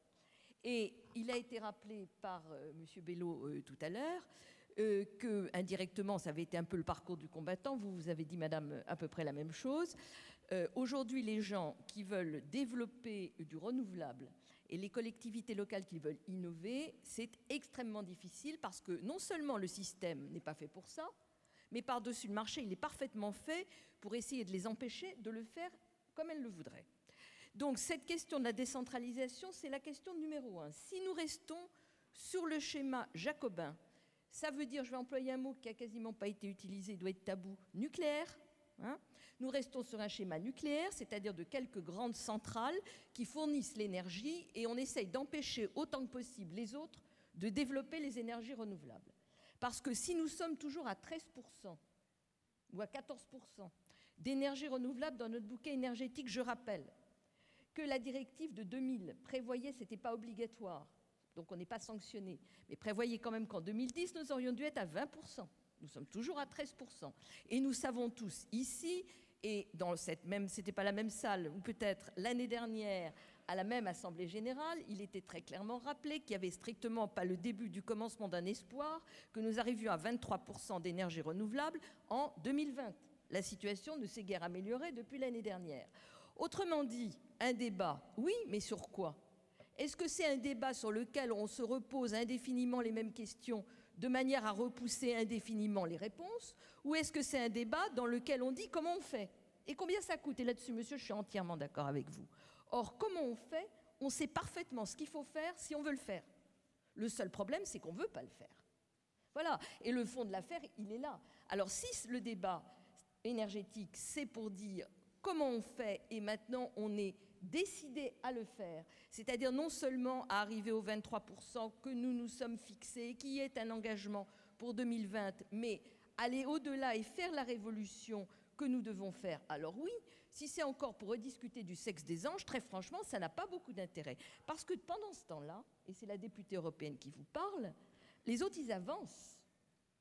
et il a été rappelé par euh, M. Bello euh, tout à l'heure, euh, que indirectement, ça avait été un peu le parcours du combattant, vous, vous avez dit, madame, à peu près la même chose. Euh, aujourd'hui, les gens qui veulent développer du renouvelable et les collectivités locales qui veulent innover, c'est extrêmement difficile parce que non seulement le système n'est pas fait pour ça, mais par-dessus le marché, il est parfaitement fait pour essayer de les empêcher de le faire comme elles le voudraient. Donc cette question de la décentralisation, c'est la question numéro un. Si nous restons sur le schéma jacobin, ça veut dire, je vais employer un mot qui n'a quasiment pas été utilisé, il doit être tabou, nucléaire. Hein, nous restons sur un schéma nucléaire, c'est-à-dire de quelques grandes centrales qui fournissent l'énergie et on essaye d'empêcher autant que possible les autres de développer les énergies renouvelables. Parce que si nous sommes toujours à treize pour cent ou à quatorze pour cent d'énergie renouvelable dans notre bouquet énergétique, je rappelle que la directive de deux mille prévoyait, ce n'était pas obligatoire, donc on n'est pas sanctionné, mais prévoyait quand même qu'en deux mille dix, nous aurions dû être à vingt pour cent. Nous sommes toujours à treize pour cent. Et nous savons tous ici, et dans cette même, c'était pas la même salle, ou peut-être l'année dernière, à la même Assemblée générale, il était très clairement rappelé qu'il n'y avait strictement pas le début du commencement d'un espoir, que nous arrivions à vingt-trois pour cent d'énergie renouvelable en deux mille vingt. La situation ne s'est guère améliorée depuis l'année dernière. Autrement dit, un débat, oui, mais sur quoi ? Est-ce que c'est un débat sur lequel on se repose indéfiniment les mêmes questions de manière à repousser indéfiniment les réponses, ou est-ce que c'est un débat dans lequel on dit comment on fait et combien ça coûte? Et là-dessus, monsieur, je suis entièrement d'accord avec vous. Or, comment on fait? On sait parfaitement ce qu'il faut faire si on veut le faire. Le seul problème, c'est qu'on ne veut pas le faire. Voilà. Et le fond de l'affaire, il est là. Alors, si le débat énergétique, c'est pour dire comment on fait et maintenant on est décidé à le faire, c'est-à-dire non seulement à arriver aux vingt-trois pour cent que nous nous sommes fixés, qui est un engagement pour deux mille vingt, mais aller au-delà et faire la révolution que nous devons faire, alors oui, si c'est encore pour rediscuter du sexe des anges, très franchement, ça n'a pas beaucoup d'intérêt. Parce que pendant ce temps-là, et c'est la députée européenne qui vous parle, les autres, ils avancent.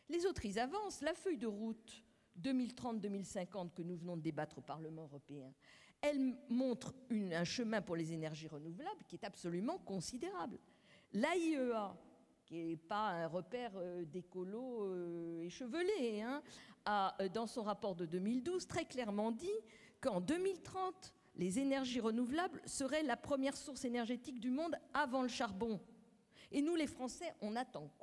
Les autres, ils avancent. La feuille de route deux mille trente deux mille cinquante que nous venons de débattre au Parlement européen, elle montre une, un chemin pour les énergies renouvelables qui est absolument considérable. L'A I E A, qui n'est pas un repère euh, d'écolo euh, échevelé, hein, a, euh, dans son rapport de deux mille douze, très clairement dit qu'en deux mille trente, les énergies renouvelables seraient la première source énergétique du monde avant le charbon. Et nous, les Français, on attend quoi ?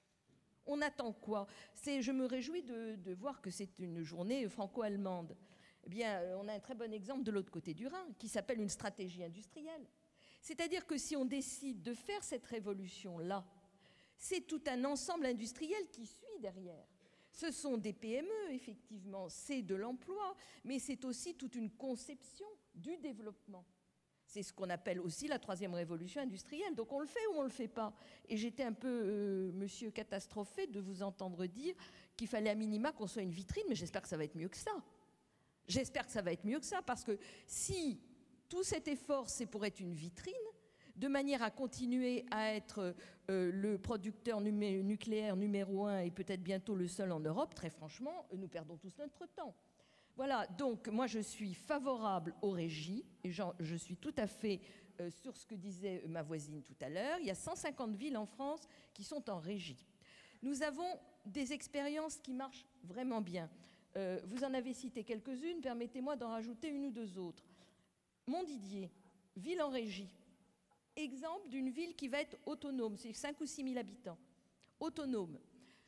On attend quoi ? C'est, je me réjouis de, de voir que c'est une journée franco-allemande. Eh bien, on a un très bon exemple de l'autre côté du Rhin, qui s'appelle une stratégie industrielle. C'est-à-dire que si on décide de faire cette révolution-là, c'est tout un ensemble industriel qui suit derrière. Ce sont des P M E, effectivement, c'est de l'emploi, mais c'est aussi toute une conception du développement. C'est ce qu'on appelle aussi la troisième révolution industrielle. Donc on le fait ou on ne le fait pas. Et j'étais un peu, euh, monsieur, catastrophé de vous entendre dire qu'il fallait à minima qu'on soit une vitrine, mais j'espère que ça va être mieux que ça. J'espère que ça va être mieux que ça, parce que si tout cet effort, c'est pour être une vitrine, de manière à continuer à être euh, le producteur numé- nucléaire numéro un et peut-être bientôt le seul en Europe, très franchement, nous perdons tous notre temps. Voilà, donc moi je suis favorable aux régies, et genre, je suis tout à fait euh, sur ce que disait ma voisine tout à l'heure. Il y a cent cinquante villes en France qui sont en régie. Nous avons des expériences qui marchent vraiment bien. Euh, vous en avez cité quelques-unes, permettez-moi d'en rajouter une ou deux autres. Montdidier, ville en régie, exemple d'une ville qui va être autonome, c'est cinq ou six mille habitants, autonome.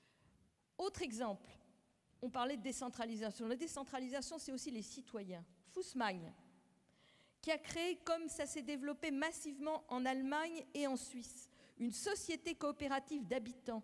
Autre exemple, on parlait de décentralisation. La décentralisation, c'est aussi les citoyens. Fußmagne, qui a créé, comme ça s'est développé massivement en Allemagne et en Suisse, une société coopérative d'habitants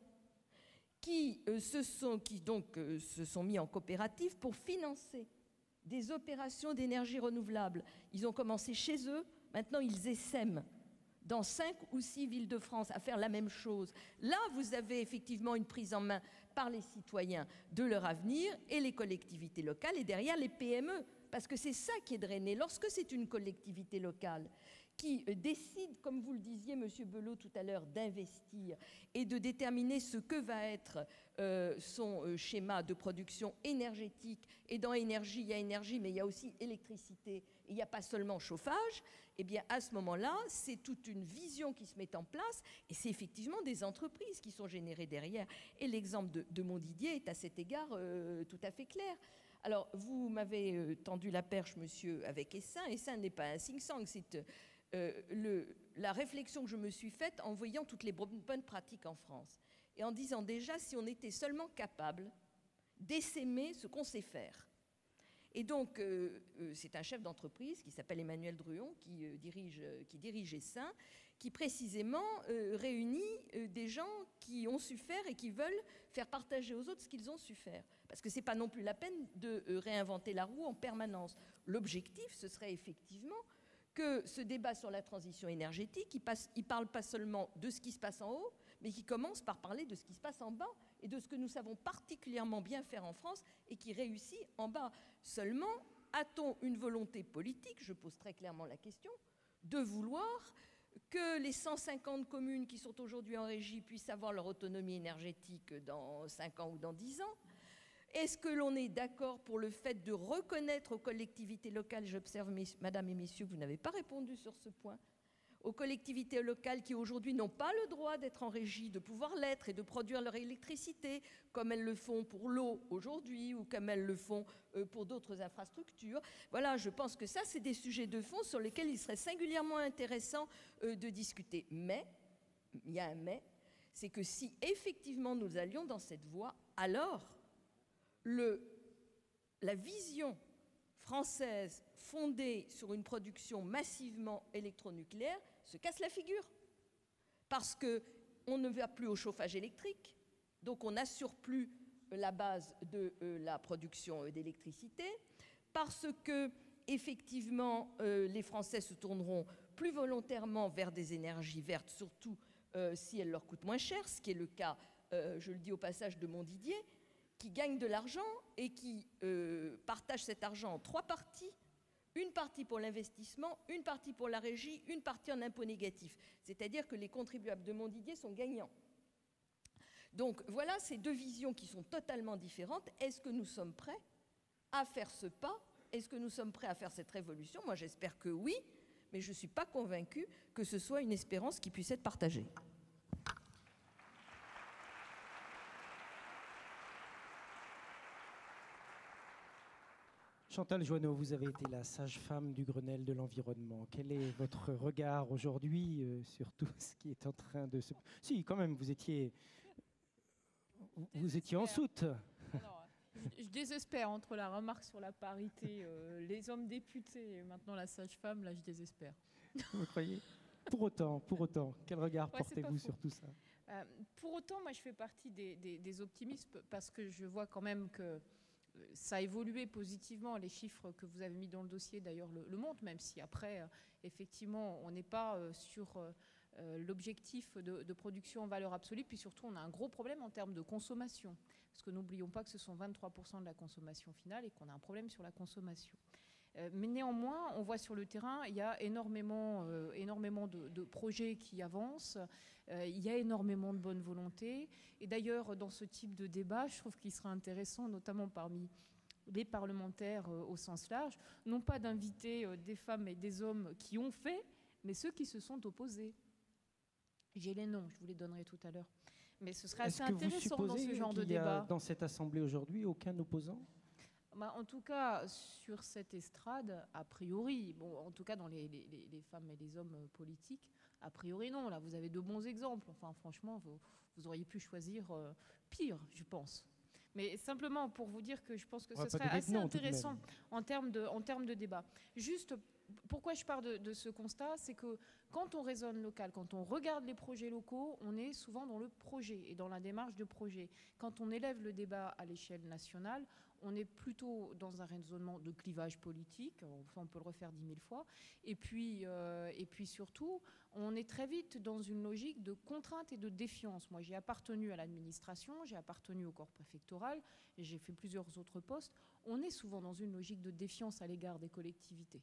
qui, euh, se, sont, qui donc euh, se sont mis en coopérative pour financer des opérations d'énergie renouvelable. Ils ont commencé chez eux, maintenant ils essaiment dans cinq ou six villes de France à faire la même chose. Là, vous avez effectivement une prise en main par les citoyens de leur avenir et les collectivités locales et derrière les P M E, parce que c'est ça qui est drainé. Lorsque c'est une collectivité locale qui décide, comme vous le disiez, Monsieur Belot, tout à l'heure, d'investir et de déterminer ce que va être euh, son euh, schéma de production énergétique, et dans énergie, il y a énergie, mais il y a aussi électricité, il n'y a pas seulement chauffage, eh bien, à ce moment-là, c'est toute une vision qui se met en place, et c'est effectivement des entreprises qui sont générées derrière. Et l'exemple de, de Montdidier est à cet égard euh, tout à fait clair. Alors, vous m'avez euh, tendu la perche, monsieur, avec Essin. Essin n'est pas un think-sang, c'est euh, le, la réflexion que je me suis faite en voyant toutes les bonnes pratiques en France. Et en disant déjà, si on était seulement capable d'essaimer ce qu'on sait faire. Et donc, euh, euh, c'est un chef d'entreprise qui s'appelle Emmanuel Druon, qui, euh, dirige, euh, qui dirige Essin, qui précisément euh, réunit euh, des gens qui ont su faire et qui veulent faire partager aux autres ce qu'ils ont su faire. Parce que ce n'est pas non plus la peine de euh, réinventer la roue en permanence. L'objectif, ce serait effectivement que ce débat sur la transition énergétique, il ne parle pas seulement de ce qui se passe en haut, mais qui commence par parler de ce qui se passe en bas et de ce que nous savons particulièrement bien faire en France et qui réussit en bas. Seulement, a-t-on une volonté politique, je pose très clairement la question, de vouloir que les cent cinquante communes qui sont aujourd'hui en régie puissent avoir leur autonomie énergétique dans cinq ans ou dans dix ans ? Est-ce que l'on est d'accord pour le fait de reconnaître aux collectivités locales, j'observe, madame et messieurs, que vous n'avez pas répondu sur ce point, aux collectivités locales qui aujourd'hui n'ont pas le droit d'être en régie, de pouvoir l'être et de produire leur électricité, comme elles le font pour l'eau aujourd'hui ou comme elles le font pour d'autres infrastructures. Voilà, je pense que ça, c'est des sujets de fond sur lesquels il serait singulièrement intéressant de discuter. Mais, il y a un mais, c'est que si effectivement nous allions dans cette voie, alors le, la vision française fondée sur une production massivement électronucléaire se casse la figure. Parce qu'on ne va plus au chauffage électrique, donc on n'assure plus la base de euh, la production euh, d'électricité, parce que, effectivement, euh, les Français se tourneront plus volontairement vers des énergies vertes, surtout euh, si elles leur coûtent moins cher, ce qui est le cas, euh, je le dis au passage, de Montdidier, qui gagne de l'argent et qui euh, partage cet argent en trois parties. Une partie pour l'investissement, une partie pour la régie, une partie en impôt négatif. C'est-à-dire que les contribuables de Montdidier sont gagnants. Donc voilà ces deux visions qui sont totalement différentes. Est-ce que nous sommes prêts à faire ce pas? Est-ce que nous sommes prêts à faire cette révolution? Moi, j'espère que oui, mais je ne suis pas convaincue que ce soit une espérance qui puisse être partagée.
Chantal Joanneau, vous avez été la sage-femme du Grenelle de l'environnement. Quel est votre regard aujourd'hui euh, sur tout ce qui est en train de se... Si, quand même, vous étiez, vous étiez en soute.
Alors, je, je désespère entre la remarque sur la parité, euh, les hommes députés et maintenant la sage-femme, là je désespère.
Vous croyez? Pour autant, pour autant, quel regard
Ouais,
portez-vous sur tout ça?
Euh, pour autant, moi je fais partie des, des, des optimistes parce que je vois quand même que ça a évolué positivement. Les chiffres que vous avez mis dans le dossier, d'ailleurs, le, le montrent, même si après, euh, effectivement, on n'est pas euh, sur euh, l'objectif de, de production en valeur absolue. Puis surtout, on a un gros problème en termes de consommation. Parce que n'oublions pas que ce sont vingt-trois pour cent de la consommation finale et qu'on a un problème sur la consommation. Euh, mais néanmoins, on voit sur le terrain, il y a énormément, euh, énormément de, de projets qui avancent. Euh, il y a énormément de bonne volonté. Et d'ailleurs, dans ce type de débat, je trouve qu'il sera intéressant, notamment parmi les parlementaires euh, au sens large, non pas d'inviter euh, des femmes et des hommes qui ont fait, mais ceux qui se sont opposés. J'ai les noms, je vous les donnerai tout à l'heure. Mais ce serait assez intéressant dans ce genre de débat. Est-ce que vous supposez qu'il y a
dans cette assemblée aujourd'hui aucun opposant?
Bah, en tout cas, sur cette estrade, a priori, bon, en tout cas dans les, les, les femmes et les hommes politiques, a priori non. Là, vous avez de bons exemples. Enfin, franchement, vous, vous auriez pu choisir euh, pire, je pense. Mais simplement pour vous dire que je pense que ce serait assez intéressant en termes de, en termes de débat. Juste, pourquoi je pars de, de ce constat, c'est que quand on raisonne local, quand on regarde les projets locaux, on est souvent dans le projet et dans la démarche de projet. Quand on élève le débat à l'échelle nationale, on est plutôt dans un raisonnement de clivage politique, enfin on peut le refaire dix mille fois, et puis, euh, et puis surtout, on est très vite dans une logique de contrainte et de défiance. Moi, j'ai appartenu à l'administration, j'ai appartenu au corps préfectoral, et j'ai fait plusieurs autres postes. On est souvent dans une logique de défiance à l'égard des collectivités.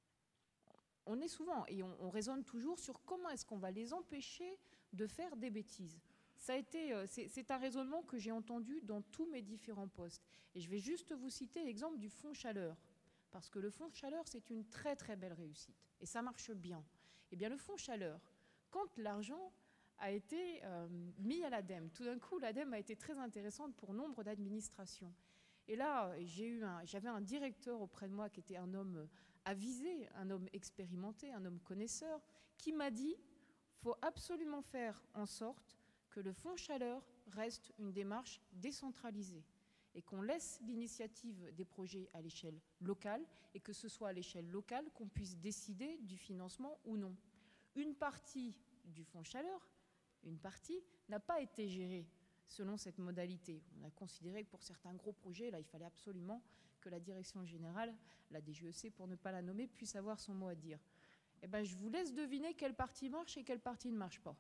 On est souvent, et on, on raisonne toujours sur comment est-ce qu'on va les empêcher de faire des bêtises. Ça a été, c'est un raisonnement que j'ai entendu dans tous mes différents postes. Et je vais juste vous citer l'exemple du fonds chaleur. Parce que le fonds chaleur, c'est une très très belle réussite. Et ça marche bien. Eh bien, le fonds chaleur, quand l'argent a été euh, mis à l'ADEME, tout d'un coup, l'ADEME a été très intéressante pour nombre d'administrations. Et là, j'avais un, un directeur auprès de moi qui était un homme avisé, un homme expérimenté, un homme connaisseur, qui m'a dit « il faut absolument faire en sorte que le fonds chaleur reste une démarche décentralisée et qu'on laisse l'initiative des projets à l'échelle locale et que ce soit à l'échelle locale qu'on puisse décider du financement ou non. Une partie du fonds chaleur, une partie n'a pas été gérée selon cette modalité. On a considéré que pour certains gros projets, là, il fallait absolument que la direction générale, la D G E C pour ne pas la nommer, puisse avoir son mot à dire. Eh ben, je vous laisse deviner quelle partie marche et quelle partie ne marche pas.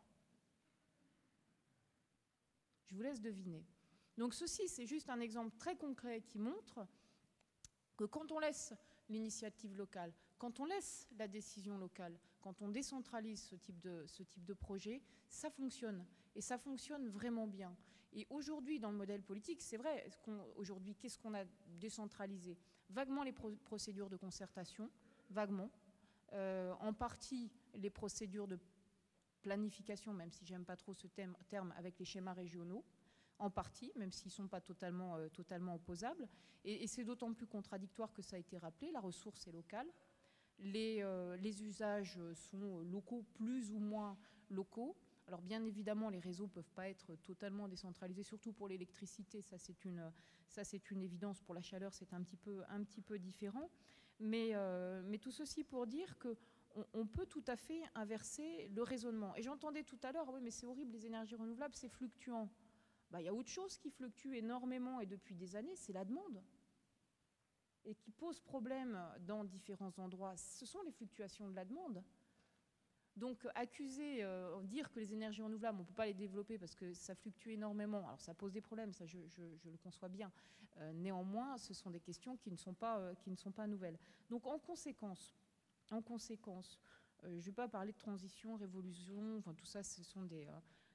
Je vous laisse deviner. Donc ceci, c'est juste un exemple très concret qui montre que quand on laisse l'initiative locale, quand on laisse la décision locale, quand on décentralise ce type de, ce type de projet, ça fonctionne. Et ça fonctionne vraiment bien. Et aujourd'hui, dans le modèle politique, c'est vrai, aujourd'hui, qu'est-ce qu'on a décentralisé? Vaguement les pro procédures de concertation, vaguement. Euh, en partie, les procédures de planification, même si j'aime pas trop ce terme, terme, avec les schémas régionaux, en partie, même s'ils ne sont pas totalement, euh, totalement opposables. Et, et c'est d'autant plus contradictoire que ça a été rappelé, la ressource est locale, les, euh, les usages sont locaux, plus ou moins locaux. Alors bien évidemment, les réseaux ne peuvent pas être totalement décentralisés, surtout pour l'électricité, ça c'est une, ça, c'est une évidence. Pour la chaleur, c'est un petit peu, un petit peu différent. Mais, euh, mais tout ceci pour dire que On, on peut tout à fait inverser le raisonnement. Et j'entendais tout à l'heure, oui, mais c'est horrible, les énergies renouvelables, c'est fluctuant. Bah, y a autre chose qui fluctue énormément et depuis des années, c'est la demande. Et qui pose problème dans différents endroits, ce sont les fluctuations de la demande. Donc accuser, euh, dire que les énergies renouvelables, on ne peut pas les développer parce que ça fluctue énormément, alors ça pose des problèmes, ça je, je, je le conçois bien. Euh, néanmoins, ce sont des questions qui ne sont pas, euh, qui ne sont pas nouvelles. Donc en conséquence, En conséquence, euh, je ne vais pas parler de transition, révolution, enfin tout ça, ce sont des, euh,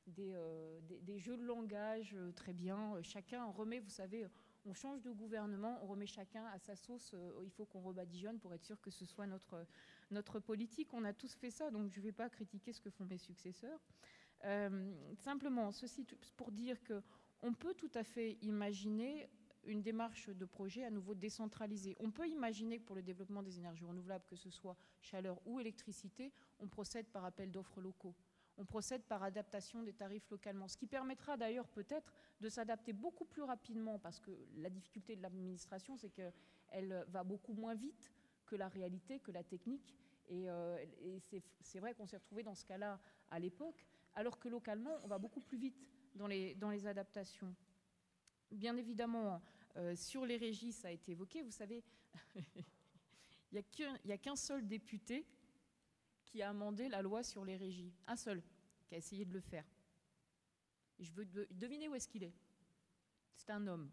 des, euh, des, des jeux de langage euh, très bien. Chacun remet, vous savez, on change de gouvernement, on remet chacun à sa sauce. Euh, il faut qu'on rebadigeonne pour être sûr que ce soit notre, notre politique. On a tous fait ça, donc je ne vais pas critiquer ce que font mes successeurs. Euh, simplement, ceci pour dire qu'on peut tout à fait imaginer une démarche de projet à nouveau décentralisée. On peut imaginer que pour le développement des énergies renouvelables, que ce soit chaleur ou électricité, on procède par appel d'offres locaux. On procède par adaptation des tarifs localement, ce qui permettra d'ailleurs peut-être de s'adapter beaucoup plus rapidement, parce que la difficulté de l'administration, c'est qu'elle va beaucoup moins vite que la réalité, que la technique. Et, euh, et c'est vrai qu'on s'est retrouvé dans ce cas-là à l'époque, alors que localement, on va beaucoup plus vite dans les, dans les adaptations. Bien évidemment, euh, sur les régies, ça a été évoqué, vous savez, il n'y a qu'un seul député qui a amendé la loi sur les régies. Un seul qui a essayé de le faire. Et je veux de, deviner où est-ce qu'il est. C'est un homme.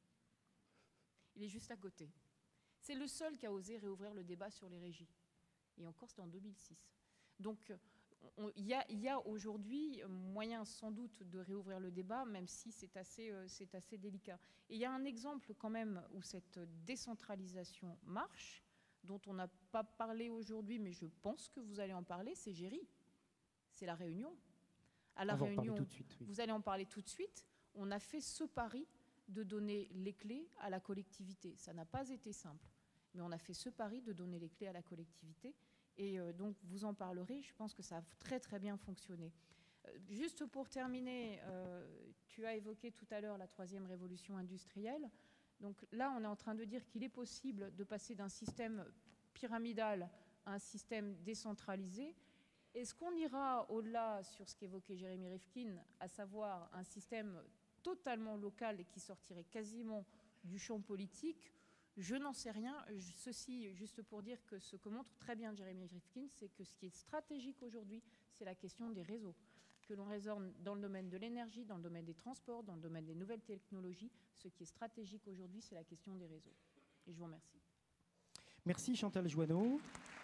Il est juste à côté. C'est le seul qui a osé réouvrir le débat sur les régies. Et encore, c'était en deux mille six. Donc, il y a, a aujourd'hui moyen sans doute de réouvrir le débat, même si c'est assez, euh, c'est assez délicat. Et il y a un exemple quand même où cette décentralisation marche, dont on n'a pas parlé aujourd'hui, mais je pense que vous allez en parler, c'est Géry. C'est la Réunion. À la Réunion, tout de suite, oui. Vous allez en parler tout de suite. On a fait ce pari de donner les clés à la collectivité. Ça n'a pas été simple, mais on a fait ce pari de donner les clés à la collectivité. Et euh, donc, vous en parlerez. Je pense que ça a très, très bien fonctionné. Euh, juste pour terminer, euh, tu as évoqué tout à l'heure la troisième révolution industrielle. Donc là, on est en train de dire qu'il est possible de passer d'un système pyramidal à un système décentralisé. Est-ce qu'on ira au-delà sur ce qu'évoquait Jérémy Rifkin, à savoir un système totalement local et qui sortirait quasiment du champ politique? Je n'en sais rien. Ceci, juste pour dire que ce que montre très bien Jérémy Rifkin, c'est que ce qui est stratégique aujourd'hui, c'est la question des réseaux. Que l'on raisonne dans le domaine de l'énergie, dans le domaine des transports, dans le domaine des nouvelles technologies. Ce qui est stratégique aujourd'hui, c'est la question des réseaux. Et je vous remercie.
Merci Chantal Joanneau.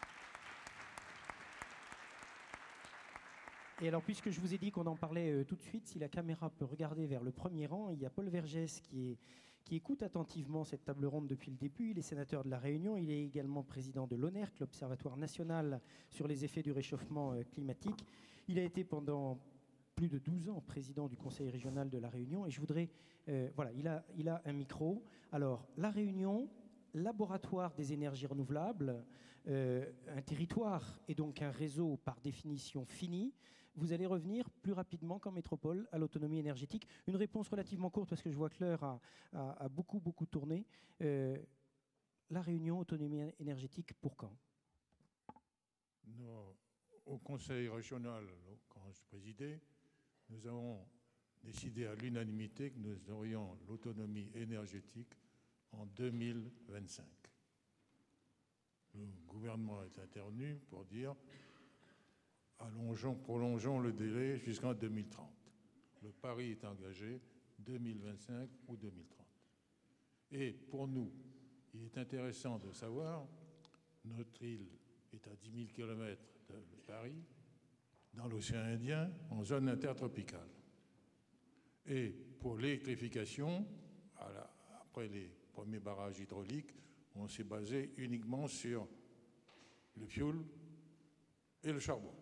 Et alors, puisque je vous ai dit qu'on en parlait euh, tout de suite, si la caméra peut regarder vers le premier rang, il y a Paul Vergès qui, est, qui écoute attentivement cette table ronde depuis le début. Il est sénateur de La Réunion. Il est également président de l'O N E R C, l'Observatoire national sur les effets du réchauffement euh, climatique. Il a été pendant plus de douze ans président du Conseil régional de La Réunion. Et je voudrais... Euh, voilà, il a, il a un micro. Alors, La Réunion, laboratoire des énergies renouvelables, euh, un territoire et donc un réseau par définition fini. Vous allez revenir plus rapidement qu'en métropole à l'autonomie énergétique. Une réponse relativement courte parce que je vois que l'heure a, a, a beaucoup, beaucoup tourné. Euh, La Réunion, autonomie énergétique, pour quand?
Non, au Conseil régional, quand je présidais, nous avons décidé à l'unanimité que nous aurions l'autonomie énergétique en deux mille vingt-cinq. Le gouvernement est intervenu pour dire allongeons, prolongeons le délai jusqu'en deux mille trente. Le pari est engagé deux mille vingt-cinq ou deux mille trente. Et pour nous, il est intéressant de savoir, notre île est à dix mille kilomètres de Paris, dans l'océan Indien, en zone intertropicale. Et pour l'électrification, après les premiers barrages hydrauliques, on s'est basé uniquement sur le fioul et le charbon.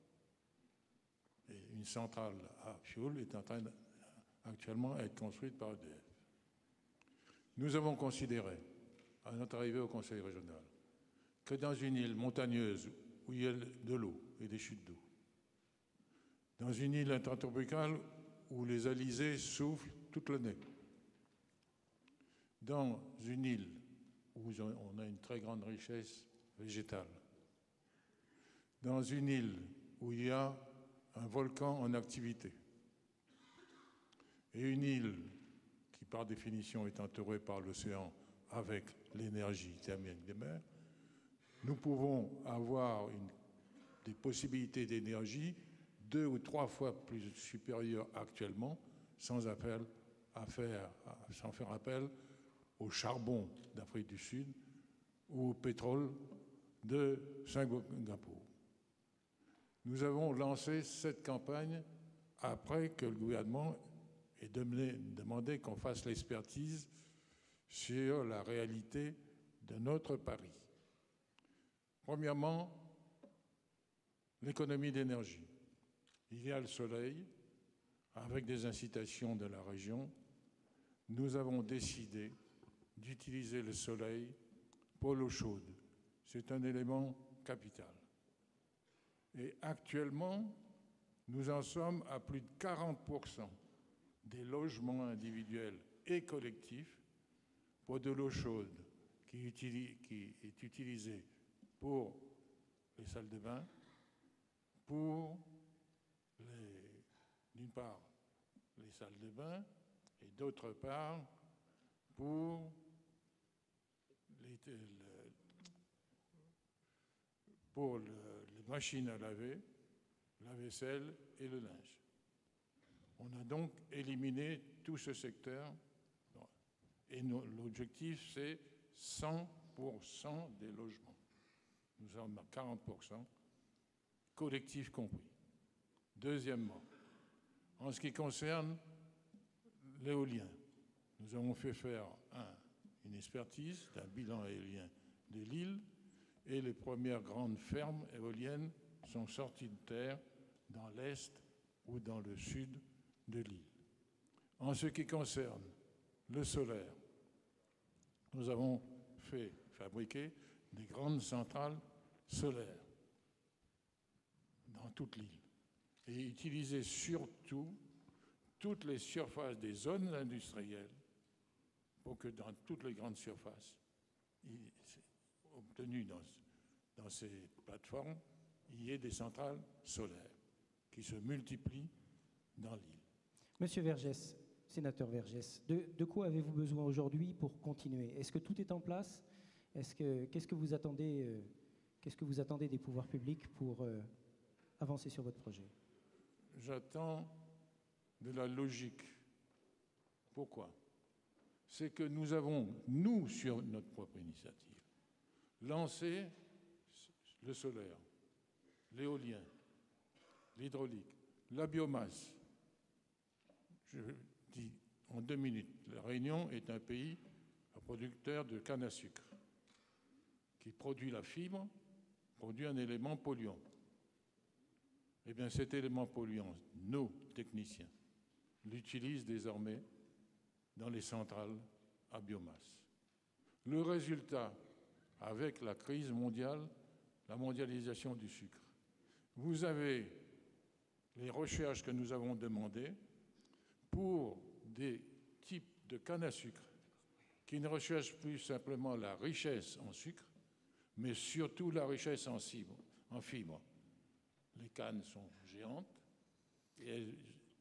Et une centrale à fioul est en train d- actuellement d'être construite par E D F. Nous avons considéré, à notre arrivée au Conseil régional, que dans une île montagneuse où il y a de l'eau et des chutes d'eau, dans une île intertropicale où les alizés soufflent toute l'année, dans une île où on a une très grande richesse végétale, dans une île où il y a un volcan en activité, et une île qui, par définition, est entourée par l'océan avec l'énergie thermique des mers, nous pouvons avoir une, des possibilités d'énergie deux ou trois fois plus supérieures actuellement, sans, appel à faire, sans faire appel au charbon d'Afrique du Sud ou au pétrole de Singapour. Nous avons lancé cette campagne après que le gouvernement ait demandé qu'on fasse l'expertise sur la réalité de notre pari. Premièrement, l'économie d'énergie. Il y a le soleil, avec des incitations de la région. Nous avons décidé d'utiliser le soleil pour l'eau chaude. C'est un élément capital. Et actuellement, nous en sommes à plus de quarante pour cent des logements individuels et collectifs pour de l'eau chaude qui, utilise, qui est utilisée pour les salles de bain, pour, d'une part, les salles de bain, et d'autre part, pour les, le, pour le, les machines à laver, la vaisselle et le linge. On a donc éliminé tout ce secteur et l'objectif, c'est cent pour cent des logements. Nous sommes à quarante pour cent, collectifs compris. Deuxièmement, en ce qui concerne l'éolien, nous avons fait faire un, une expertise d'un bilan éolien de l'île et les premières grandes fermes éoliennes sont sorties de terre dans l'est ou dans le sud de l'île. En ce qui concerne le solaire, nous avons fait fabriquer des grandes centrales solaires dans toute l'île et utiliser surtout toutes les surfaces des zones industrielles pour que dans toutes les grandes surfaces obtenues dans, dans ces plateformes, il y ait des centrales solaires qui se multiplient dans l'île.
Monsieur Vergès, sénateur Vergès, de, de quoi avez-vous besoin aujourd'hui pour continuer? Est-ce que tout est en place? Est-ce que, qu'est-ce que vous attendez, euh, qu'est-ce que vous attendez des pouvoirs publics pour euh, avancer sur votre projet?
J'attends de la logique. Pourquoi? C'est que nous avons, nous, sur notre propre initiative, lancé le solaire, l'éolien, l'hydraulique, la biomasse. Je dis en deux minutes, la Réunion est un pays producteur de canne à sucre qui produit la fibre, produit un élément polluant. Eh bien, cet élément polluant, nos techniciens l'utilisent désormais dans les centrales à biomasse. Le résultat, avec la crise mondiale, la mondialisation du sucre, vous avez les recherches que nous avons demandées pour des types de canne à sucre qui ne recherchent plus simplement la richesse en sucre, mais surtout la richesse en fibre. En fibre. Les cannes sont géantes et elles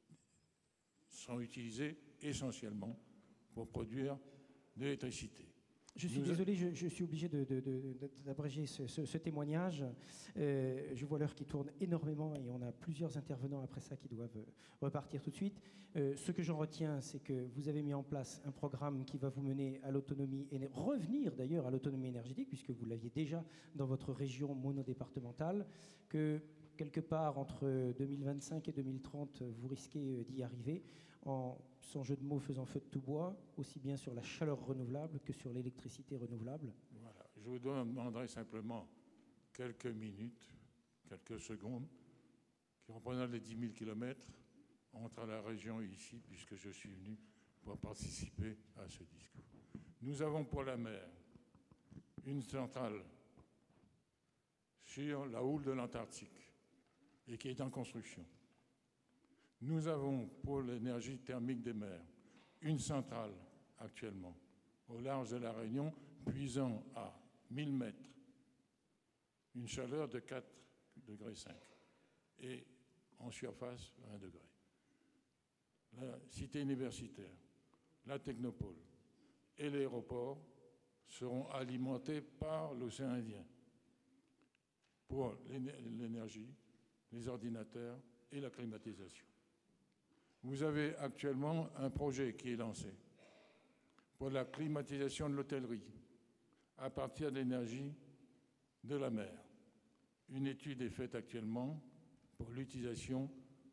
sont utilisées essentiellement pour produire de l'électricité.
Je suis Nous désolé, je, je suis obligé de, de, de, d'abréger ce, ce, ce témoignage. Euh, je vois l'heure qui tourne énormément et on a plusieurs intervenants après ça qui doivent repartir tout de suite. Euh, ce que j'en retiens, c'est que vous avez mis en place un programme qui va vous mener à l'autonomie, et revenir d'ailleurs à l'autonomie énergétique, puisque vous l'aviez déjà dans votre région monodépartementale, que quelque part entre deux mille vingt-cinq et deux mille trente, vous risquez d'y arriver, en, sans jeu de mots, faisant feu de tout bois, aussi bien sur la chaleur renouvelable que sur l'électricité renouvelable.
Voilà. Je vous demanderai simplement quelques minutes, quelques secondes, qui reprenant les dix mille kilomètres entre la région et ici, puisque je suis venu pour participer à ce discours. Nous avons pour la mer une centrale sur la houle de l'Antarctique et qui est en construction. Nous avons pour l'énergie thermique des mers une centrale actuellement au large de la Réunion, puisant à mille mètres une chaleur de quatre degrés cinq et en surface un degré. La cité universitaire, la technopole et l'aéroport seront alimentés par l'océan Indien pour l'énergie, les ordinateurs et la climatisation. Vous avez actuellement un projet qui est lancé pour la climatisation de l'hôtellerie à partir de l'énergie de la mer. Une étude est faite actuellement pour l'utilisation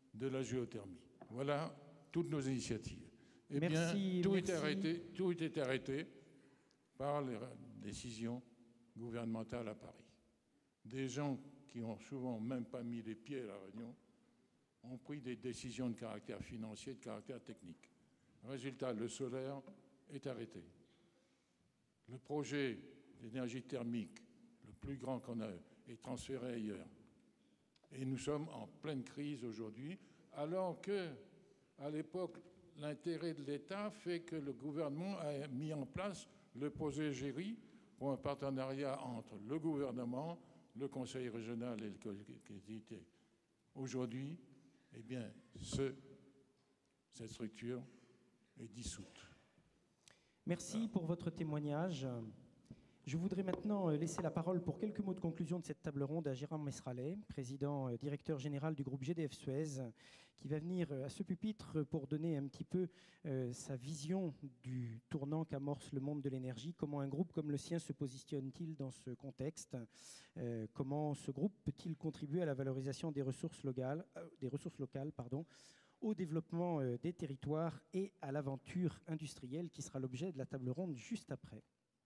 de la géothermie. Voilà toutes nos initiatives. Eh
merci,
bien, tout
merci.
est arrêté, tout est arrêté par les décisions gouvernementales à Paris. Des gens qui n'ont souvent même pas mis les pieds à La Réunion ont pris des décisions de caractère financier, de caractère technique. Résultat, le solaire est arrêté. Le projet d'énergie thermique, le plus grand qu'on a, est transféré ailleurs. Et nous sommes en pleine crise aujourd'hui, alors que, à l'époque, l'intérêt de l'État fait que le gouvernement a mis en place le projet Géry pour un partenariat entre le gouvernement, le conseil régional et les collectivités. Aujourd'hui, eh bien, ce, cette structure est dissoute.
Merci pour votre témoignage. Je voudrais maintenant laisser la parole pour quelques mots de conclusion de cette table ronde à Jérôme Mesralet, président, directeur général du groupe G D F Suez, qui va venir à ce pupitre pour donner un petit peu euh, sa vision du tournant qu'amorce le monde de l'énergie. Comment un groupe comme le sien se positionne-t-il dans ce contexte ? euh, Comment ce groupe peut-il contribuer à la valorisation des ressources locales, euh, des ressources locales, pardon, au développement euh, des territoires et à l'aventure industrielle qui sera l'objet de la table ronde juste après.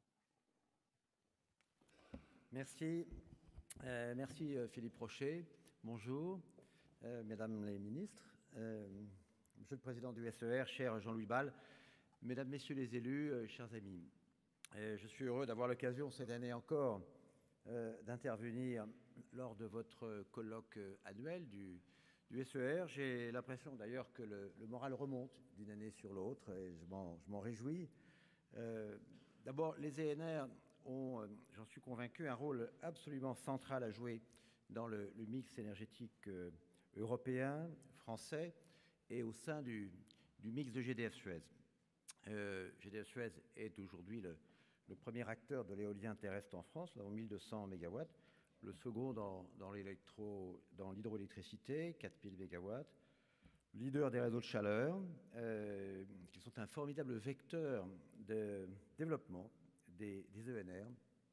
Merci. Euh, merci euh, Philippe Rochet. Bonjour, euh, mesdames les ministres, euh, monsieur le président du S E R, cher Jean-Louis Bal, mesdames, messieurs les élus, euh, chers amis. Euh, je suis heureux d'avoir l'occasion cette année encore euh, d'intervenir lors de votre colloque annuel du, du S E R. J'ai l'impression d'ailleurs que le, le moral remonte d'une année sur l'autre et je m'en, je m'en réjouis. Euh, d'abord, les E N R ont, j'en suis convaincu, un rôle absolument central à jouer dans le, le mix énergétique euh, européen, français, et au sein du, du mix de G D F Suez. Euh, G D F Suez est aujourd'hui le, le premier acteur de l'éolien terrestre en France, nous avons mille deux cents mégawatts, le second dans, dans, l'électro, dans l'hydroélectricité, quatre mille mégawatts, leader des réseaux de chaleur, euh, qui sont un formidable vecteur de développement Des, des E N R.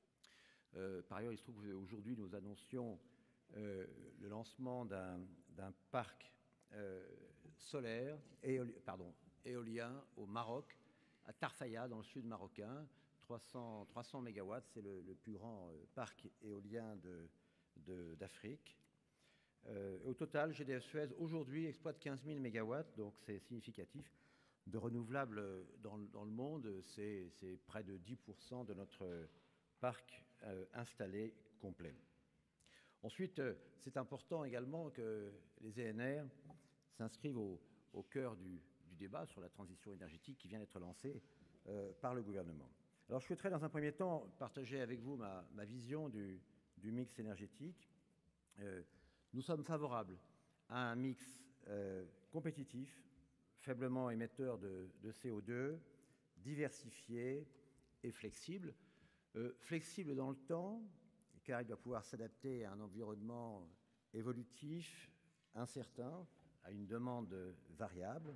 Euh, par ailleurs, il se trouve qu'aujourd'hui, nous annoncions euh, le lancement d'un, d'un parc euh, solaire, éoli, pardon, éolien au Maroc, à Tarfaya, dans le sud marocain, trois cents, trois cents mégawatts, c'est le, le plus grand euh, parc éolien de, de, d'Afrique. Euh, au total, G D F Suez, aujourd'hui, exploite quinze mille mégawatts, donc c'est significatif. De renouvelables dans, dans le monde, c'est, c'est près de dix pour cent de notre parc euh, installé complet. Ensuite, euh, c'est important également que les E N R s'inscrivent au, au cœur du, du débat sur la transition énergétique qui vient d'être lancé euh, par le gouvernement. Alors, je souhaiterais dans un premier temps partager avec vous ma, ma vision du, du mix énergétique. Euh, nous sommes favorables à un mix euh, compétitif, faiblement émetteur de, de C O deux, diversifié et flexible. Euh, flexible dans le temps, car il doit pouvoir s'adapter à un environnement évolutif, incertain, à une demande variable.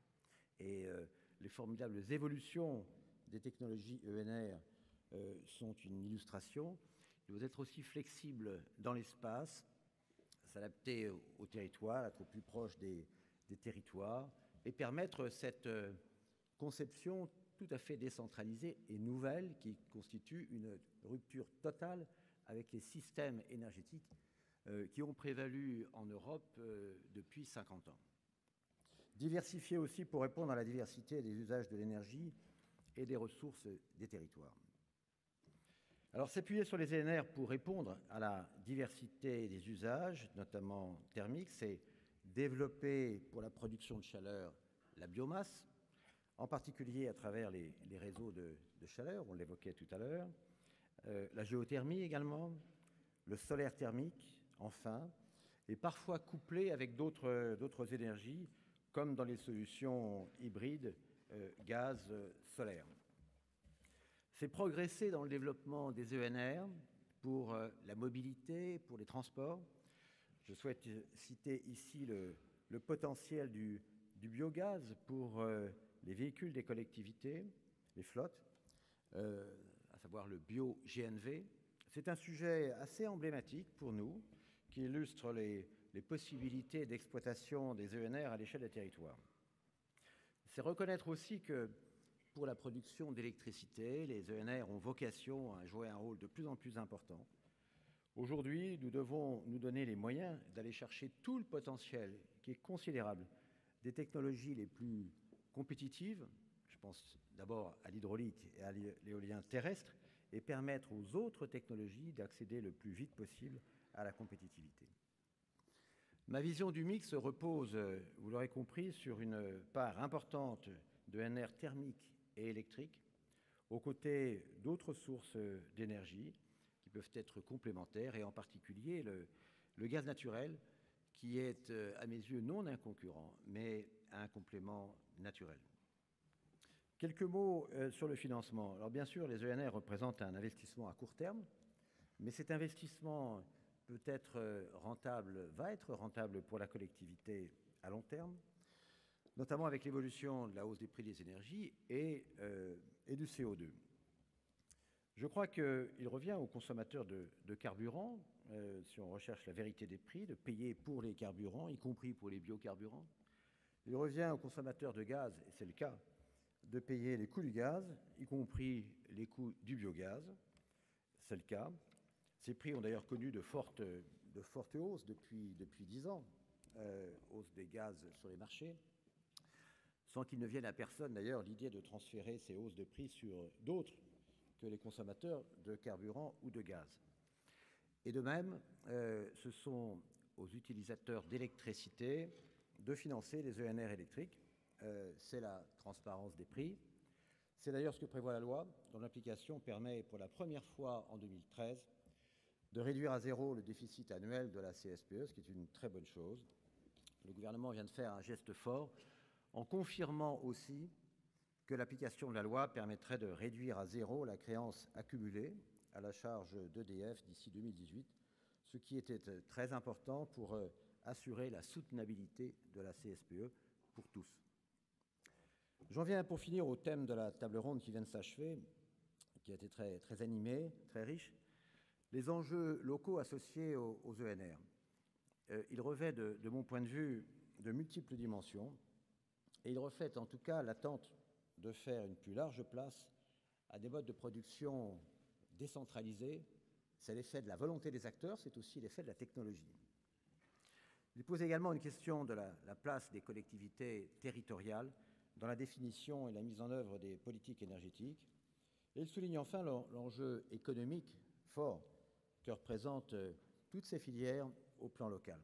Et euh, les formidables évolutions des technologies E N R euh, sont une illustration. Il doit être aussi flexible dans l'espace, s'adapter au, au territoire, être au plus proche des, des territoires, et permettre cette conception tout à fait décentralisée et nouvelle qui constitue une rupture totale avec les systèmes énergétiques euh, qui ont prévalu en Europe euh, depuis cinquante ans. Diversifier aussi pour répondre à la diversité des usages de l'énergie et des ressources des territoires. Alors, s'appuyer sur les E N R pour répondre à la diversité des usages, notamment thermiques, c'est développer pour la production de chaleur la biomasse, en particulier à travers les, les réseaux de, de chaleur, on l'évoquait tout à l'heure, euh, la géothermie également, le solaire thermique, enfin, et parfois couplé avec d'autres, d'autres énergies, comme dans les solutions hybrides euh, gaz-solaire. C'est progresser dans le développement des E N R pour euh, la mobilité, pour les transports. Je souhaite citer ici le, le potentiel du, du biogaz pour euh, les véhicules des collectivités, les flottes, euh, à savoir le bio-G N V. C'est un sujet assez emblématique pour nous, qui illustre les, les possibilités d'exploitation des E N R à l'échelle des territoires. C'est reconnaître aussi que pour la production d'électricité, les E N R ont vocation à jouer un rôle de plus en plus important. Aujourd'hui, nous devons nous donner les moyens d'aller chercher tout le potentiel qui est considérable des technologies les plus compétitives, je pense d'abord à l'hydraulique et à l'éolien terrestre, et permettre aux autres technologies d'accéder le plus vite possible à la compétitivité. Ma vision du mix repose, vous l'aurez compris, sur une part importante de E N R thermique et électrique, aux côtés d'autres sources d'énergie qui peuvent être complémentaires, et en particulier le, le gaz naturel, qui est, à mes yeux, non un concurrent, mais un complément naturel. Quelques mots euh, sur le financement. Alors bien sûr, les E N R représentent un investissement à court terme, mais cet investissement peut être rentable, va être rentable pour la collectivité à long terme, notamment avec l'évolution de la hausse des prix des énergies et, euh, et du C O deux. Je crois qu'il revient aux consommateurs de, de carburant, euh, si on recherche la vérité des prix, de payer pour les carburants, y compris pour les biocarburants. Il revient aux consommateurs de gaz, et c'est le cas, de payer les coûts du gaz, y compris les coûts du biogaz. C'est le cas. Ces prix ont d'ailleurs connu de fortes, de fortes hausses depuis, depuis dix ans, euh, hausse des gaz sur les marchés, sans qu'il ne vienne à personne d'ailleurs l'idée de transférer ces hausses de prix sur d'autres que les consommateurs de carburant ou de gaz. Et de même, euh, ce sont aux utilisateurs d'électricité de financer les E N R électriques. Euh, c'est la transparence des prix. C'est d'ailleurs ce que prévoit la loi, dont l'application permet pour la première fois en deux mille treize de réduire à zéro le déficit annuel de la C S P E, ce qui est une très bonne chose. Le gouvernement vient de faire un geste fort en confirmant aussi que l'application de la loi permettrait de réduire à zéro la créance accumulée à la charge d'E D F d'ici deux mille dix-huit, ce qui était très important pour assurer la soutenabilité de la C S P E pour tous. J'en viens pour finir au thème de la table ronde qui vient de s'achever, qui a été très, très animée, très riche, les enjeux locaux associés aux, aux E N R. Euh, ils revêtent, de, de mon point de vue, de multiples dimensions, et ils reflètent en tout cas l'attente de faire une plus large place à des modes de production décentralisés. C'est l'effet de la volonté des acteurs, c'est aussi l'effet de la technologie. Il pose également une question de la, la place des collectivités territoriales dans la définition et la mise en œuvre des politiques énergétiques. Et il souligne enfin l'enjeu économique fort que représentent toutes ces filières au plan local.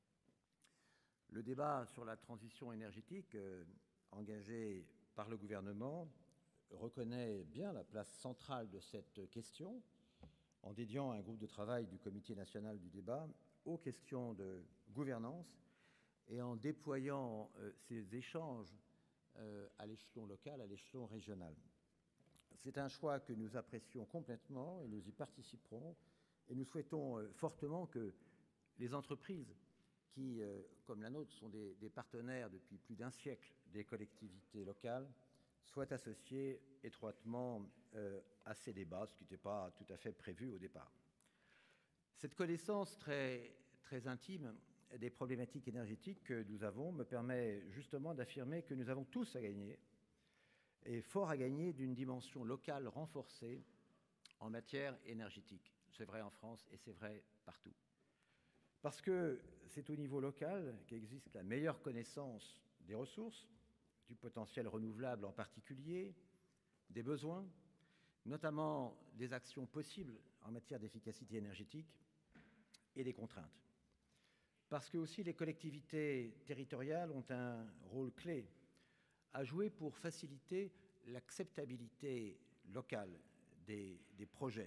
Le débat sur la transition énergétique euh, engagé par le gouvernement reconnaît bien la place centrale de cette question en dédiant un groupe de travail du Comité national du débat aux questions de gouvernance et en déployant euh, ces échanges euh, à l'échelon local, à l'échelon régional. C'est un choix que nous apprécions complètement et nous y participerons, et nous souhaitons euh, fortement que les entreprises qui, euh, comme la nôtre, sont des, des partenaires depuis plus d'un siècle des collectivités locales, soient associées étroitement euh, à ces débats, ce qui n'était pas tout à fait prévu au départ. Cette connaissance très, très intime des problématiques énergétiques que nous avons me permet justement d'affirmer que nous avons tous à gagner, et fort à gagner d'une dimension locale renforcée en matière énergétique. C'est vrai en France et c'est vrai partout. Parce que c'est au niveau local qu'existe la meilleure connaissance des ressources, du potentiel renouvelable en particulier, des besoins, notamment des actions possibles en matière d'efficacité énergétique et des contraintes. Parce que aussi les collectivités territoriales ont un rôle clé à jouer pour faciliter l'acceptabilité locale des, des projets.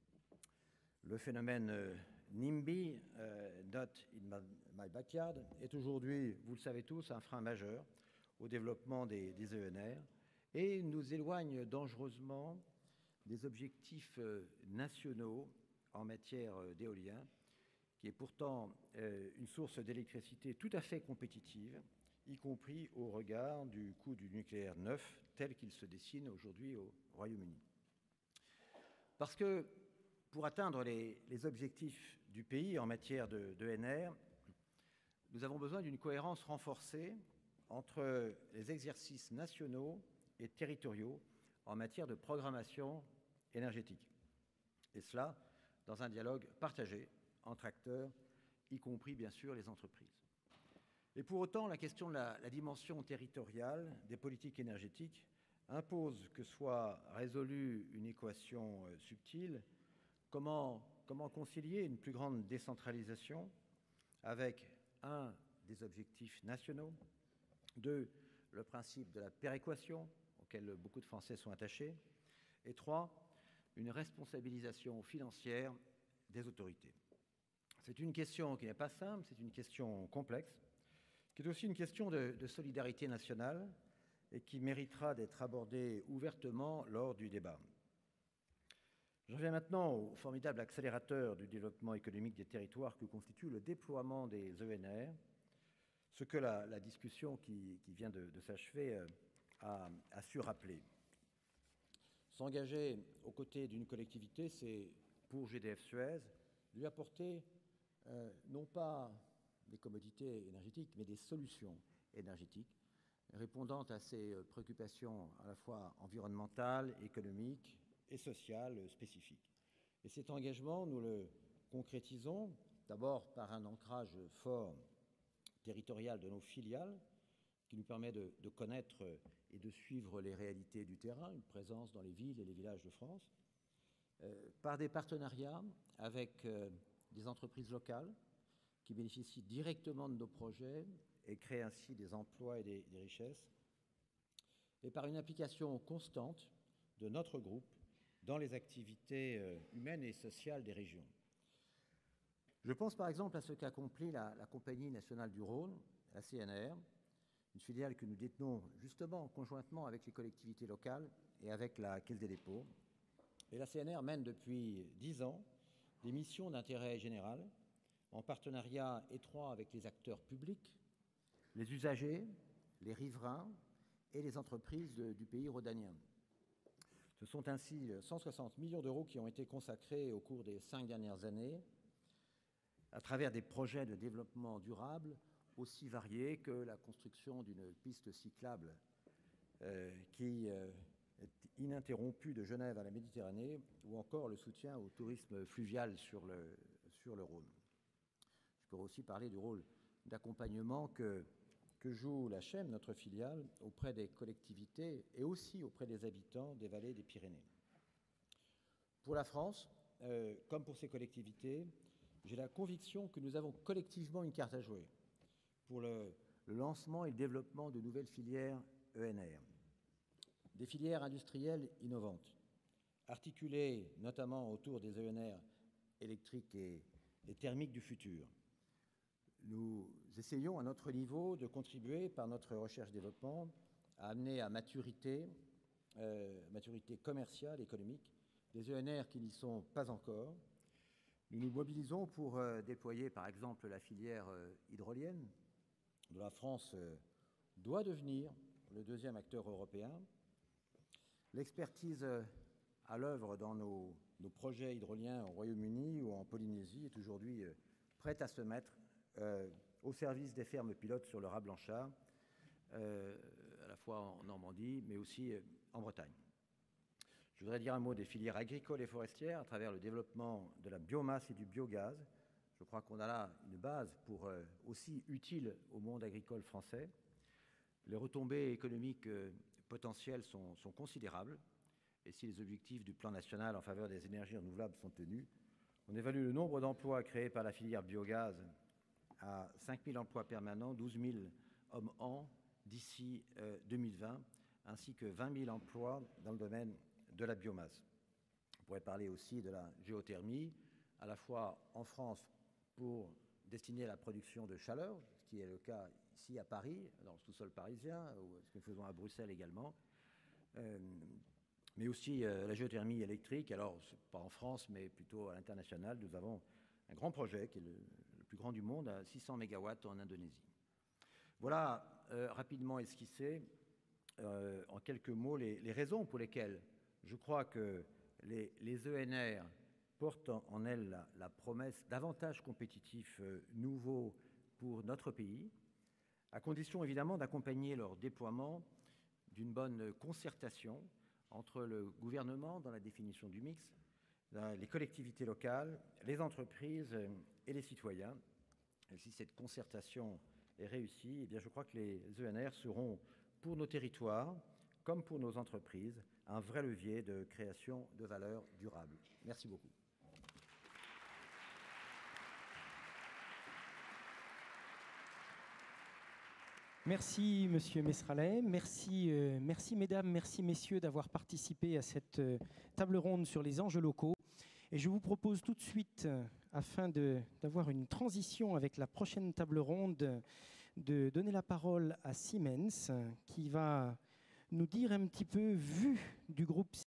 Le phénomène euh, NIMBY, euh, Not in My Backyard, est aujourd'hui, vous le savez tous, un frein majeur au développement des, des E N R et nous éloigne dangereusement des objectifs euh, nationaux en matière euh, d'éolien, qui est pourtant euh, une source d'électricité tout à fait compétitive, y compris au regard du coût du nucléaire neuf tel qu'il se dessine aujourd'hui au Royaume-Uni. Parce que pour atteindre les, les objectifs du pays en matière de, de E N R, nous avons besoin d'une cohérence renforcée entre les exercices nationaux et territoriaux en matière de programmation énergétique. Et cela dans un dialogue partagé entre acteurs, y compris bien sûr les entreprises. Et pour autant, la question de la, la dimension territoriale des politiques énergétiques impose que soit résolue une équation euh, subtile. Comment, comment concilier une plus grande décentralisation avec, un, des objectifs nationaux, deux, le principe de la péréquation, auquel beaucoup de Français sont attachés, et trois, une responsabilisation financière des autorités. C'est une question qui n'est pas simple, c'est une question complexe, qui est aussi une question de, de solidarité nationale et qui méritera d'être abordée ouvertement lors du débat. J'en viens maintenant au formidable accélérateur du développement économique des territoires que constitue le déploiement des E N R, ce que la, la discussion qui, qui vient de, de s'achever euh, a, a su rappeler. S'engager aux côtés d'une collectivité, c'est pour G D F Suez lui apporter euh, non pas des commodités énergétiques, mais des solutions énergétiques répondant à ses préoccupations à la fois environnementales, économiques et sociales spécifiques. Et cet engagement, nous le concrétisons d'abord par un ancrage fort territorial de nos filiales qui nous permet de, de connaître et de suivre les réalités du terrain, une présence dans les villes et les villages de France, euh, par des partenariats avec euh, des entreprises locales qui bénéficient directement de nos projets et créent ainsi des emplois et des, des richesses, et par une application constante de notre groupe dans les activités euh, humaines et sociales des régions. Je pense par exemple à ce qu'accomplit la, la Compagnie nationale du Rhône, la C N R, une filiale que nous détenons justement conjointement avec les collectivités locales et avec la Caisse des dépôts. Et la C N R mène depuis dix ans des missions d'intérêt général en partenariat étroit avec les acteurs publics, les usagers, les riverains et les entreprises de, du pays rhodanien. Ce sont ainsi cent soixante millions d'euros qui ont été consacrés au cours des cinq dernières années à travers des projets de développement durable aussi variés que la construction d'une piste cyclable euh, qui euh, est ininterrompue de Genève à la Méditerranée ou encore le soutien au tourisme fluvial sur le, sur le Rhône. Je pourrais aussi parler du rôle d'accompagnement que, que joue la chaîne, notre filiale, auprès des collectivités et aussi auprès des habitants des vallées des Pyrénées. Pour la France, euh, comme pour ces collectivités, j'ai la conviction que nous avons collectivement une carte à jouer pour le, le lancement et le développement de nouvelles filières E N R. Des filières industrielles innovantes, articulées notamment autour des E N R électriques et, et thermiques du futur. Nous essayons à notre niveau de contribuer par notre recherche-développement à amener à maturité, euh, maturité commerciale, économique, des E N R qui n'y sont pas encore. Nous nous mobilisons pour euh, déployer par exemple la filière euh, hydrolienne, dont la France euh, doit devenir le deuxième acteur européen. L'expertise euh, à l'œuvre dans nos, nos projets hydroliens au Royaume-Uni ou en Polynésie est aujourd'hui euh, prête à se mettre euh, au service des fermes pilotes sur le raz Blanchard, euh, à la fois en Normandie mais aussi euh, en Bretagne. Je voudrais dire un mot des filières agricoles et forestières à travers le développement de la biomasse et du biogaz. Je crois qu'on a là une base pour euh, aussi utile au monde agricole français. Les retombées économiques euh, potentielles sont, sont considérables. Et si les objectifs du plan national en faveur des énergies renouvelables sont tenus, on évalue le nombre d'emplois créés par la filière biogaz à cinq mille emplois permanents, douze mille hommes-an d'ici euh, deux mille vingt, ainsi que vingt mille emplois dans le domaine de la biomasse. On pourrait parler aussi de la géothermie, à la fois en France pour destiner à la production de chaleur, ce qui est le cas ici à Paris, dans le sous-sol parisien, ou ce que nous faisons à Bruxelles également, euh, mais aussi euh, la géothermie électrique. Alors, pas en France, mais plutôt à l'international. Nous avons un grand projet qui est le, le plus grand du monde, à six cents mégawatts en Indonésie. Voilà euh, rapidement esquissé, euh, en quelques mots, les, les raisons pour lesquelles je crois que les, les E N R portent en, en elles la, la promesse d'avantages compétitifs euh, nouveaux pour notre pays, à condition évidemment d'accompagner leur déploiement d'une bonne concertation entre le gouvernement dans la définition du mix, les collectivités locales, les entreprises et les citoyens. Et si cette concertation est réussie, eh bien je crois que les E N R seront, pour nos territoires comme pour nos entreprises, un vrai levier de création de valeur durable. Merci beaucoup.
Merci, Monsieur Mesralet. Merci, euh, merci, Mesdames, merci, Messieurs, d'avoir participé à cette euh, table ronde sur les enjeux locaux. Et je vous propose tout de suite, euh, afin d'avoir une transition avec la prochaine table ronde, de donner la parole à Siemens, qui va nous dire un petit peu, vu du groupe